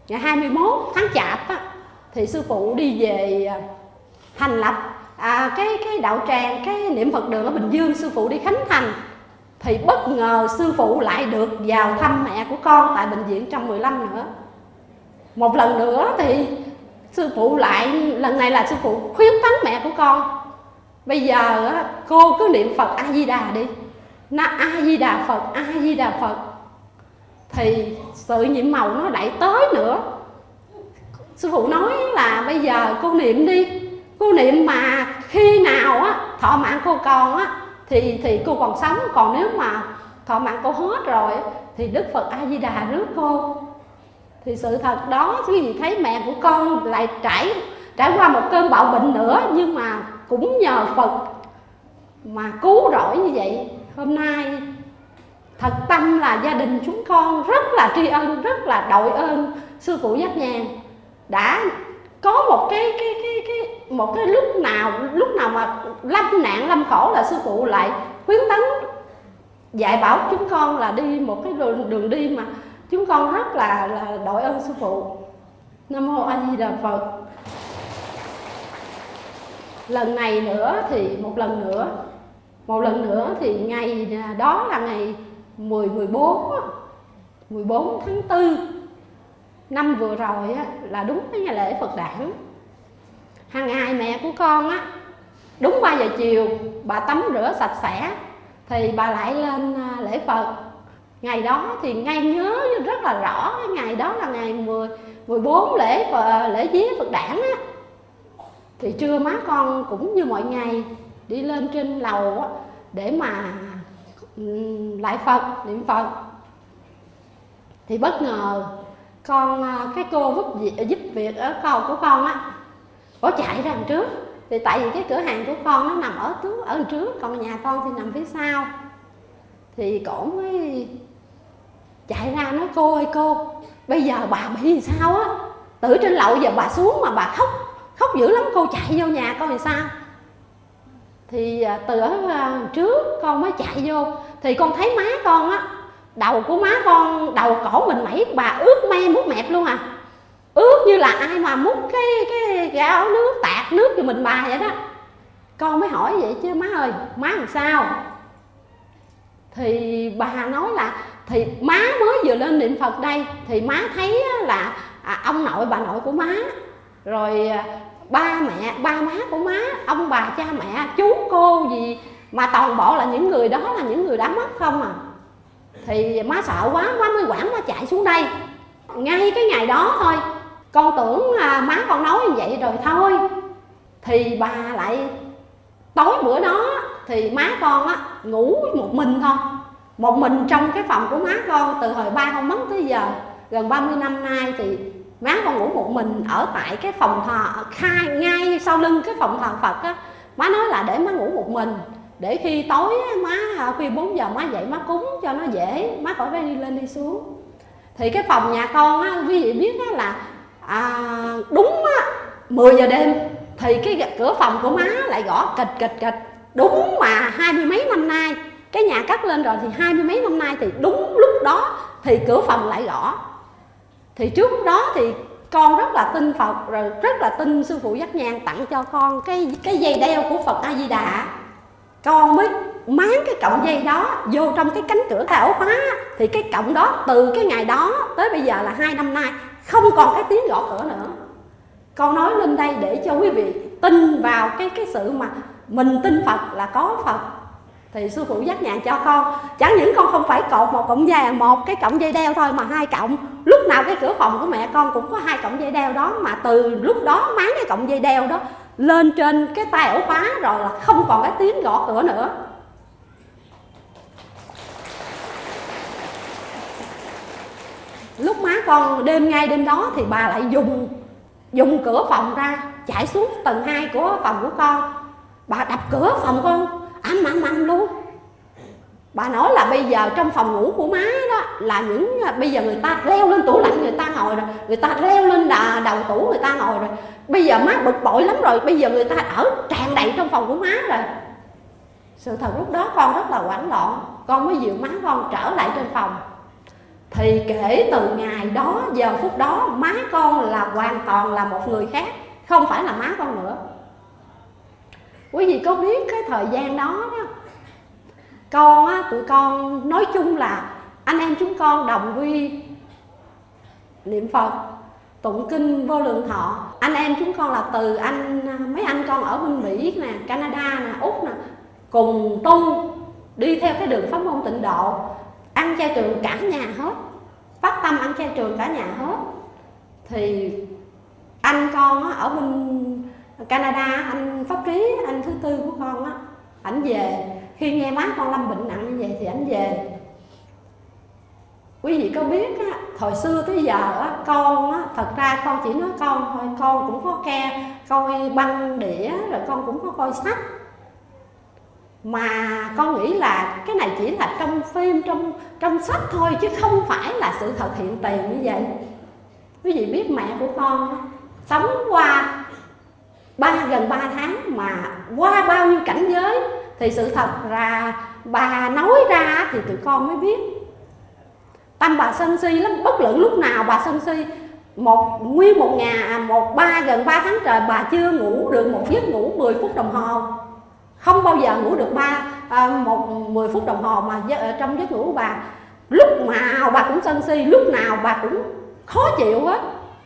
ngày hai mươi mốt tháng Chạp á, thì sư phụ đi về thành lập à, cái cái đạo tràng, cái niệm Phật đường ở Bình Dương. Sư phụ đi khánh thành thì bất ngờ sư phụ lại được vào thăm mẹ của con tại bệnh viện một trăm mười lăm nữa. Một lần nữa thì sư phụ lại, lần này là sư phụ khuyến tấn mẹ của con: bây giờ cô cứ niệm Phật A Di Đà đi, na A Di Đà Phật, A Di Đà Phật. Thì sự nhiệm màu nó lại tới nữa. Sư phụ nói là bây giờ cô niệm đi, cô niệm mà khi nào á thọ mạng cô còn á thì thì cô còn sống, còn nếu mà thọ mạng cô hết rồi thì Đức Phật A Di Đà rước cô. Thì sự thật đó, quý vị thấy mẹ của con lại trải trải qua một cơn bạo bệnh nữa, nhưng mà cũng nhờ Phật mà cứu rỗi như vậy. Hôm nay thật tâm là gia đình chúng con rất là tri ân, rất là đội ơn sư phụ Giác Nhàn đã có một cái cái cái cái một cái lúc nào lúc nào mà lâm nạn lâm khổ là sư phụ lại khuyến tấn dạy bảo chúng con là đi một cái đường, đường đi mà chúng con rất là là đội ơn sư phụ. Nam mô A Di Đà Phật. Lần này nữa thì một lần nữa một lần nữa thì ngày đó là ngày mười, mười bốn mười bốn tháng tư năm vừa rồi á, là đúng cái ngày lễ Phật đản. Hàng ngày mẹ của con á, đúng ba giờ chiều bà tắm rửa sạch sẽ thì bà lại lên lễ Phật. Ngày đó thì ngay nhớ rất là rõ, cái ngày đó là ngày mười, mười bốn lễ lễ vía Phật đản á. Thì trưa má con cũng như mọi ngày đi lên trên lầu á, để mà lại Phật, niệm Phật. Thì bất ngờ con, cái cô giúp việc, giúp việc ở con của con á, có chạy ra đằng trước. Thì tại vì cái cửa hàng của con nó nằm ở trước, ở đằng trước, còn nhà con thì nằm phía sau. Thì cổ mới chạy ra nói: cô ơi cô, bây giờ bà bị sao á, từ trên lầu giờ bà xuống mà bà khóc, khóc dữ lắm, cô chạy vô nhà coi thì sao. Thì từ ở trước con mới chạy vô, thì con thấy má con á, đầu của má con, đầu cổ mình mẩy, bà ướt me mút mẹp luôn à, ướt như là ai mà mút cái cái gáo nước, tạt nước cho mình bà vậy đó. Con mới hỏi vậy chứ má ơi, má làm sao? Thì bà nói là thì má mới vừa lên niệm Phật đây, thì má thấy là à, ông nội bà nội của má, rồi ba mẹ, ba má của má, ông bà cha mẹ, chú cô gì mà toàn bộ là những người đó là những người đã mất không à. Thì má sợ quá, má mới quảng má chạy xuống đây. Ngay cái ngày đó thôi, con tưởng à, má con nói như vậy rồi thôi. Thì bà lại tối bữa đó thì má con á ngủ một mình thôi, một mình trong cái phòng của má con. Từ hồi ba con mất tới giờ gần ba mươi năm nay thì má con ngủ một mình ở tại cái phòng thờ khai ngay sau lưng cái phòng thờ Phật á. Má nói là để má ngủ một mình, để khi tối má khuya bốn giờ má dậy má cúng cho nó dễ, má khỏi phải đi lên đi xuống. Thì cái phòng nhà con á, quý vị biết á là à, đúng á mười giờ đêm thì cái cửa phòng của má lại gõ kịch kịch kịch. Đúng mà hai mươi mấy năm nay, cái nhà cất lên rồi thì hai mươi mấy năm nay thì đúng lúc đó thì cửa phòng lại gõ. Thì trước đó thì con rất là tin Phật, rồi rất là tin sư phụ Giác Nhàn tặng cho con cái cái dây đeo của Phật A Di Đà. Con mới máng cái cọng dây đó vô trong cái cánh cửa cái ổ khóa. Thì cái cọng đó từ cái ngày đó tới bây giờ là hai năm nay không còn cái tiếng gõ cửa nữa. Con nói lên đây để cho quý vị tin vào cái cái sự mà mình tin Phật là có Phật. Thì sư phụ Giác Nhàn cho con, chẳng những con không phải cột một cọng dây, một cái cọng dây đeo thôi mà hai cọng. Lúc nào cái cửa phòng của mẹ con cũng có hai cọng dây đeo đó. Mà từ lúc đó máng cái cọng dây đeo đó lên trên cái tay ổ khóa rồi là không còn cái tiếng gõ cửa nữa. Lúc má con đêm ngay đêm đó thì bà lại dùng dùng cửa phòng ra, chạy xuống tầng hai của phòng của con. Bà đập cửa phòng con ầm ầm ầm luôn. Bà nói là bây giờ trong phòng ngủ của má đó là những bây giờ người ta leo lên tủ lạnh người ta ngồi rồi, người ta leo lên đầu tủ người ta ngồi rồi. Bây giờ má bực bội lắm rồi, bây giờ người ta ở tràn đầy trong phòng của má rồi. Sự thật lúc đó con rất là hoảng loạn, con mới dìu má con trở lại trên phòng. Thì kể từ ngày đó, giờ phút đó, má con là hoàn toàn là một người khác, không phải là má con nữa. Quý vị có biết cái thời gian đó, đó con á, tụi con nói chung là anh em chúng con đồng quy niệm Phật, tụng kinh vô lượng thọ. Anh em chúng con là từ anh mấy anh con ở bên Mỹ nè, Canada nè, Úc nè, cùng tu đi theo cái đường pháp môn tịnh độ, ăn chay trường cả nhà hết, phát tâm ăn chay trường cả nhà hết. Thì anh con á, ở bên Canada, anh Pháp Trí, anh thứ tư của con á, ảnh về khi nghe má con lâm bệnh nặng như vậy thì ảnh về. Quý vị có biết á, thời xưa tới giờ á, con á, thật ra con chỉ nói con thôi, con cũng có ke coi băng đĩa, rồi con cũng có coi sách. Mà con nghĩ là cái này chỉ là trong phim, trong trong sách thôi, chứ không phải là sự thật hiện tiền như vậy. Quý vị biết mẹ của con á, sống qua ba gần ba tháng mà qua bao nhiêu cảnh giới, thì sự thật là bà nói ra thì tụi con mới biết. Tâm bà sân si lắm, bất luận lúc nào bà sân si. Một nguyên một nhà, một ba gần ba tháng trời bà chưa ngủ được một giấc ngủ mười phút đồng hồ, không bao giờ ngủ được ba à, một mười phút đồng hồ mà trong giấc ngủ của bà. Lúc nào bà cũng sân si, lúc nào bà cũng khó chịu hết.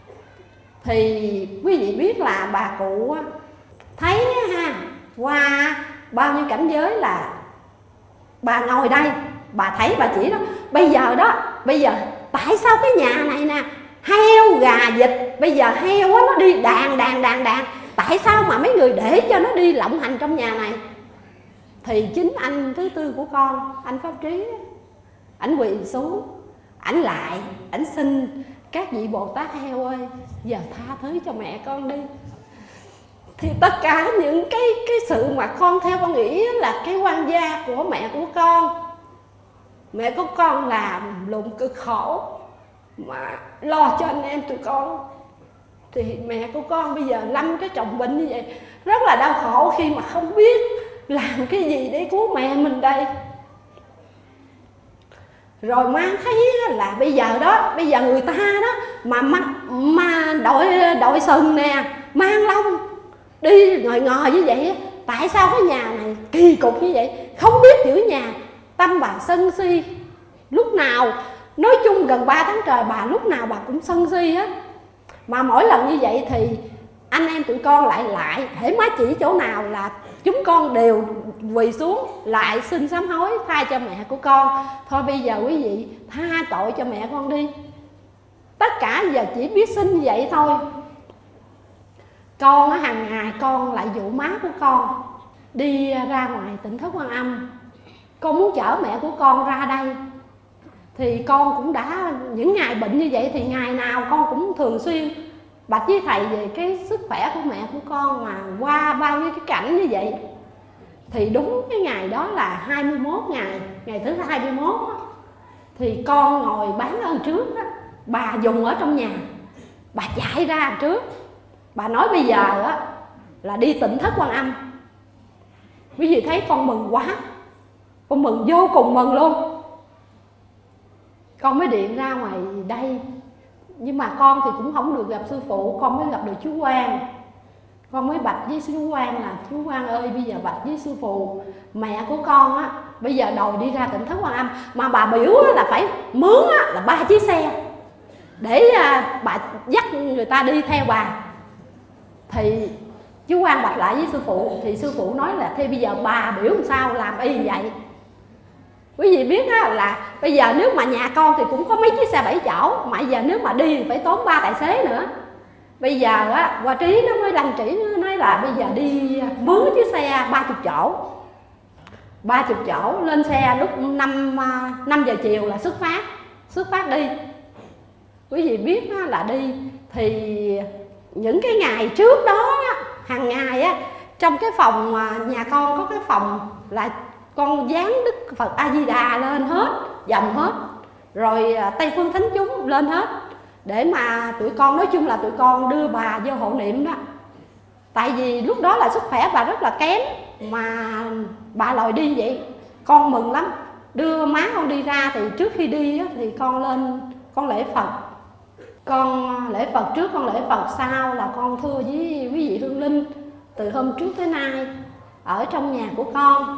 Thì quý vị biết là bà cụ thấy ha, qua bao nhiêu cảnh giới là bà ngồi đây, bà thấy bà chỉ đó, bây giờ đó, bây giờ tại sao cái nhà này nè, heo gà vịt, bây giờ heo á nó đi đàn đàn đàn đàn, tại sao mà mấy người để cho nó đi lộng hành trong nhà này? Thì chính anh thứ tư của con, anh Pháp Trí, ảnh quỳ xuống, ảnh lại, ảnh xin các vị Bồ Tát heo ơi, giờ tha thứ cho mẹ con đi. Thì tất cả những cái cái sự mà con theo con nghĩ là cái oan gia của mẹ của con, mẹ của con làm lụng cực khổ mà lo cho anh em tụi con, thì mẹ của con bây giờ lâm cái trọng bệnh như vậy, rất là đau khổ khi mà không biết làm cái gì để cứu mẹ mình đây. Rồi mang thấy là bây giờ đó, bây giờ người ta đó mà mà, mà đội đội sừng nè, mang lông đi ngồi ngồi như vậy, tại sao cái nhà này kỳ cục như vậy, không biết giữ nhà. Tâm bà sân si, lúc nào nói chung gần ba tháng trời bà lúc nào bà cũng sân si hết. Mà mỗi lần như vậy thì anh em tụi con lại lại hễ má chỉ chỗ nào là chúng con đều quỳ xuống lại xin sám hối tha cho mẹ của con. Thôi bây giờ quý vị tha tội cho mẹ con đi. Tất cả giờ chỉ biết xin như vậy thôi. Con hàng ngày con lại dụ má của con đi ra ngoài Tỉnh Thất Quan Âm, con muốn chở mẹ của con ra đây. Thì con cũng đã những ngày bệnh như vậy thì ngày nào con cũng thường xuyên bạch với thầy về cái sức khỏe của mẹ của con, mà qua bao nhiêu cái cảnh như vậy. Thì đúng cái ngày đó là hai mươi mốt ngày, ngày thứ hai mươi mốt đó, thì con ngồi bán ở trước đó, bà dùng ở trong nhà, bà chạy ra trước, bà nói bây giờ á là đi Tỉnh Thất Quan Âm. Quý vị thấy con mừng quá, con mừng vô cùng mừng luôn. Con mới điện ra ngoài đây, nhưng mà con thì cũng không được gặp sư phụ, con mới gặp được chú Quang. Con mới bạch với chú Quang là chú Quang ơi, bây giờ bạch với sư phụ, mẹ của con á bây giờ đòi đi ra Tỉnh Thất Quan Âm, mà bà biểu là phải mướn á, là ba chiếc xe để à, bà dắt người ta đi theo bà. Thì chú Quang bạch lại với sư phụ, thì sư phụ nói là thế bây giờ bà biểu làm sao làm y vậy. Quý vị biết á, là bây giờ nếu mà nhà con thì cũng có mấy chiếc xe bảy chỗ, mà giờ nếu mà đi thì phải tốn ba tài xế nữa. Bây giờ á, Hòa Trí nó mới lanh chỉ, nó nói là bây giờ đi mướn chiếc xe ba mươi chỗ, ba mươi chỗ lên xe lúc năm năm giờ chiều là xuất phát, xuất phát đi. Quý vị biết á, là đi thì những cái ngày trước đó á, hàng ngày á, trong cái phòng nhà con có cái phòng là con dán Đức Phật A Di Đà lên hết, dòng hết, rồi Tây Phương Thánh Chúng lên hết, để mà tụi con nói chung là tụi con đưa bà vô hộ niệm đó. Tại vì lúc đó là sức khỏe bà rất là kém, mà bà lòi đi vậy con mừng lắm. đưa má con đi ra thì trước khi đi á, thì con lên con lễ Phật. Con lễ Phật trước, con lễ Phật sau là con thưa với quý vị hương linh từ hôm trước tới nay ở trong nhà của con,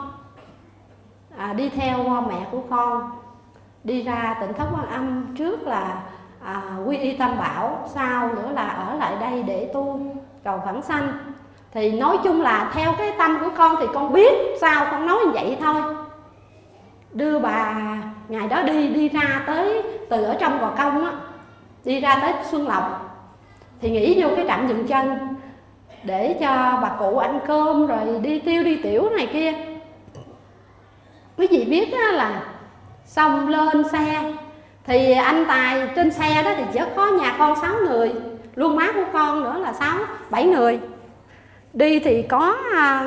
à, đi theo mẹ của con đi ra Tịnh Thất Quan Âm, trước là à, quy y Tam Bảo, sau nữa là ở lại đây để tu cầu vãng sanh. Thì nói chung là theo cái tâm của con thì con biết sao con nói như vậy thôi. Đưa bà ngày đó đi đi ra tới từ ở trong Gò Công á, đi ra tới Xuân Lộc thì nghỉ vô cái trạm dừng chân để cho bà cụ ăn cơm rồi đi tiêu đi tiểu này kia. Quý vị biết á, là xong lên xe thì anh Tài trên xe đó thì chỉ có nhà con sáu người, luôn má của con nữa là sáu bảy người. Đi thì có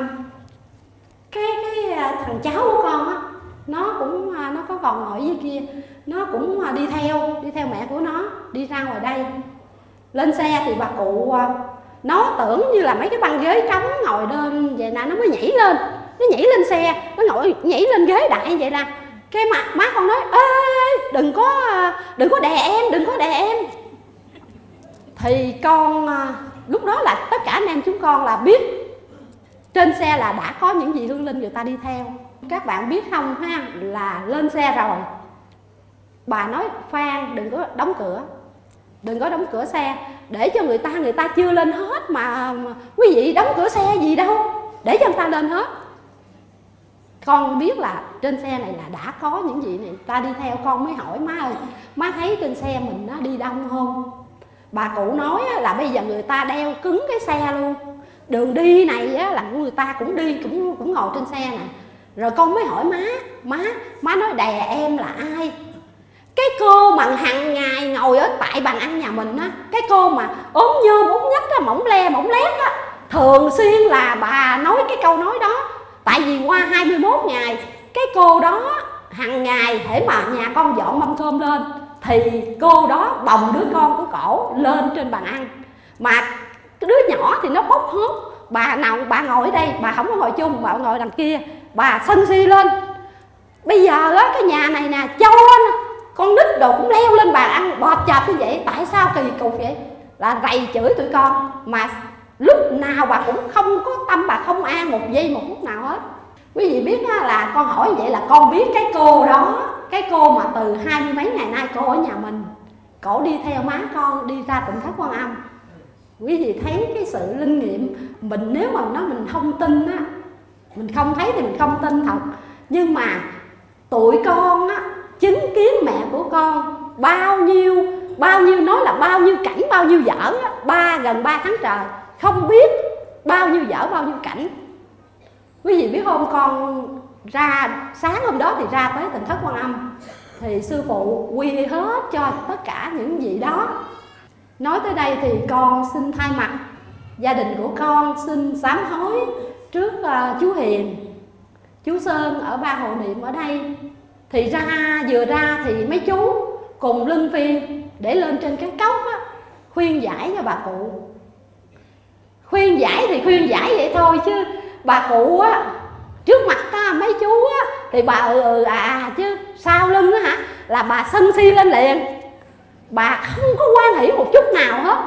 cái cái thằng cháu của con á, nó cũng nó có còn ngồi dưới kia, nó cũng đi theo đi theo mẹ của nó đi ra ngoài đây. Lên xe thì bà cụ nó tưởng như là mấy cái băng ghế trống ngồi lên vậy nè, nó mới nhảy lên, nó nhảy lên xe, nó ngồi nhảy lên ghế đại vậy nè. Cái má, má con nói ê đừng có đừng có đè em, đừng có đè em. Thì con lúc đó là tất cả anh em chúng con là biết trên xe là đã có những vị hương linh người ta đi theo. Các bạn biết không ha, là lên xe rồi bà nói Phan đừng có đóng cửa, đừng có đóng cửa xe để cho người ta người ta chưa lên hết mà, mà quý vị đóng cửa xe gì đâu, để cho người ta lên hết. Con biết là trên xe này là đã có những vị này ta đi theo. Con mới hỏi má ơi, má thấy trên xe mình nó đi đông không? Bà cụ nói là bây giờ người ta đeo cứng cái xe luôn, đường đi này á, là người ta cũng đi cũng cũng ngồi trên xe nè. Rồi con mới hỏi má, má má nói đè em là ai? Cái cô mà hàng ngày ngồi ở tại bàn ăn nhà mình á, cái cô mà ốm nhôm ốm nhách á, mỏng le mỏng lét á, thường xuyên là bà nói cái câu nói đó. Tại vì qua hai mươi mốt ngày, cái cô đó hàng ngày hễ mà nhà con dọn mâm cơm lên thì cô đó bồng đứa con của cổ lên trên bàn ăn. Mà cái đứa nhỏ thì nó bốc hốt, bà nào bà ngồi ở đây, bà không có ngồi chung, bà ngồi đằng kia, bà sân si lên. Bây giờ á, cái nhà này nè, châu á, con nít đồ cũng leo lên bàn ăn bọt chợp như vậy. Tại sao kỳ cục vậy? Là rầy chửi tụi con, mà lúc nào bà cũng không có tâm, bà không an một giây một phút nào hết. Quý vị biết á, là con hỏi vậy là con biết cái cô đó, cái cô mà từ hai mươi mấy ngày nay cổ ở nhà mình, cổ đi theo má con đi ra Tịnh Thất Quan Âm. Quý vị thấy cái sự linh nghiệm. Mình nếu mà nói mình không tin á, mình không thấy thì mình không tin thật. Nhưng mà tụi con á, chứng kiến mẹ của con bao nhiêu bao nhiêu nói là bao nhiêu cảnh bao nhiêu dở á, ba gần ba tháng trời không biết bao nhiêu dở bao nhiêu cảnh. Quý vị biết không, con ra sáng hôm đó thì ra tới Tịnh Thất Quan Âm thì sư phụ quy hết cho tất cả những vị đó. Nói tới đây thì con xin thay mặt gia đình của con xin sám hối trước uh, chú Hiền, chú Sơn ở Ba Hộ Niệm ở đây. Thì ra vừa ra thì mấy chú cùng luân phiên để lên trên cái cốc á, khuyên giải cho bà cụ. Khuyên giải thì khuyên giải vậy thôi chứ bà cụ á, trước mặt á, mấy chú á, thì bà ừ ừ à, à chứ sau lưng á hả là bà sân si lên liền. Bà không có quan hỷ một chút nào hết.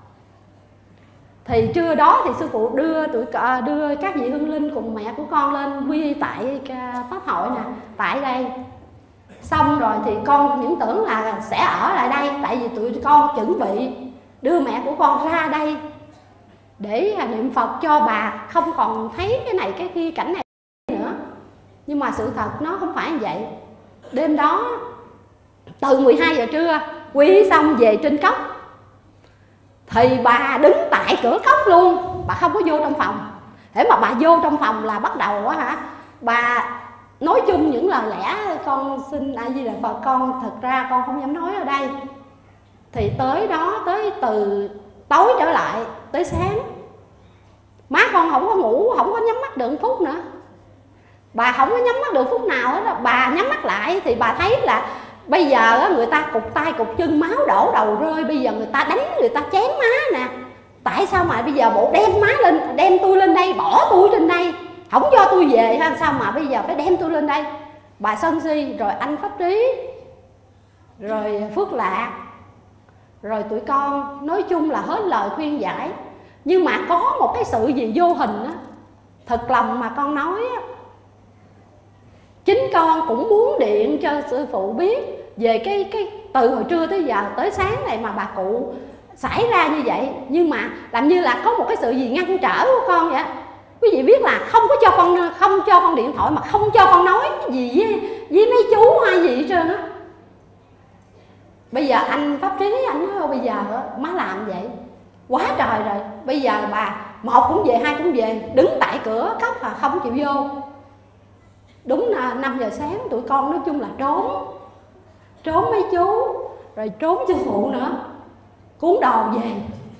Thì trưa đó thì sư phụ đưa tụi đưa các vị hương linh cùng mẹ của con lên quy tại pháp hội nè, tại đây. Xong rồi thì con những tưởng là sẽ ở lại đây, tại vì tụi con chuẩn bị đưa mẹ của con ra đây để niệm Phật cho bà không còn thấy cái này cái kia cảnh này nữa. Nhưng mà sự thật nó không phải như vậy. Đêm đó từ mười hai giờ trưa quy xong về trên cốc thì bà đứng tại cửa cốc luôn, bà không có vô trong phòng. Thế mà bà vô trong phòng là bắt đầu á hả, bà nói chung những lời lẽ con xin A Di Đà Phật, con thật ra con không dám nói ở đây. Thì tới đó, tới từ tối trở lại tới sáng, má con không có ngủ, không có nhắm mắt được một phút nữa. Bà không có nhắm mắt được phút nào hết. Bà nhắm mắt lại thì bà thấy là bây giờ người ta cục tay cục chân, máu đổ đầu rơi. Bây giờ người ta đánh, người ta chém má nè. Tại sao mà bây giờ bộ đem má lên, đem tôi lên đây, bỏ tôi trên đây, không cho tôi về hay sao mà bây giờ phải đem tôi lên đây? bà Sân Si, rồi anh Pháp Trí, rồi Phước Lạc, rồi tụi con, nói chung là hết lời khuyên giải. Nhưng mà có một cái sự gì vô hình á, thật lòng mà con nói á, chính con cũng muốn điện cho sư phụ biết về cái cái từ hồi trưa tới giờ tới sáng này mà bà cụ xảy ra như vậy, nhưng mà làm như là có một cái sự gì ngăn trở của con vậy. Quý vị biết là không có cho con không cho con điện thoại, mà không cho con nói gì với, với mấy chú hay gì hết trơn á. Bây giờ anh Pháp Trí anh nói bây giờ má làm vậy quá trời rồi, bây giờ bà một cũng về hai cũng về, đứng tại cửa khóc mà không chịu vô. Đúng là năm giờ sáng tụi con nói chung là trốn trốn mấy chú, rồi trốn sư phụ nữa, cuốn đồ về.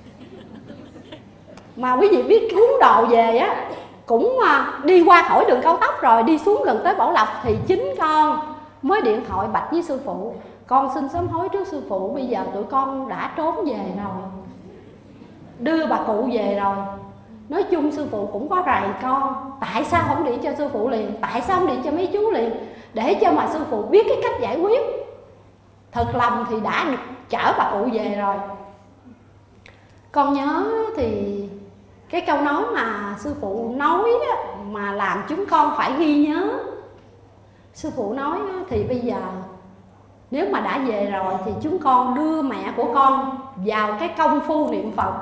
Mà quý vị biết cuốn đồ về á, cũng đi qua khỏi đường cao tốc rồi đi xuống gần tới Bảo Lộc thì chính con mới điện thoại bạch với sư phụ, con xin sám hối trước sư phụ, bây giờ tụi con đã trốn về rồi, đưa bà cụ về rồi. Nói chung sư phụ cũng có rầy con, tại sao không điện cho sư phụ liền, tại sao không điện cho mấy chú liền, để cho mà sư phụ biết cái cách giải quyết. Thật lòng thì đã chở bà cụ về rồi. Con nhớ thì cái câu nói mà sư phụ nói á, mà làm chúng con phải ghi nhớ. Sư phụ nói á, thì bây giờ nếu mà đã về rồi thì chúng con đưa mẹ của con vào cái công phu niệm Phật,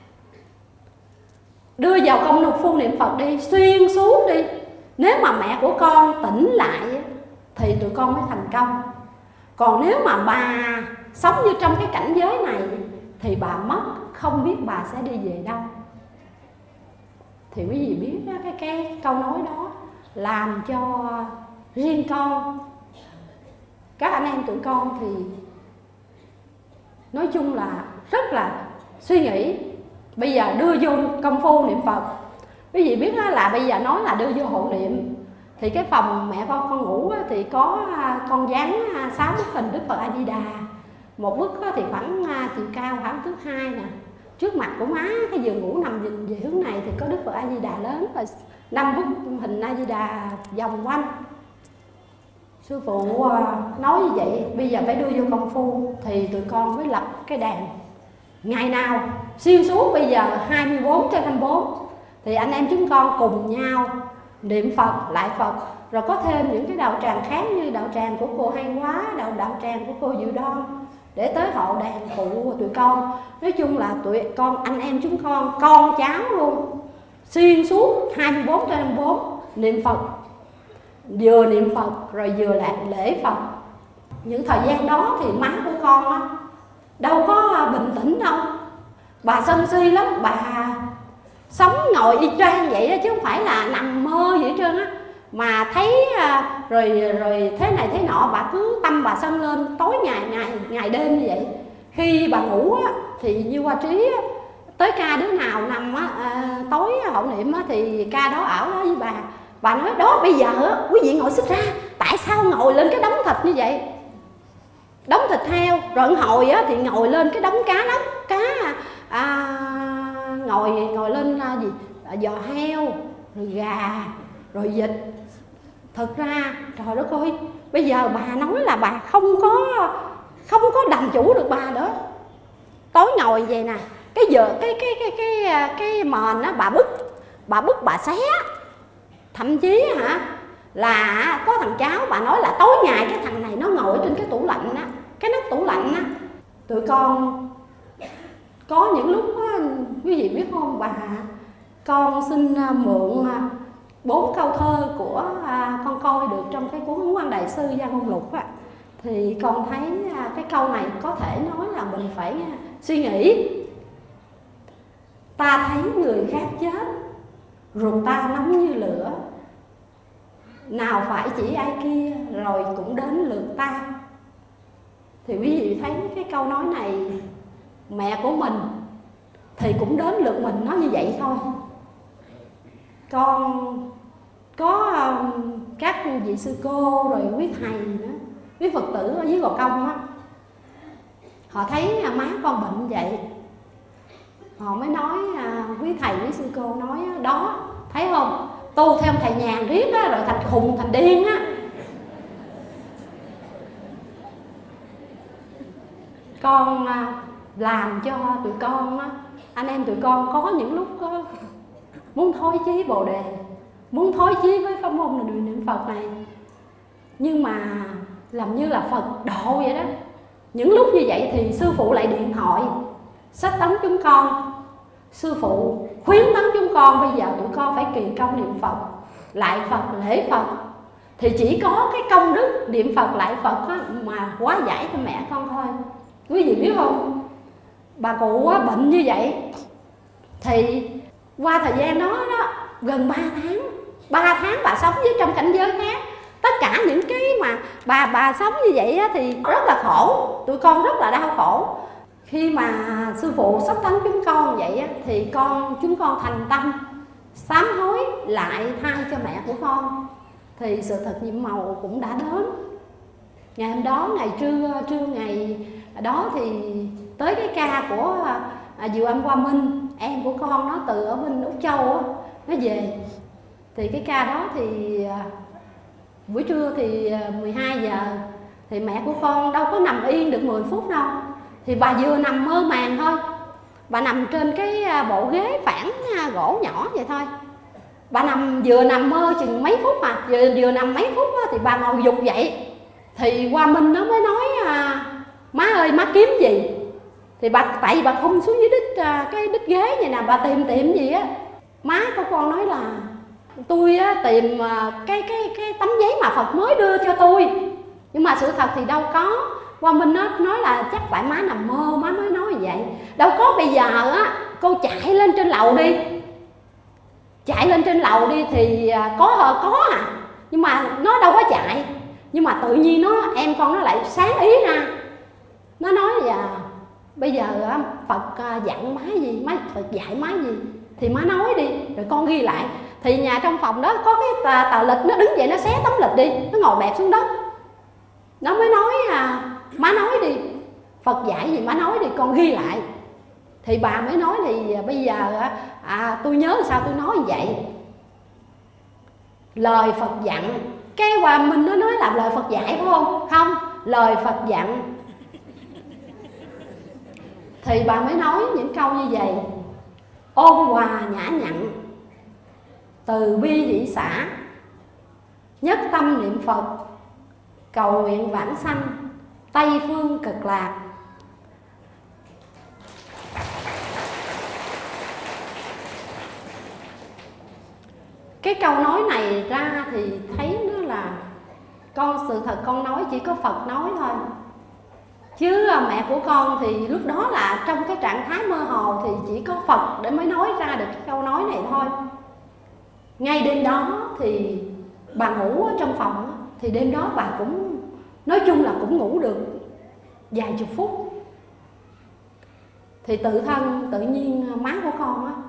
đưa vào công phu niệm Phật đi, xuyên suốt đi. Nếu mà mẹ của con tỉnh lại thì tụi con mới thành công. Còn nếu mà bà sống như trong cái cảnh giới này thì bà mất, không biết bà sẽ đi về đâu. Thì quý vị biết đó, cái, cái câu nói đó làm cho riêng con, các anh em tụi con thì nói chung là rất là suy nghĩ. Bây giờ đưa vô công phu niệm Phật, quý vị biết là bây giờ nói là đưa vô hộ niệm, thì cái phòng mẹ con con ngủ thì có con dán sáu bức hình Đức Phật A Di Đà. Một bức thì khoảng chiều cao khoảng thước hai nè, trước mặt của má cái giường ngủ nằm nhìn về hướng này thì có Đức Phật A Di Đà lớn, và năm bức hình A Di Đà vòng quanh. Sư phụ nói như vậy, bây giờ phải đưa vô công phu thì tụi con mới lập cái đàn ngày nào xuyên suốt. Bây giờ hai mươi bốn trên hai mươi bốn thì anh em chúng con cùng nhau niệm Phật lại Phật, rồi có thêm những cái đạo tràng khác như đạo tràng của cô Hay Quá, đạo đạo tràng của cô Diệu Đoan, để tới hộ đàn phụ của tụi con. Nói chung là tụi con anh em chúng con, con cháu luôn, xuyên suốt hai mươi bốn trên hai mươi bốn niệm Phật, vừa niệm Phật rồi vừa lại lễ Phật. Những thời gian đó thì má của con á, đâu có bình tĩnh đâu, bà sân si lắm, bà sống ngồi y chang vậy đó, chứ không phải là nằm mơ vậy hết trơn á. Mà thấy rồi rồi thế này thế nọ, bà cứ tâm bà sân lên tối ngày ngày ngày đêm như vậy. Khi bà ngủ á, thì như Hoa Trí á, tới ca đứa nào nằm á, à, tối hậu niệm á, thì ca đó ở đó với bà. Bà nói đó bây giờ á, quý vị ngồi xích ra, tại sao ngồi lên cái đống thịt như vậy, đống thịt heo, rồi hồi á, thì ngồi lên cái đống cá lóc cá à, ngồi ngồi lên à, gì à, giò heo, rồi gà, rồi vịt. Thật ra trời đất ơi, bây giờ bà nói là bà không có không có làm chủ được bà nữa. Tối ngồi vậy nè, cái giờ cái cái cái cái cái, cái mền á, bà bứt bà bứt bà xé. Thậm chí hả là có thằng cháu bà nói là tối ngày cái thằng này nó ngồi trên cái tủ lạnh á, cái nắp tủ lạnh á. Tụi con có những lúc á, quý vị biết không, bà con xin mượn bốn câu thơ của con coi được trong cái cuốn Huấn Văn Đại Sư Gia Ngôn Lục á, thì con thấy cái câu này có thể nói là mình phải suy nghĩ. Ta thấy người khác chết, ruột ta nóng như lửa, nào phải chỉ ai kia rồi cũng đến lượt ta. Thì quý vị thấy cái câu nói này, mẹ của mình thì cũng đến lượt mình nói như vậy thôi. Con có um, các vị sư cô rồi quý thầy nữa, quý Phật tử ở dưới Gò Công á, họ thấy má con bệnh vậy, họ mới nói à, quý thầy quý sư cô nói đó, thấy không, tu theo thầy nhàn riết á, rồi thành khùng thành điên á. con làm cho tụi con, anh em tụi con có những lúc có muốn thối chí Bồ Đề, muốn thối chí với pháp môn là niệm Phật này, nhưng mà làm như là Phật độ vậy đó. Những lúc như vậy thì sư phụ lại điện thoại sách tấn chúng con, sư phụ khuyến tấn chúng con bây giờ tụi con phải kỳ công niệm Phật, lại Phật, lễ Phật, thì chỉ có cái công đức niệm Phật lại Phật á, mà hóa giải cho mẹ con thôi. Quý vị biết không, bà cụ á, bệnh như vậy thì qua thời gian đó, đó gần ba tháng, ba tháng bà sống với trong cảnh giới khác. Tất cả những cái mà bà bà sống như vậy á, thì rất là khổ, tụi con rất là đau khổ. Khi mà sư phụ sắp tấn chúng con vậy á, thì con chúng con thành tâm sám hối lại thai cho mẹ của con, thì sự thật nhiệm màu cũng đã đến. Ngày hôm đó, ngày trưa trưa ngày đó thì tới cái ca của à, Diệu Âm Hoa Minh, em của con nó từ ở bên Úc Châu á, nó về. Thì cái ca đó thì à, buổi trưa thì mười hai giờ thì mẹ của con đâu có nằm yên được mười phút đâu, thì bà vừa nằm mơ màng thôi. Bà nằm trên cái bộ ghế phản gỗ nhỏ vậy thôi. Bà nằm vừa nằm mơ chừng mấy phút mà vừa vừa nằm mấy phút đó, thì bà ngồi dục dậy. Thì Hoa Minh nó mới nói à, má ơi má kiếm gì? Thì bà tại vì bà không xuống dưới đít à, cái đít ghế vậy nè, bà tìm tìm gì á. Má của con nói là tôi á, tìm à, cái cái cái tấm giấy mà Phật mới đưa cho tôi, nhưng mà sự thật thì đâu có. Hoa Minh nó nói là chắc phải má nằm mơ, má mới nói như vậy. Đâu có, bây giờ á cô chạy lên trên lầu đi, chạy lên trên lầu đi thì có hờ có à, nhưng mà nó đâu có chạy. Nhưng mà tự nhiên nó em con nó lại sáng ý ra, nó nói là bây giờ Phật dặn má gì, má Phật dạy má gì thì má nói đi rồi con ghi lại. Thì nhà trong phòng đó có cái tờ, tờ lịch, nó đứng dậy nó xé tấm lịch đi, nó ngồi bẹp xuống đất. Nó mới nói à, má nói đi, Phật dạy gì má nói đi, con ghi lại. Thì bà mới nói thì bây giờ à, tôi nhớ sao tôi nói như vậy. Lời Phật dặn, cái Hoa Minh nó nói là lời Phật dạy phải không? Không, lời Phật dặn. Thì bà mới nói những câu như vậy: ôn hòa nhã nhặn, từ bi hỷ xả, nhất tâm niệm Phật, cầu nguyện vãng sanh, Tây phương cực lạc. Cái câu nói này ra thì thấy nó là con, sự thật con nói chỉ có Phật nói thôi. Chứ mẹ của con thì lúc đó là trong cái trạng thái mơ hồ, thì chỉ có Phật để mới nói ra được cái câu nói này thôi. Ngay đêm đó thì bà ngủ ở trong phòng, thì đêm đó bà cũng nói chung là cũng ngủ được vài chục phút. Thì tự thân tự nhiên má của con á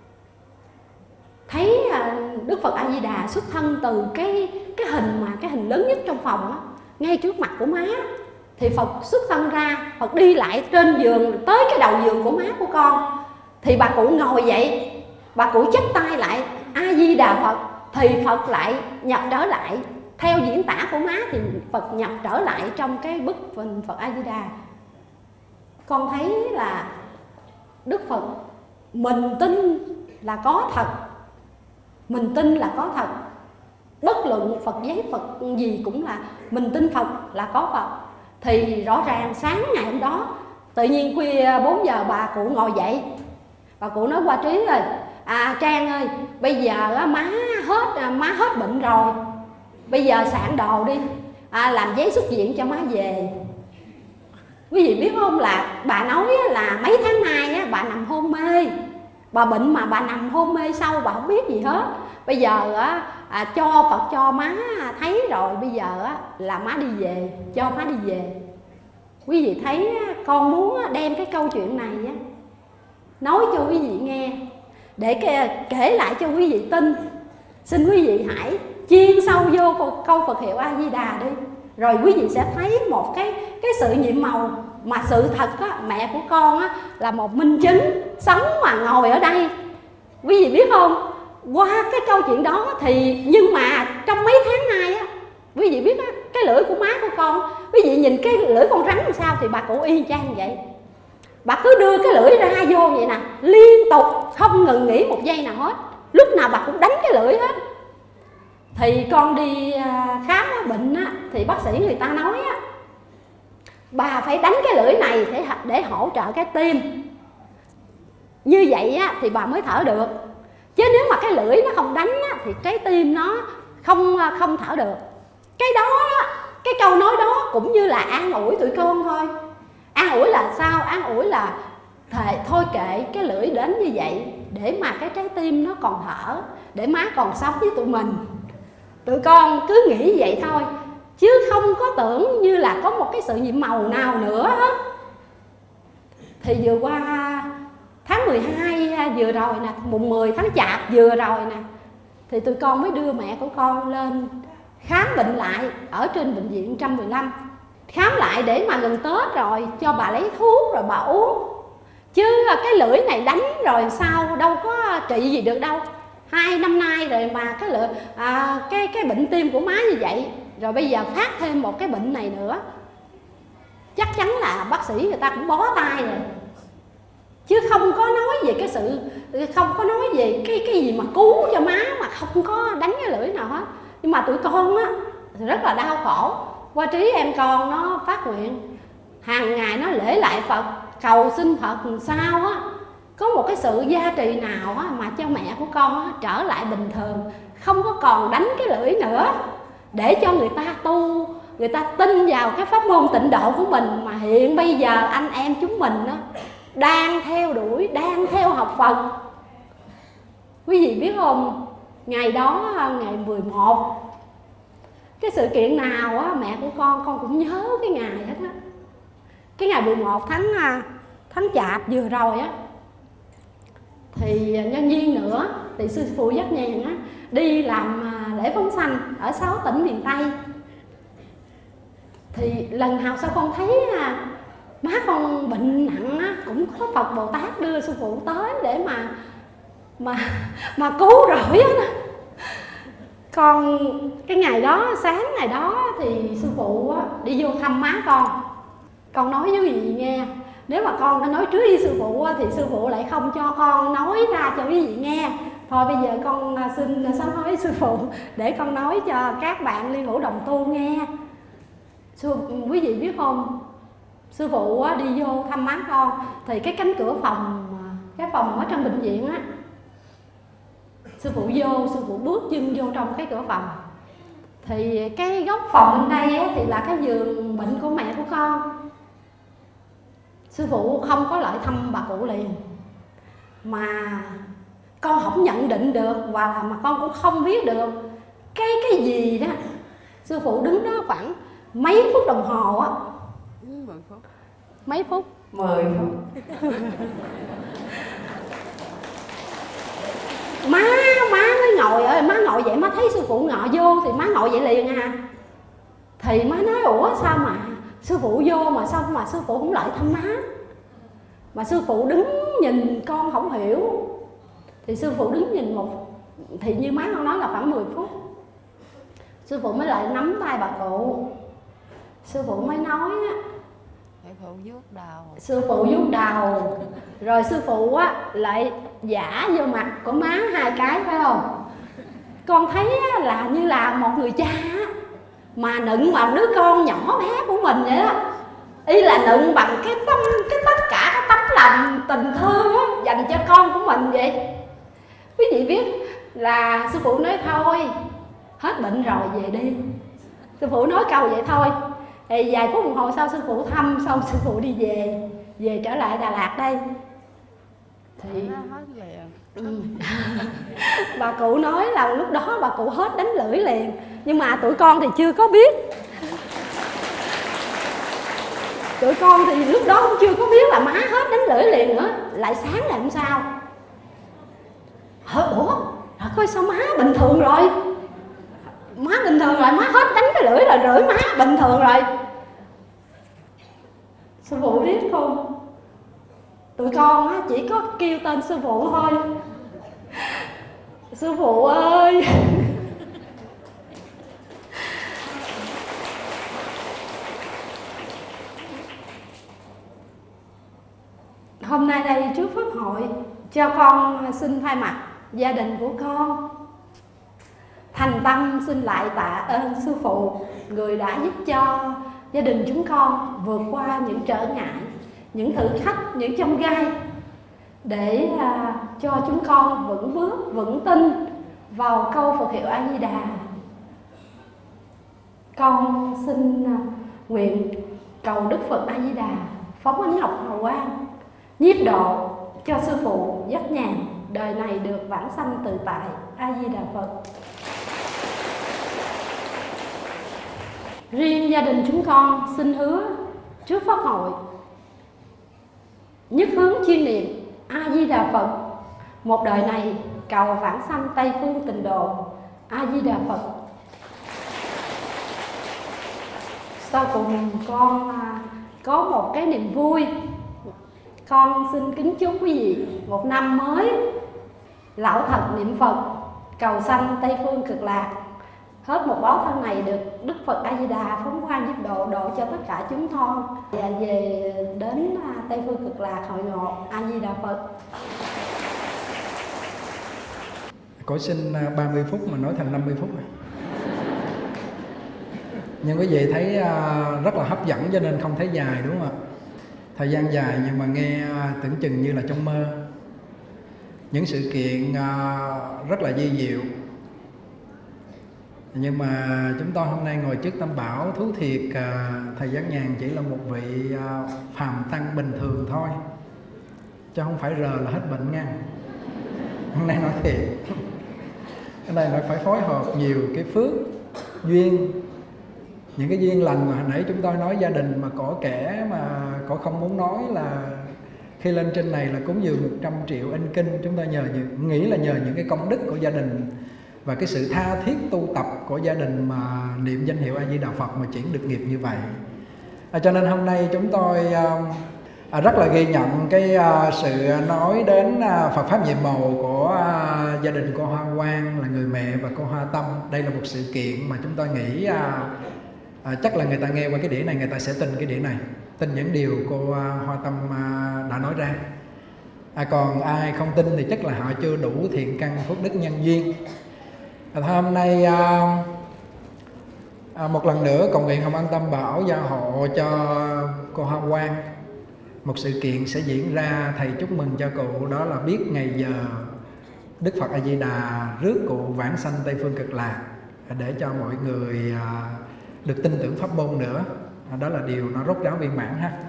thấy Đức Phật A Di Đà xuất thân từ cái cái hình mà cái hình lớn nhất trong phòng á, ngay trước mặt của má. Thì Phật xuất thân ra, Phật đi lại trên giường tới cái đầu giường của má của con. Thì bà cụ ngồi dậy, bà cụ chắp tay lại A Di Đà Phật, thì Phật lại nhập trở lại. Theo diễn tả của má thì Phật nhập trở lại trong cái bức hình Phật A Di Đà. Con thấy là Đức Phật, mình tin là có thật, mình tin là có thật. Bất luận Phật giấy Phật gì cũng là mình tin Phật là có Phật. Thì rõ ràng sáng ngày hôm đó tự nhiên khuya bốn giờ bà cụ ngồi dậy, bà cụ nói Hoa Trí ơi, à Trang ơi, bây giờ má hết má hết bệnh rồi, bây giờ soạn đồ đi, à, làm giấy xuất viện cho má về. Quý vị biết không, là bà nói là mấy tháng nay á, bà nằm hôn mê, bà bệnh mà bà nằm hôn mê sâu, bà không biết gì hết. Bây giờ á, à, cho Phật cho má thấy rồi, bây giờ á, là má đi về, cho má đi về. Quý vị thấy con muốn đem cái câu chuyện này á, nói cho quý vị nghe, để kể lại cho quý vị tin. Xin quý vị hãy chuyên sâu vô câu Phật hiệu A Di Đà đi, rồi quý vị sẽ thấy một cái cái sự nhiệm màu. Mà sự thật á, mẹ của con á, là một minh chứng sống mà ngồi ở đây. Quý vị biết không, qua cái câu chuyện đó thì nhưng mà trong mấy tháng nay á, Quý vị biết á, cái lưỡi của má của con, quý vị nhìn cái lưỡi con rắn làm sao thì bà cụ y chang vậy. Bà cứ đưa cái lưỡi ra vô vậy nè, liên tục không ngừng nghỉ một giây nào hết, lúc nào bà cũng đánh cái lưỡi hết. Thì con đi khám bệnh á, thì bác sĩ người ta nói á, bà phải đánh cái lưỡi này để, để hỗ trợ cái tim. Như vậy á, thì bà mới thở được. Chứ nếu mà cái lưỡi nó không đánh á, thì cái tim nó không không thở được. Cái đó, cái câu nói đó cũng như là an ủi tụi con thôi. An ủi là sao? An ủi là thề, thôi kệ cái lưỡi đến như vậy, để mà cái trái tim nó còn thở, để má còn sống với tụi mình. Tụi con cứ nghĩ vậy thôi, chứ không có tưởng như là có một cái sự nhiệm màu nào nữa hết. Thì vừa qua tháng mười hai vừa rồi nè, mùng mười tháng Chạp vừa rồi nè, thì tụi con mới đưa mẹ của con lên khám bệnh lại ở trên bệnh viện một trăm mười lăm. Khám lại để mà gần Tết rồi cho bà lấy thuốc rồi bà uống. Chứ cái lưỡi này đánh rồi sao đâu có trị gì được đâu. Hai năm nay rồi mà cái lưỡi, à, cái cái bệnh tim của má như vậy, rồi bây giờ phát thêm một cái bệnh này nữa, chắc chắn là bác sĩ người ta cũng bó tay rồi. Chứ không có nói về cái sự, không có nói về cái cái gì mà cứu cho má mà không có đánh cái lưỡi nào hết. Nhưng mà tụi con á rất là đau khổ. Qua Trí em con nó phát nguyện hàng ngày nó lễ lại Phật, cầu xin Phật làm sao á có một cái sự gia trì nào á mà cho mẹ của con á trở lại bình thường, không có còn đánh cái lưỡi nữa, để cho người ta tu, người ta tin vào cái pháp môn tịnh độ của mình. Mà hiện bây giờ anh em chúng mình á đang theo đuổi, đang theo học Phật. Quý vị biết không, ngày đó ngày mười một, cái sự kiện nào á mẹ của con con cũng nhớ cái ngày hết á. Cái ngày mười một tháng tháng Chạp vừa rồi á, thì nhân viên nữa thì sư phụ Giác Nhàn á đi làm lễ phóng sanh ở sáu tỉnh miền Tây. Thì lần nào sao con thấy à, má con bệnh nặng á, cũng có Phật Bồ Tát đưa sư phụ tới để mà mà mà cứu rỗi á. Con cái ngày đó, sáng ngày đó thì sư phụ á, đi vô thăm má con. Con nói với quý vị nghe, nếu mà con đã nói trước với sư phụ á, thì sư phụ lại không cho con nói ra cho quý vị nghe. Thôi bây giờ con xin sám hối với sư phụ để con nói cho các bạn liên hữu đồng tu nghe. Sư, quý vị biết không, sư phụ á, đi vô thăm má con thì cái cánh cửa phòng, cái phòng ở trong bệnh viện á, sư phụ vô, sư phụ bước chân vô trong cái cửa phòng. Thì cái góc phòng bên đây á, thì là cái giường bệnh của mẹ của con. Sư phụ không có lại thăm bà cụ liền, mà con không nhận định được, và mà con cũng không biết được cái cái gì đó. Sư phụ đứng đó khoảng mấy phút đồng hồ á, mấy phút, mười phút. má má mới ngồi ở, má ngồi vậy, má thấy sư phụ ngọ vô thì má ngồi vậy liền à. Thì má nói ủa sao mà sư phụ vô mà sao mà sư phụ không lại thăm má, mà sư phụ đứng nhìn con không hiểu. Thì sư phụ đứng nhìn một, thì như má con nói là khoảng mười phút, sư phụ mới lại nắm tay bà cụ. Sư phụ mới nói á, sư phụ vuốt đầu, sư phụ vuốt đầu, rồi sư phụ á lại giả vô mặt của má hai cái, phải không? Con thấy á, là như là một người cha á, mà nựng vào đứa con nhỏ bé của mình vậy đó. Y là nựng bằng cái tâm, cái tất cả cái tấm lòng tình thương á, dành cho con của mình vậy. Quý vị biết là sư phụ nói thôi, hết bệnh rồi về đi. Sư phụ nói câu vậy thôi. Thì vài phút đồng hồ sau sư phụ thăm xong, sư phụ đi về, về trở lại Đà Lạt đây. Thì ừ. Bà cụ nói là lúc đó bà cụ hết đánh lưỡi liền, nhưng mà tụi con thì chưa có biết. Tụi con thì lúc đó cũng chưa có biết là má hết đánh lưỡi liền nữa. Lại sáng ngày hôm sau, ủa coi sao má bình thường rồi, má bình thường rồi, má hết đánh cái lưỡi rồi, rưỡi má bình thường rồi. Sư phụ biết không, tụi con á, chỉ có kêu tên sư phụ thôi. Sư phụ ơi, cho con xin thay mặt gia đình của con thành tâm xin lại tạ ơn sư phụ, người đã giúp cho gia đình chúng con vượt qua những trở ngại, những thử thách, những chông gai để à, cho chúng con vững bước, vững tin vào câu Phật hiệu A Di Đà. Con xin à, nguyện cầu Đức Phật A Di Đà phóng ánh ngọc hào quang, nhiếp độ cho sư phụ dắt nhàn đời này được vãng sanh tự tại. A Di Đà Phật. Riêng gia đình chúng con xin hứa trước pháp hội nhất hướng chuyên niệm A Di Đà Phật, một đời này cầu vãng sanh Tây Phương Tịnh Độ. A Di Đà Phật. Sau cùng con có một cái niềm vui, con xin kính chúc quý vị một năm mới lão thật niệm Phật, cầu sanh Tây Phương Cực Lạc. Hết một báo thân này được Đức Phật A Di Đà phóng quang giúp độ, độ cho tất cả chúng con và về đến Tây Phương Cực Lạc hội ngộ. A Di Đà Phật. Cổ xin ba mươi phút mà nói thành năm mươi phút rồi. Nhưng quý vị thấy rất là hấp dẫn cho nên không thấy dài, đúng không ạ? Thời gian dài nhưng mà nghe tưởng chừng như là trong mơ. Những sự kiện rất là vi diệu. Nhưng mà chúng tôi hôm nay ngồi trước Tam Bảo, thú thiệt thầy Giác Nhàn chỉ là một vị phàm tăng bình thường thôi, chứ không phải rờ là hết bệnh nha. Hôm nay nói thiệt, cái này nó phải phối hợp nhiều cái phước duyên, những cái duyên lành mà hồi nãy chúng tôi nói gia đình mà có kẻ mà có không muốn nói là khi lên trên này là cúng dường một trăm triệu in kinh. Chúng ta nhờ nghĩ là nhờ những cái công đức của gia đình và cái sự tha thiết tu tập của gia đình mà niệm danh hiệu A Di Đà Phật mà chuyển được nghiệp như vậy. À, cho nên hôm nay chúng tôi à, rất là ghi nhận cái à, sự nói đến à, Phật pháp nhiệm màu của à, gia đình cô Hoa Quang là người mẹ và cô Hoa Tâm. Đây là một sự kiện mà chúng tôi nghĩ à, à, chắc là người ta nghe qua cái đĩa này người ta sẽ tin cái đĩa này, tin những điều cô à, Hoa Tâm à, đã nói ra. À, còn ai không tin thì chắc là họ chưa đủ thiện căn phước đức nhân duyên. À, hôm nay à, à, một lần nữa cầu nguyện Hồng Ân Tam Bảo gia hộ cho cô Hoa Quang. Một sự kiện sẽ diễn ra, thầy chúc mừng cho cụ, đó là biết ngày giờ Đức Phật A Di Đà rước cụ vãng sanh Tây Phương Cực Lạc, để cho mọi người à, được tin tưởng pháp môn nữa. À, đó là điều nó rốt ráo viên mãn ha.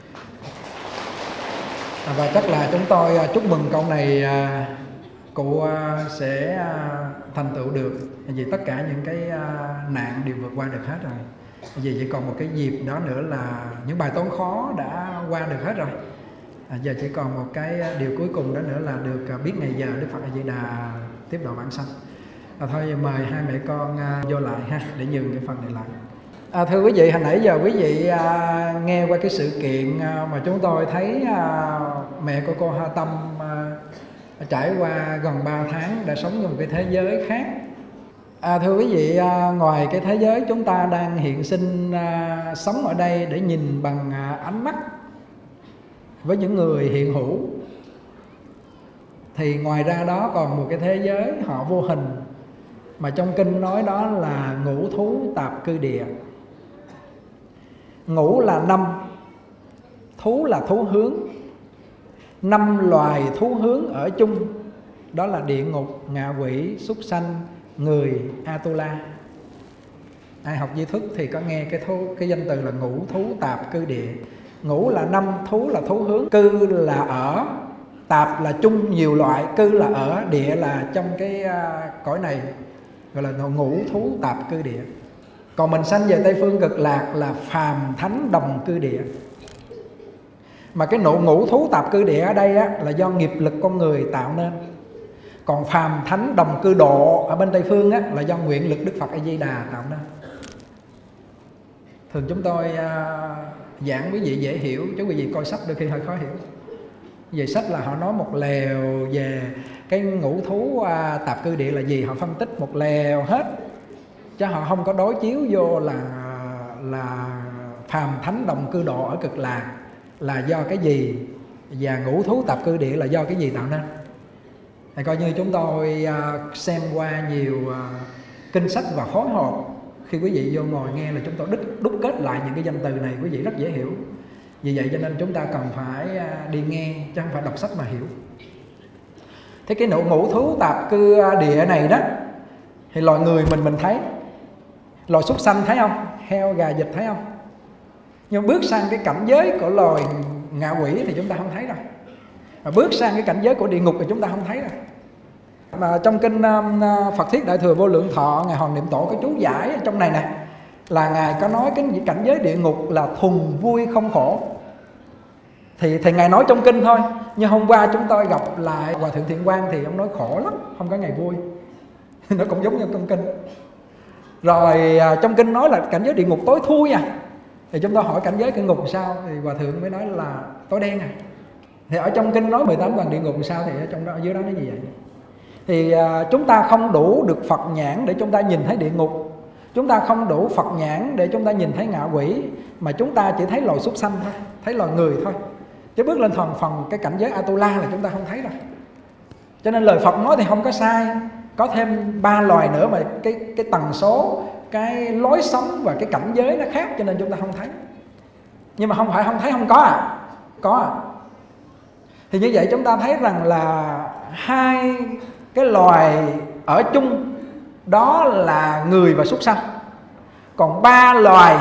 À, và chắc là chúng tôi à, chúc mừng câu này à, cụ à, sẽ à, thành tựu được, vì tất cả những cái à, nạn đều vượt qua được hết rồi. Vì chỉ còn một cái dịp đó nữa là những bài toán khó đã qua được hết rồi. À, giờ chỉ còn một cái điều cuối cùng đó nữa là được à, biết ngày giờ Đức Phật A Di Đà tiếp độ vãng sanh. À, thôi mời hai mẹ con à, vô lại ha, để nhường cái phần này lại. À, thưa quý vị, hồi nãy giờ quý vị à, nghe qua cái sự kiện à, mà chúng tôi thấy à, mẹ của cô Hoa Tâm à, trải qua gần ba tháng đã sống trong một cái thế giới khác. À, thưa quý vị, à, ngoài cái thế giới chúng ta đang hiện sinh à, sống ở đây để nhìn bằng à, ánh mắt với những người hiện hữu, thì ngoài ra đó còn một cái thế giới họ vô hình mà trong kinh nói đó là ngũ thú tạp cư địa. Ngũ là năm, thú là thú hướng, năm loài thú hướng ở chung, đó là địa ngục, ngạ quỷ, súc sanh, người, Atula. Ai học di thức thì có nghe cái thú, cái danh từ là ngũ thú tạp cư địa. Ngũ là năm, thú là thú hướng, cư là ở, tạp là chung nhiều loại, cư là ở, địa là trong cái uh, cõi này, gọi là ngũ thú tạp cư địa. Còn mình sanh về Tây Phương Cực Lạc là phàm thánh đồng cư địa. Mà cái nộ ngũ thú tạp cư địa ở đây á, là do nghiệp lực con người tạo nên. Còn phàm thánh đồng cư độ ở bên Tây Phương á, là do nguyện lực Đức Phật A Di Đà tạo nên. Thường chúng tôi uh, giảng quý vị dễ hiểu, chứ quý vị coi sách đôi khi hơi khó hiểu. Về sách là họ nói một lèo về cái ngũ thú uh, tạp cư địa là gì, họ phân tích một lèo hết, chứ họ không có đối chiếu vô là là phàm thánh đồng cư độ ở Cực Lạc là do cái gì, và ngũ thú tạp cư địa là do cái gì tạo nên? Thì coi như chúng tôi uh, xem qua nhiều uh, kinh sách và phối hợp. Khi quý vị vô ngồi nghe là chúng tôi đúc, đúc kết lại những cái danh từ này, quý vị rất dễ hiểu. Vì vậy cho nên chúng ta cần phải uh, đi nghe chứ không phải đọc sách mà hiểu. Thế cái nụ ngũ thú tạp cư địa này đó, thì loài người mình mình thấy, loài súc sanh thấy không? Heo, gà, vịt thấy không? Nhưng bước sang cái cảnh giới của loài ngạ quỷ thì chúng ta không thấy đâu. Mà bước sang cái cảnh giới của địa ngục thì chúng ta không thấy đâu. Mà trong kinh uh, Phật Thiết Đại Thừa Vô Lượng Thọ, Ngài Hoàng Niệm Tổ có chú giải ở trong này nè, là Ngài có nói cái cảnh giới địa ngục là thuần vui không khổ. Thì, thì Ngài nói trong kinh thôi. Nhưng hôm qua chúng tôi gặp lại Hòa Thượng Thiện Quang thì ông nói khổ lắm, không có ngày vui. Nó cũng giống như trong kinh. Rồi uh, trong kinh nói là cảnh giới địa ngục tối thui à. Thì chúng ta hỏi cảnh giới địa ngục sao? Thì Hòa Thượng mới nói là tối đen à. Thì ở trong kinh nói mười tám tầng địa ngục sao? Thì ở trong đó, ở dưới đó nó gì vậy? Thì uh, chúng ta không đủ được Phật nhãn để chúng ta nhìn thấy địa ngục. Chúng ta không đủ Phật nhãn để chúng ta nhìn thấy ngạ quỷ. Mà chúng ta chỉ thấy loài súc sanh thôi, thấy loài người thôi. Chứ bước lên phần phần cái cảnh giới Atula là chúng ta không thấy đâu. Cho nên lời Phật nói thì không có sai. Có thêm ba loài nữa mà cái, cái tần số, cái lối sống và cái cảnh giới nó khác, cho nên chúng ta không thấy. Nhưng mà không phải không thấy không có à. Có à. Thì như vậy chúng ta thấy rằng là hai cái loài ở chung đó là người và súc sanh. Còn ba loài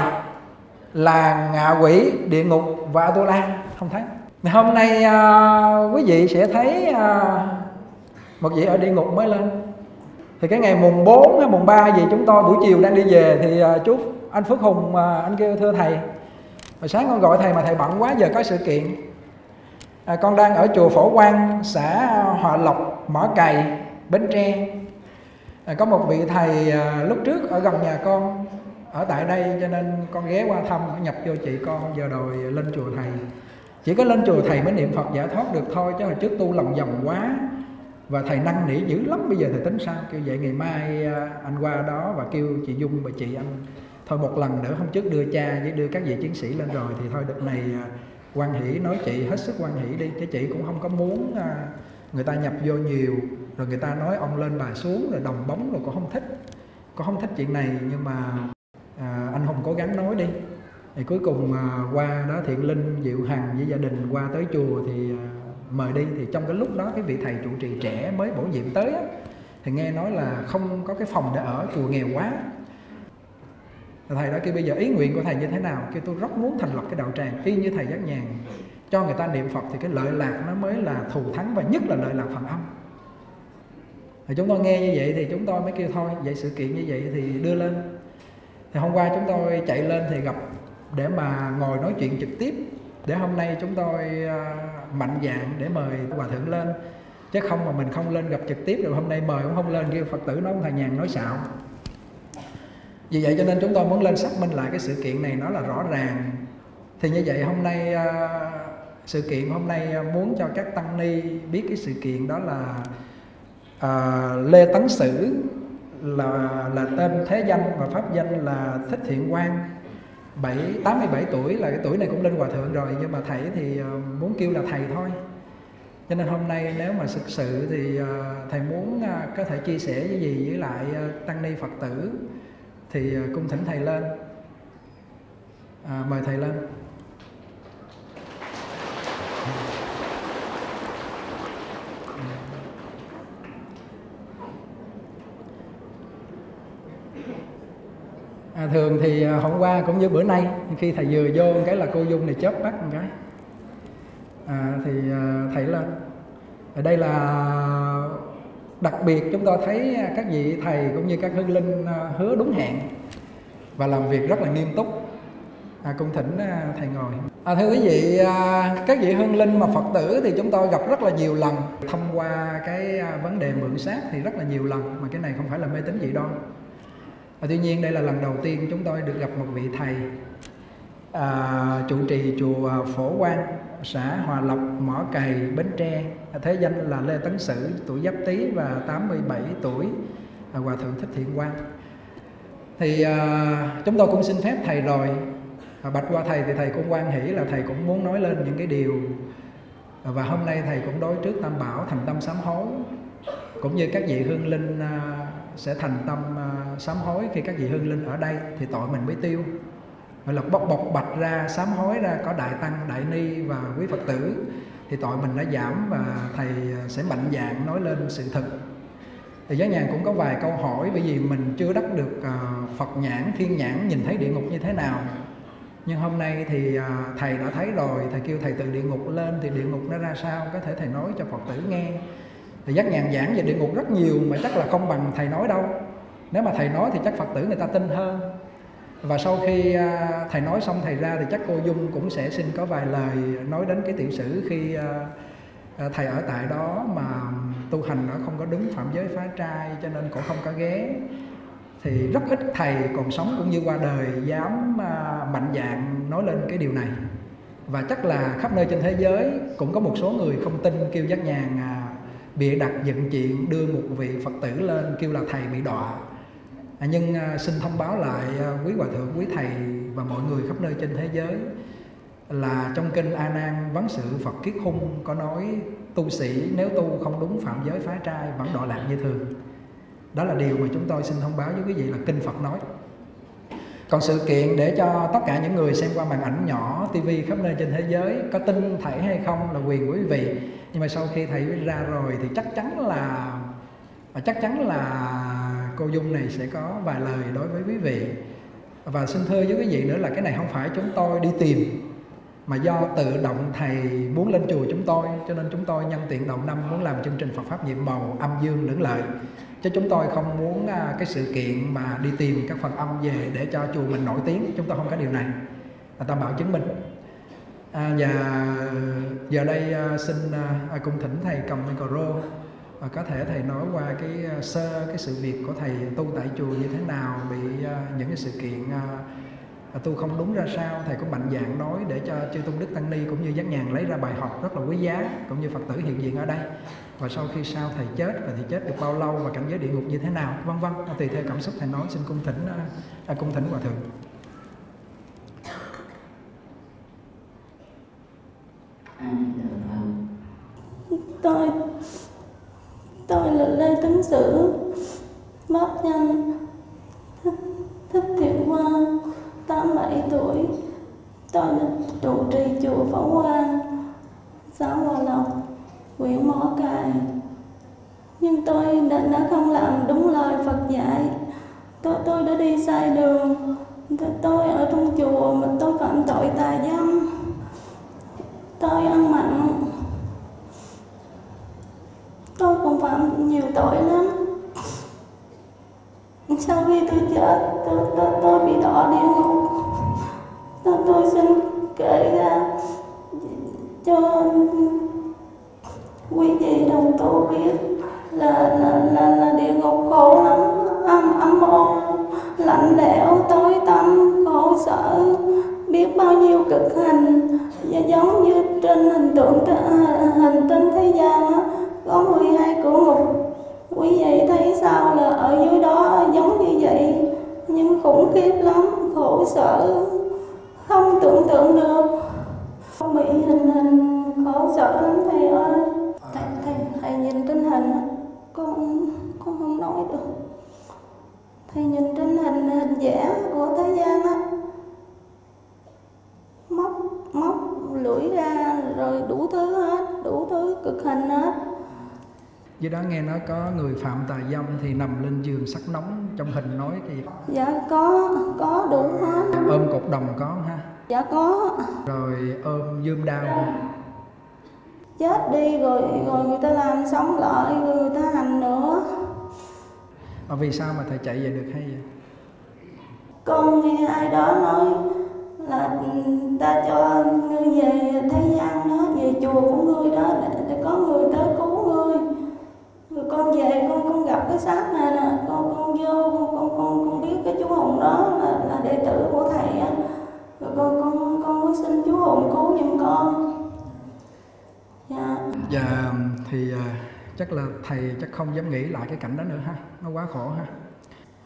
là ngạ quỷ, địa ngục và Atula không thấy. Hôm nay uh, quý vị sẽ thấy uh, một vị ở địa ngục mới lên. Thì cái ngày mùng bốn hay mùng ba gì chúng tôi buổi chiều đang đi về thì uh, chú anh Phước Hùng uh, anh kêu thưa thầy, mà sáng con gọi thầy mà thầy bận quá, giờ có sự kiện. À, con đang ở chùa Phổ Quang, xã Hòa Lộc, Mỏ Cày, Bến Tre. À, có một vị thầy à, lúc trước ở gần nhà con ở tại đây, cho nên con ghé qua thăm, nhập vô chị con, giờ đòi lên chùa thầy. Chỉ có lên chùa thầy mới niệm Phật giải thoát được thôi, chứ hồi trước tu lòng vòng quá và thầy năn nỉ dữ lắm. Bây giờ thầy tính sao? Kêu vậy ngày mai à, anh qua đó và kêu chị Dung và chị anh thôi một lần nữa. Hôm trước đưa cha với đưa các vị chiến sĩ lên rồi thì thôi đợt này à, hoan hỷ, nói chị hết sức hoan hỷ đi. Chứ chị cũng không có muốn à, người ta nhập vô nhiều, rồi người ta nói ông lên bà xuống, rồi đồng bóng, rồi con không thích. Con không thích chuyện này, nhưng mà à, anh Hùng cố gắng nói đi. Thì cuối cùng à, qua đó Thiện Linh, Diệu Hằng với gia đình qua tới chùa thì à, mời đi. Thì trong cái lúc đó cái vị thầy trụ trì trẻ mới bổ nhiệm tới á, thì nghe nói là không có cái phòng để ở, chùa nghèo quá. Thầy đó kêu bây giờ ý nguyện của thầy như thế nào? Kêu tôi rất muốn thành lập cái đạo tràng y như thầy Giác Nhàn, cho người ta niệm Phật thì cái lợi lạc nó mới là thù thắng, và nhất là lợi lạc phần âm. Thì chúng tôi nghe như vậy thì chúng tôi mới kêu thôi, vậy sự kiện như vậy thì đưa lên. Thì hôm qua chúng tôi chạy lên thì gặp để mà ngồi nói chuyện trực tiếp, để hôm nay chúng tôi mạnh dạn để mời Hòa Thượng lên. Chứ không mà mình không lên gặp trực tiếp, rồi hôm nay mời cũng không lên, kêu Phật tử nói thầy Nhàn nói xạo. Vì vậy cho nên chúng tôi muốn lên xác minh lại cái sự kiện này nó là rõ ràng. Thì như vậy hôm nay sự kiện hôm nay muốn cho các tăng ni biết cái sự kiện đó là à, Lê Tấn Sử là là tên thế danh và pháp danh là Thích Thiện Quang, bảy tám mươi bảy tuổi, là cái tuổi này cũng lên hòa thượng rồi, nhưng mà thầy thì muốn kêu là thầy thôi. Cho nên hôm nay nếu mà thực sự thì thầy muốn có thể chia sẻ cái gì với lại tăng ni Phật tử thì cung thỉnh thầy lên. À, mời thầy lên. À, thường thì hôm qua cũng như bữa nay, khi thầy vừa vô cái là cô Dung này chớp mắt một cái. À, thì thầy lên. Ở đây là đặc biệt chúng tôi thấy các vị thầy cũng như các hương linh hứa đúng hẹn và làm việc rất là nghiêm túc. À, cung thỉnh thầy ngồi. À, thưa quý vị, các vị hương linh mà Phật tử thì chúng tôi gặp rất là nhiều lần. Thông qua cái vấn đề mượn xác thì rất là nhiều lần, mà cái này không phải là mê tín dị đoan. À, tuy nhiên đây là lần đầu tiên chúng tôi được gặp một vị thầy à, trụ trì chùa Phổ Quang, xã Hòa Lộc, Mỏ Cày, Bến Tre. Thế danh là Lê Tấn Sử, tuổi Giáp Tý và tám mươi bảy tuổi, à, Hòa Thượng Thích Thiện Quang. Thì à, chúng tôi cũng xin phép thầy rồi, à, bạch qua thầy thì thầy cũng hoan hỷ là thầy cũng muốn nói lên những cái điều Và hôm nay thầy cũng đối trước Tam Bảo thành tâm sám hối, cũng như các vị hương linh sẽ thành tâm sám hối. Khi các vị hương linh ở đây thì tội mình mới tiêu. Vậy là bộc bộc bạch ra, sám hối ra, có đại tăng, đại ni và quý Phật tử thì tội mình đã giảm, và thầy sẽ mạnh dạn nói lên sự thật. Thì Giác Nhàn cũng có vài câu hỏi, bởi vì mình chưa đắc được Phật nhãn, thiên nhãn nhìn thấy địa ngục như thế nào. Nhưng hôm nay thì thầy đã thấy rồi, thầy kêu thầy từ địa ngục lên thì địa ngục nó ra sao, có thể thầy nói cho Phật tử nghe. Thì Giác Nhàn giảng về địa ngục rất nhiều mà chắc là không bằng thầy nói đâu. Nếu mà thầy nói thì chắc Phật tử người ta tin hơn. Và sau khi thầy nói xong thầy ra thì chắc cô Dung cũng sẽ xin có vài lời nói đến cái tiểu sử khi thầy ở tại đó mà tu hành nó không có đúng phạm giới phá trai, cho nên cũng không có ghé. Thì rất ít thầy còn sống cũng như qua đời dám mạnh dạn nói lên cái điều này. Và chắc là khắp nơi trên thế giới cũng có một số người không tin, kêu Giác Nhàn bịa đặt dựng chuyện đưa một vị Phật tử lên kêu là thầy bị đọa. À, nhưng à, xin thông báo lại à, quý hòa thượng, quý thầy và mọi người khắp nơi trên thế giới là trong kinh A Nan Vấn Sự Phật Kiết Hung có nói tu sĩ nếu tu không đúng phạm giới phá trai vẫn đọa lạc như thường. Đó là điều mà chúng tôi xin thông báo với quý vị là kinh Phật nói. Còn sự kiện để cho tất cả những người xem qua màn ảnh nhỏ, tivi khắp nơi trên thế giới có tin thầy hay không là quyền của quý vị. Nhưng mà sau khi thầy ra rồi thì chắc chắn là chắc chắn là cô Dung này sẽ có vài lời đối với quý vị. Và xin thưa với quý vị nữa là cái này không phải chúng tôi đi tìm, mà do tự động thầy muốn lên chùa chúng tôi, cho nên chúng tôi nhân tiện đầu năm muốn làm chương trình Phật Pháp nhiệm màu âm dương lưỡng lợi. Chứ chúng tôi không muốn cái sự kiện mà đi tìm các phần âm về để cho chùa mình nổi tiếng. Chúng tôi không có điều này, là Tam Bảo chứng minh. À, và giờ đây xin à, cung thỉnh thầy cầm micro và có thể thầy nói qua cái uh, sơ cái sự việc của thầy tu tại chùa như thế nào, bị uh, những cái sự kiện uh, tu không đúng ra sao. Thầy có mạnh dạn nói để cho chư tôn đức tăng ni cũng như Giác Nhàn lấy ra bài học rất là quý giá, cũng như Phật tử hiện diện ở đây. Và sau khi sau thầy chết và thì chết được bao lâu và cảnh giới địa ngục như thế nào, vân vân, tùy theo cảm xúc thầy nói. Xin cung thỉnh uh, uh, cung thỉnh hòa thượng. Tôi Tôi là Lê Tấn Sử, pháp danh Thích, Thích Thiện Quang, tám mươi bảy tuổi. Tôi là trụ trì chùa Phổ Quang, xã Hòa Lộc, huyện Mỏ Cày. Nhưng tôi đã, đã không làm đúng lời Phật dạy. Tôi, tôi đã đi sai đường. Tôi, tôi ở trong chùa mà tôi phạm tội tà dâm. Tôi ăn mặn. Tôi cũng phạm nhiều tội lắm. Sau khi tôi chết, tôi, tôi, tôi bị đọa địa ngục. Tôi, tôi xin kể ra cho quý vị đồng tu biết là, là, là, là địa ngục khổ lắm, âm âm ô, lạnh lẽo, tối tăm, khổ sở, biết bao nhiêu cực hành. Và giống như trên hình tượng hành tinh thế gian á, có mười hai cửa ngục. Quý vị thấy sao là ở dưới đó giống như vậy, nhưng khủng khiếp lắm, khổ sở không tưởng tượng được, bị hình hình khổ sở lắm thầy ơi. Thầy, thầy, thầy nhìn trên hình con con không nói được. Thầy nhìn trên hình hình vẽ của thế gian á, móc móc lưỡi ra rồi đủ thứ hết, đủ thứ cực hình hết. Dưới đó nghe nói có người phạm tà dâm thì nằm lên giường sắc nóng, trong hình nói gì? Dạ có, có đủ hết. Ôm cột đồng có ha? Dạ có. Rồi ôm dương đao. Chết đi rồi rồi người ta làm sống lại, rồi người ta hành nữa. Mà vì sao mà thầy chạy về được hay vậy? Con nghe ai đó nói là ta cho ngươi về thế gian đó, về chùa của ngươi đó để, để có người tới cứu ngươi. Rồi con về con con gặp cái xác này nè, con con vô con con con, con biết cái chú Hùng đó là, là đệ tử của thầy á. Rồi con con con có xin chú Hùng cứu giùm con. Dạ. Dạ thì uh, chắc là thầy chắc không dám nghĩ lại cái cảnh đó nữa ha, nó quá khổ ha.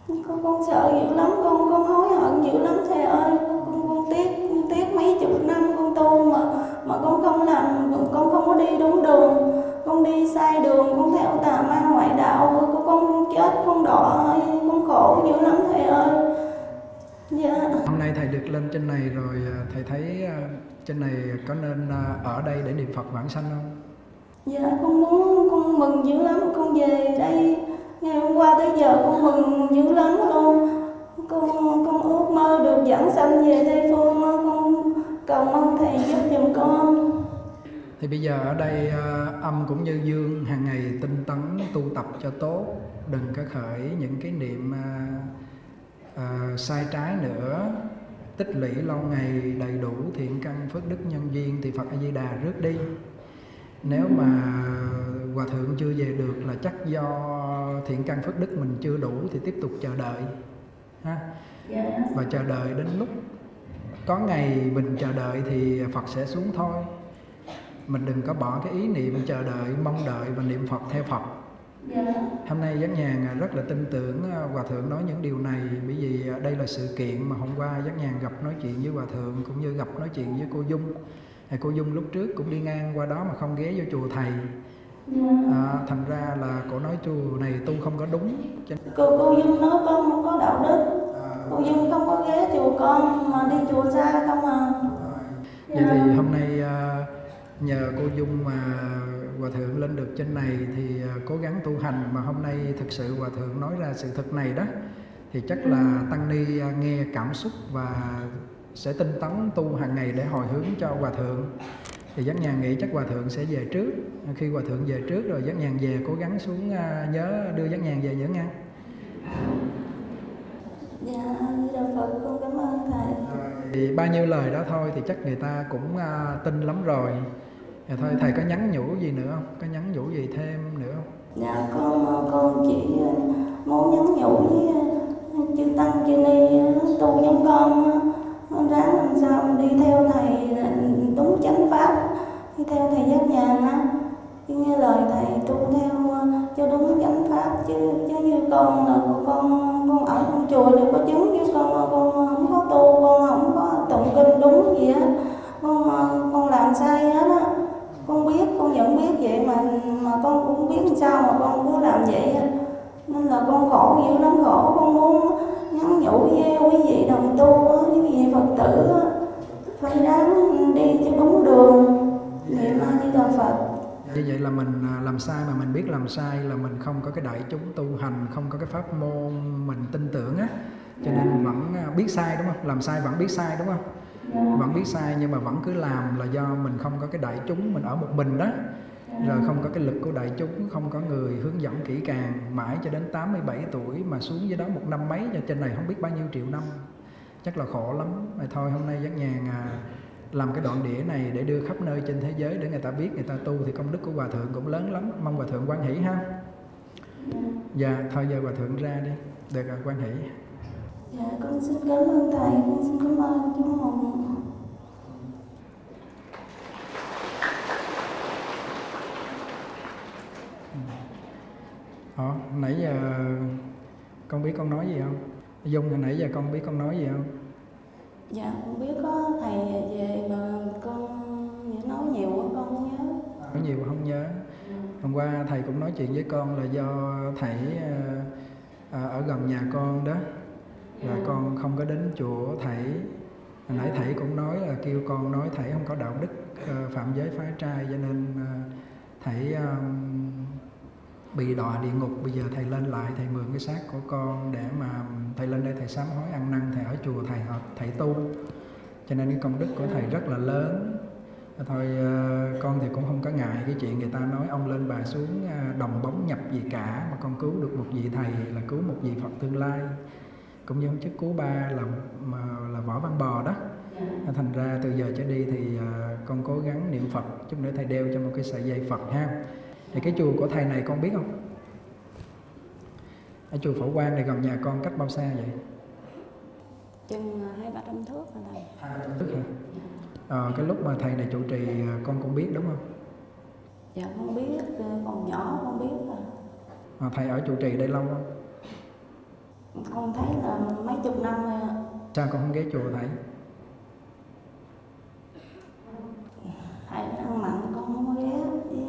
Con, con sợ dữ lắm, con con hối hận dữ lắm thầy ơi. Con con tiếc tiếc mấy chục năm con tu mà mà con không làm, con không có đi đúng đường, con đi sai đường, con theo tà ma ngoại đạo, con con chết con đọa, con khổ dữ lắm thầy ơi. Dạ. Hôm nay thầy được lên trên này rồi, thầy thấy trên này có nên ở đây để niệm Phật vãng sanh không? Dạ con muốn, con mừng dữ lắm, con về đây ngày hôm qua tới giờ con mừng dữ lắm luôn. Con con ước mơ được vãng sanh về Tây Phương, con cầu mong thầy giúp giùm con. Thì bây giờ ở đây âm cũng như dương hàng ngày tinh tấn tu tập cho tốt, đừng có khởi những cái niệm uh, sai trái nữa, tích lũy lâu ngày đầy đủ thiện căn phước đức nhân duyên thì Phật A Di Đà rước đi. Nếu mà Hòa Thượng chưa về được là chắc do thiện căn phước đức mình chưa đủ thì tiếp tục chờ đợi ha. Và chờ đợi đến lúc có ngày mình chờ đợi thì Phật sẽ xuống thôi. Mình đừng có bỏ cái ý niệm chờ đợi, mong đợi và niệm Phật theo Phật. Hôm nay Giác Nhàn rất là tin tưởng Hòa Thượng nói những điều này, bởi vì đây là sự kiện mà hôm qua Giác Nhàn gặp nói chuyện với Hòa Thượng cũng như gặp nói chuyện với cô Dung. Cô Dung lúc trước cũng đi ngang qua đó mà không ghé vô chùa thầy. À, thành ra là cô nói chùa này tu không có đúng. Cô, cô Dung nói con không có đạo đức. Cô Dung không có ghé chùa con mà đi chùa xa không à. Vậy thì hôm nay nhờ cô Dung mà Hòa Thượng lên được trên này thì cố gắng tu hành, mà hôm nay thực sự Hòa Thượng nói ra sự thật này đó thì chắc là Tăng Ni nghe cảm xúc và sẽ tinh tấn tu hàng ngày để hồi hướng cho Hòa Thượng. Thì Giác Nhàn nghĩ chắc Hòa Thượng sẽ về trước. Khi Hòa Thượng về trước rồi Giác Nhàn về cố gắng xuống nhớ đưa Giác Nhàn về nhớ nha. Dạ, Di Đà Phật, con cảm ơn thầy. Thì bao nhiêu lời đó thôi thì chắc người ta cũng uh, tin lắm rồi. Thì thôi thầy có nhắn nhủ gì nữa không? Có nhắn nhủ gì thêm nữa không? Dạ con con chỉ muốn nhắn nhủ với chư tăng chư ni tu giống con, ráng làm sao đi theo thầy đúng chánh pháp, đi theo thầy Giác Nhàn á, nghe lời thầy tu theo cho đúng chánh pháp, chứ chứ như con là con con ở trong chùa thì có chứng, chứ con con không có tu, con không có tụng kinh đúng gì hết, con con làm sai hết á, con biết, con vẫn biết vậy mà mà con cũng biết sao mà con cứ làm vậy á, nên là con khổ dữ lắm, khổ. Con muốn nhắn nhủ với quý vị đồng tu á, với quý vị Phật tử á, phải ráng đi cho đúng đường, niệm A Di Đà Phật. Như vậy là mình làm sai mà mình biết làm sai là mình không có cái đại chúng tu hành, không có cái pháp môn mình tin tưởng á, cho nên vẫn biết sai đúng không? Làm sai vẫn biết sai đúng không? Vẫn biết sai nhưng mà vẫn cứ làm là do mình không có cái đại chúng, mình ở một mình đó, rồi không có cái lực của đại chúng, không có người hướng dẫn kỹ càng, mãi cho đến tám mươi bảy tuổi mà xuống dưới đó một năm mấy, và trên này không biết bao nhiêu triệu năm, chắc là khổ lắm. Rồi thôi hôm nay Giác Nhàn à, làm cái đoạn đĩa này để đưa khắp nơi trên thế giới để người ta biết, người ta tu thì công đức của Hòa Thượng cũng lớn lắm. Mong Hòa Thượng hoan hỷ ha. Dạ thôi giờ Hòa Thượng ra đi, được rồi, hoan hỷ. Dạ con xin cảm ơn thầy, con xin cảm ơn chú Hùng. Ủa, nãy giờ con biết con nói gì không? Dung, hồi nãy giờ con biết con nói gì không? Dạ con biết có thầy về mà con nói nhiều quá con không nhớ. Nói nhiều không nhớ. Hôm qua thầy cũng nói chuyện với con là do thầy à, ở gần nhà con đó, là con không có đến chùa thầy. Hồi nãy thầy cũng nói là kêu con nói thầy không có đạo đức, phạm giới phá trai, cho nên thầy bị đọa địa ngục. Bây giờ thầy lên lại, thầy mượn cái xác của con để mà thầy lên đây thầy sám hối ăn năn, thầy ở chùa thầy học, thầy tu, cho nên cái công đức của thầy rất là lớn. Thôi con thì cũng không có ngại cái chuyện người ta nói ông lên bà xuống đồng bóng nhập gì cả, mà con cứu được một vị thầy là cứu một vị Phật tương lai, cũng như hôm trước cứu ba là mà là Võ Văn Bò đó. Thành ra từ giờ trở đi thì con cố gắng niệm Phật, chút nữa thầy đeo cho một cái sợi dây Phật ha. Thì cái chùa của thầy này con biết không? Ở chùa Phổ Quang này gần nhà con cách bao xa vậy? Chừng hai ba trăm thước hả thầy? Hai ba trăm thước hả? À, cái lúc mà thầy này trụ trì con cũng biết đúng không? Dạ con biết, còn nhỏ con biết rồi. À, thầy ở trụ trì đây lâu không? Con thấy là mấy chục năm rồi ạ. Sao con không ghé chùa thầy? Thầy ăn mặn con không có ghé.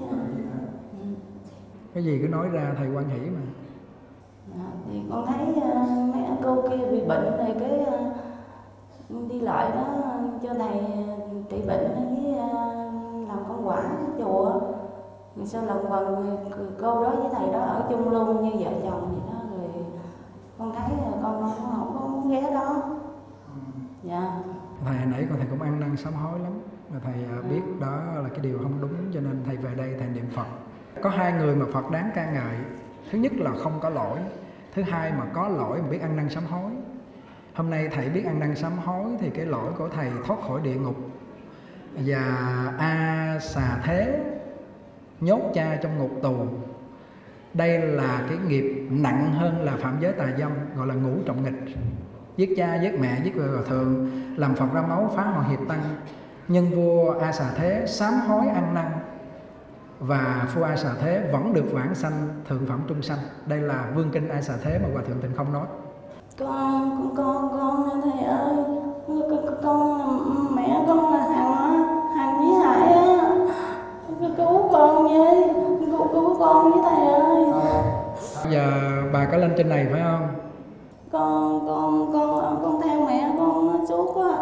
Cái gì cứ nói ra, thầy hoan hỷ mà. À, thì con thấy uh, mấy cô kia bị bệnh này cái uh, đi lại đó cho thầy trị bệnh với uh, làm công quả chùa. Rồi sau lần quần cô đó với thầy đó ở chung luôn như vợ chồng vậy đó. Rồi con thấy con không, không có muốn ghé đó. Dạ. Thầy hồi nãy con thầy cũng ăn năn sám hối lắm, mà thầy biết đó là cái điều không đúng, cho nên thầy về đây thầy niệm Phật. Có hai người mà Phật đáng ca ngợi. Thứ nhất là không có lỗi, thứ hai mà có lỗi mà biết ăn năn sám hối. Hôm nay thầy biết ăn năn sám hối thì cái lỗi của thầy thoát khỏi địa ngục và A Xà Thế nhốt cha trong ngục tù. Đây là cái nghiệp nặng hơn là phạm giới tà dâm, gọi là ngũ trọng nghịch. Giết cha, giết mẹ, giết vợ và thường, làm Phật ra máu, phá hoại hiệp tăng. Nhưng vua A Xà Thế sám hối ăn năn và vua A Xà Thế vẫn được vãng sanh thượng phẩm trung sanh. Đây là vương kinh A Xà Thế mà Hòa Thượng Tịnh Không nói. Con, con, con, thầy ơi, con, con mẹ con là Hằng, Hằng với Hải á, cứu con với, cứu, cứu con với thầy ơi. Bây giờ bà có lên trên này phải không? Con, con, con, con theo mẹ con suốt á.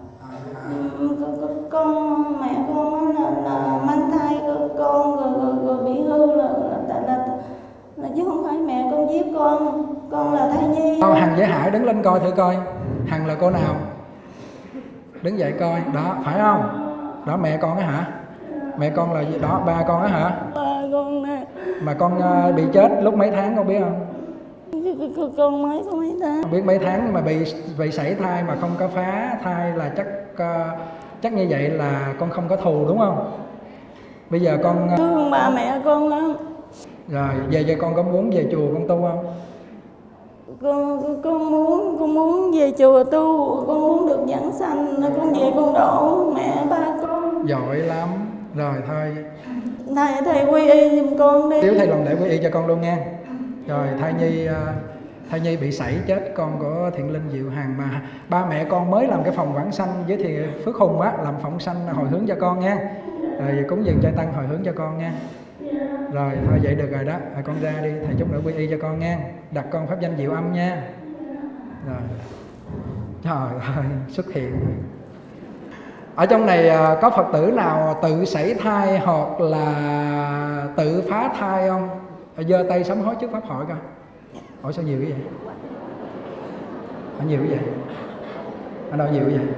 Con, con mẹ con là, là mang thai con rồi, rồi, rồi bị hư là là, là, là, là chứ không phải mẹ con giết con, con là thai nhi. Hằng với Hải đứng lên coi thử coi, Hằng là cô nào? Đứng dậy coi, đó phải không? Đó mẹ con á hả? Mẹ con là gì đó, ba con á hả? Ba con nè. Mà con uh, bị chết lúc mấy tháng con biết không? Con mới có mấy tháng. Không biết mấy tháng mà bị bị sảy thai mà không có phá thai là chắc uh, chắc như vậy là con không có thù đúng không? Bây giờ con uh... thương ba mẹ con lắm. Rồi về giờ con có muốn về chùa con tu không? Con con muốn con muốn về chùa tu, con muốn được giảng sanh, con về con độ mẹ ba con. Giỏi lắm. Rồi thôi. Thầy thầy quy y giùm con đi. Nếu thầy làm lễ quy y cho con luôn nha. Rồi thai nhi thai nhi bị sảy chết, con của Thiện Linh Diệu Hằng mà ba mẹ con mới làm cái phòng vãng sanh với thì Phước Hùng á, làm phóng sanh hồi hướng cho con nha. Rồi cúng dường trai tăng hồi hướng cho con nha. Rồi thôi vậy được rồi đó, rồi con ra đi, thầy chúc nữa quy y cho con nha, đặt con pháp danh Diệu Âm nha. Rồi trời ơi xuất hiện. Ở trong này có Phật tử nào tự sảy thai hoặc là tự phá thai không? Giơ tay sám hối trước pháp hội coi. Hỏi sao nhiều cái vậy? Hỏi nhiều cái vậy? Ở đâu nhiều cái vậy?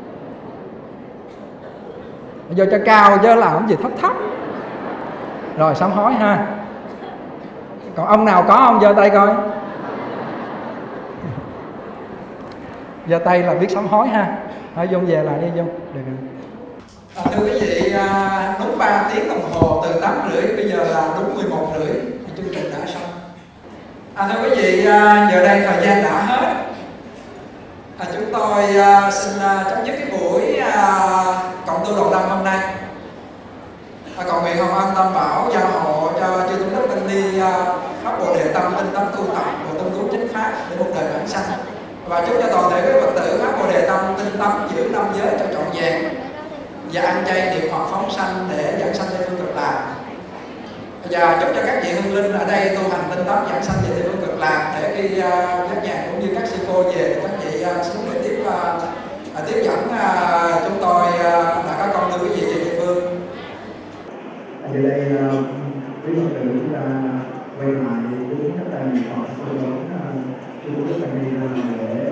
Giờ cho cao chứ làm gì thấp thấp. Rồi sám hối ha. Còn ông nào có không giơ tay coi. Giơ tay là biết sám hối ha. Thôi Dung về lại đi Dung. Được rồi. À, thưa quý vị, à, đúng ba tiếng đồng hồ từ tám rưỡi bây giờ là đúng mười một rưỡi chương trình đã xong. À, thưa quý vị, à, giờ đây thời gian đã hết. À, chúng tôi à, xin à, chấm dứt cái buổi à, cộng tu đầu năm hôm nay. À, cầu nguyện Hồng Ân Tam Bảo gia hộ cho chư tôn đức tăng ni à, pháp Bồ Đề tâm tinh tấn tu tập và tâm cứu chính pháp để một đời vãng sanh. Và chúc cho toàn thể quý Phật tử pháp Bồ Đề tâm tinh tấn giữ năm giới cho trọn vẹn và ăn chay niệm Phật phóng sanh để giảng sanh tây phương cực lạc. Và chúc cho các vị hương linh ở đây tu hành tinh tấn giảng sanh về tây phương cực lạc để khi uh, các nhà cũng như các sư cô về thì các vị uh, xuống để tiếp uh, uh, tiếp dẫn uh, chúng tôi uh, là các con đưa quý vị về địa phương. Giờ đây uh, quý Phật tử chúng ta quay lại với các tay niệm Phật sau đó chúng tôi rất là đi để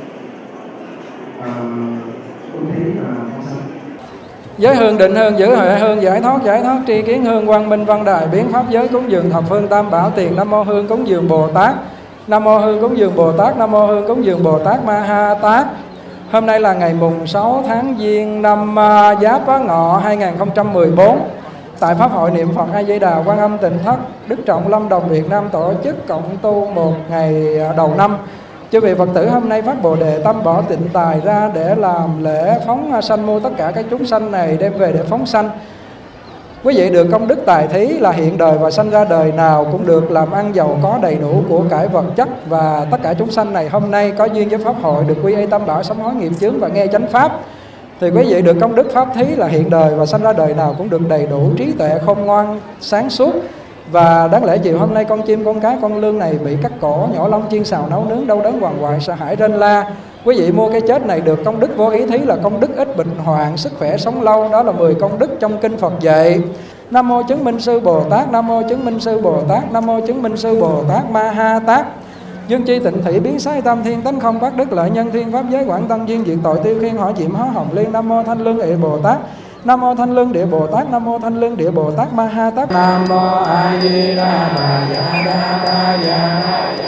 cung thí và phóng sanh. Giới hương định hương giữ huệ hương giải thoát giải thoát tri kiến hương quang minh văn đài biến pháp giới cúng dường thập phương tam bảo tiền. Nam mô hương cúng dường Bồ Tát, Nam mô hương cúng dường Bồ Tát, Nam mô hương cúng dường Bồ Tát Ma Ha Tát. Hôm nay là ngày mùng sáu tháng Giêng năm uh, Giáp Quá Ngọ hai nghìn không trăm mười bốn. Tại Pháp hội niệm Phật A Di Đà Quan Âm Tịnh Thất, Đức Trọng Lâm Đồng Việt Nam tổ chức cộng tu một ngày đầu năm. Chư vị Phật tử hôm nay phát Bồ Đề tâm bỏ tịnh tài ra để làm lễ phóng sanh mua tất cả các chúng sanh này đem về để phóng sanh. Quý vị được công đức tài thí là hiện đời và sanh ra đời nào cũng được làm ăn giàu có đầy đủ của cải vật chất. Và tất cả chúng sanh này hôm nay có duyên với Pháp hội được quy y Tam Bảo, sám hối nghiệp chướng và nghe chánh Pháp, thì quý vị được công đức Pháp thí là hiện đời và sanh ra đời nào cũng được đầy đủ trí tuệ khôn ngoan sáng suốt. Và đáng lẽ chiều hôm nay con chim con cá con lươn này bị cắt cổ, nhổ lông, chiên xào nấu nướng, đau đớn hoàng hoại sợ hãi rên la. Quý vị mua cái chết này được công đức vô ý thí là công đức ít bệnh hoạn, sức khỏe sống lâu. Đó là mười công đức trong kinh Phật dạy. Nam mô chứng minh sư Bồ Tát, Nam mô chứng minh sư Bồ Tát, Nam mô chứng minh sư Bồ Tát Ma Ha Tát. Dương chi tịnh thị biến sái tam thiên, tánh không các đức lợi nhân thiên pháp giới quảng tăng duyên diệt tội tiêu khiên hỏi diệm hóa hồng liên. Nam mô thanh lương địa Bồ Tát, Nam mô thanh lương địa Bồ Tát, Nam mô thanh lương địa Bồ Tát Ma Ha Tát. Nam mô A Di Đà Bà Dạ Đa Ba Dạ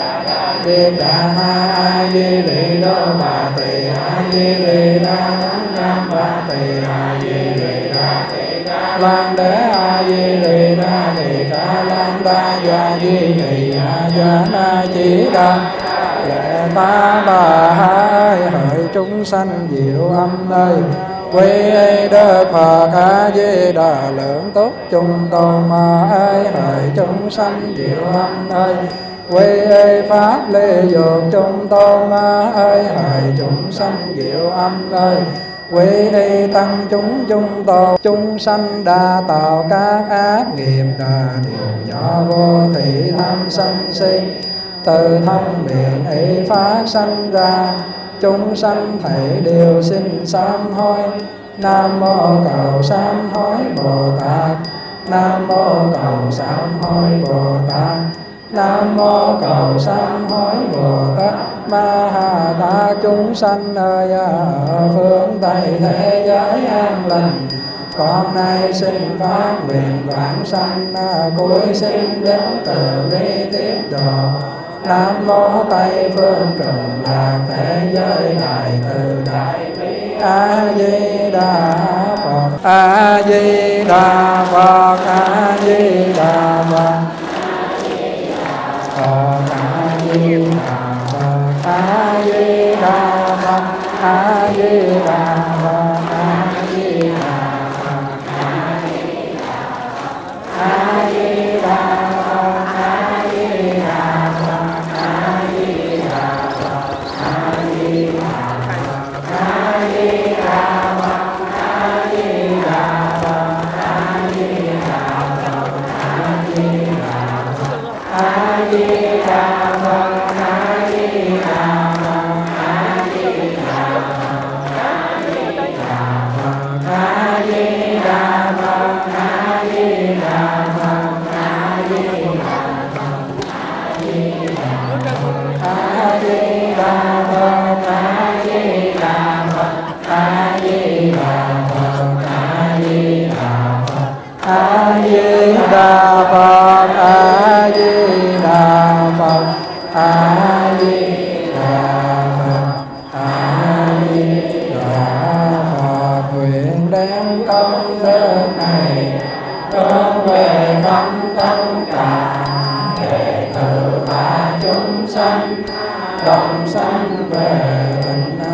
Di Đà Ma A Di Đì Đô Bà Tỳ A Di Đì Đà Nam Ba Tỳ A Di Đì Đà Lan Đế A Di Đì Đà Tỳ Ca Lan Đa Dạ Di Đì A Dạ Na Chỉ Đà Dạ Ta Bà Hai hỡi chúng sanh diệu âm ơi, quy y Đức Phật A Di Đà lượng tốt chung tôn ơi, hỡi chúng sanh diệu âm ơi, quy y Pháp ly dục chung tôn ơi, hỡi chúng sanh diệu âm ơi, quy y tăng chúng chung tôn. Chúng sanh đa tạo các ác nghiệp đà điều do vô thị tham sân si, từ thân miệng ý phát sanh ra. Chúng sanh thảy đều xin sám hối. Nam mô cầu sám hối Bồ Tát, Nam mô cầu sám hối Bồ Tát, Nam mô cầu sám hối Bồ Tát Ma Ha Tát. Chúng sanh ơi ở phương Tây thế giới an lành, con nay xin phát nguyện vãng sanh cuối sinh đến từ bi tiếp độ. Nam mô Tây phương cực lạc thế giới đại từ đại bi. A Di Đà Phật, A Di Đà Phật, A Di Đà Phật, A Di Đà Phật, A Di Đà Phật, A Di Đà Phật, A Di Đà Phật, A Di Đà Phật, A Di Đà Phật, A Di Đà Phật. Đồng sanh về bình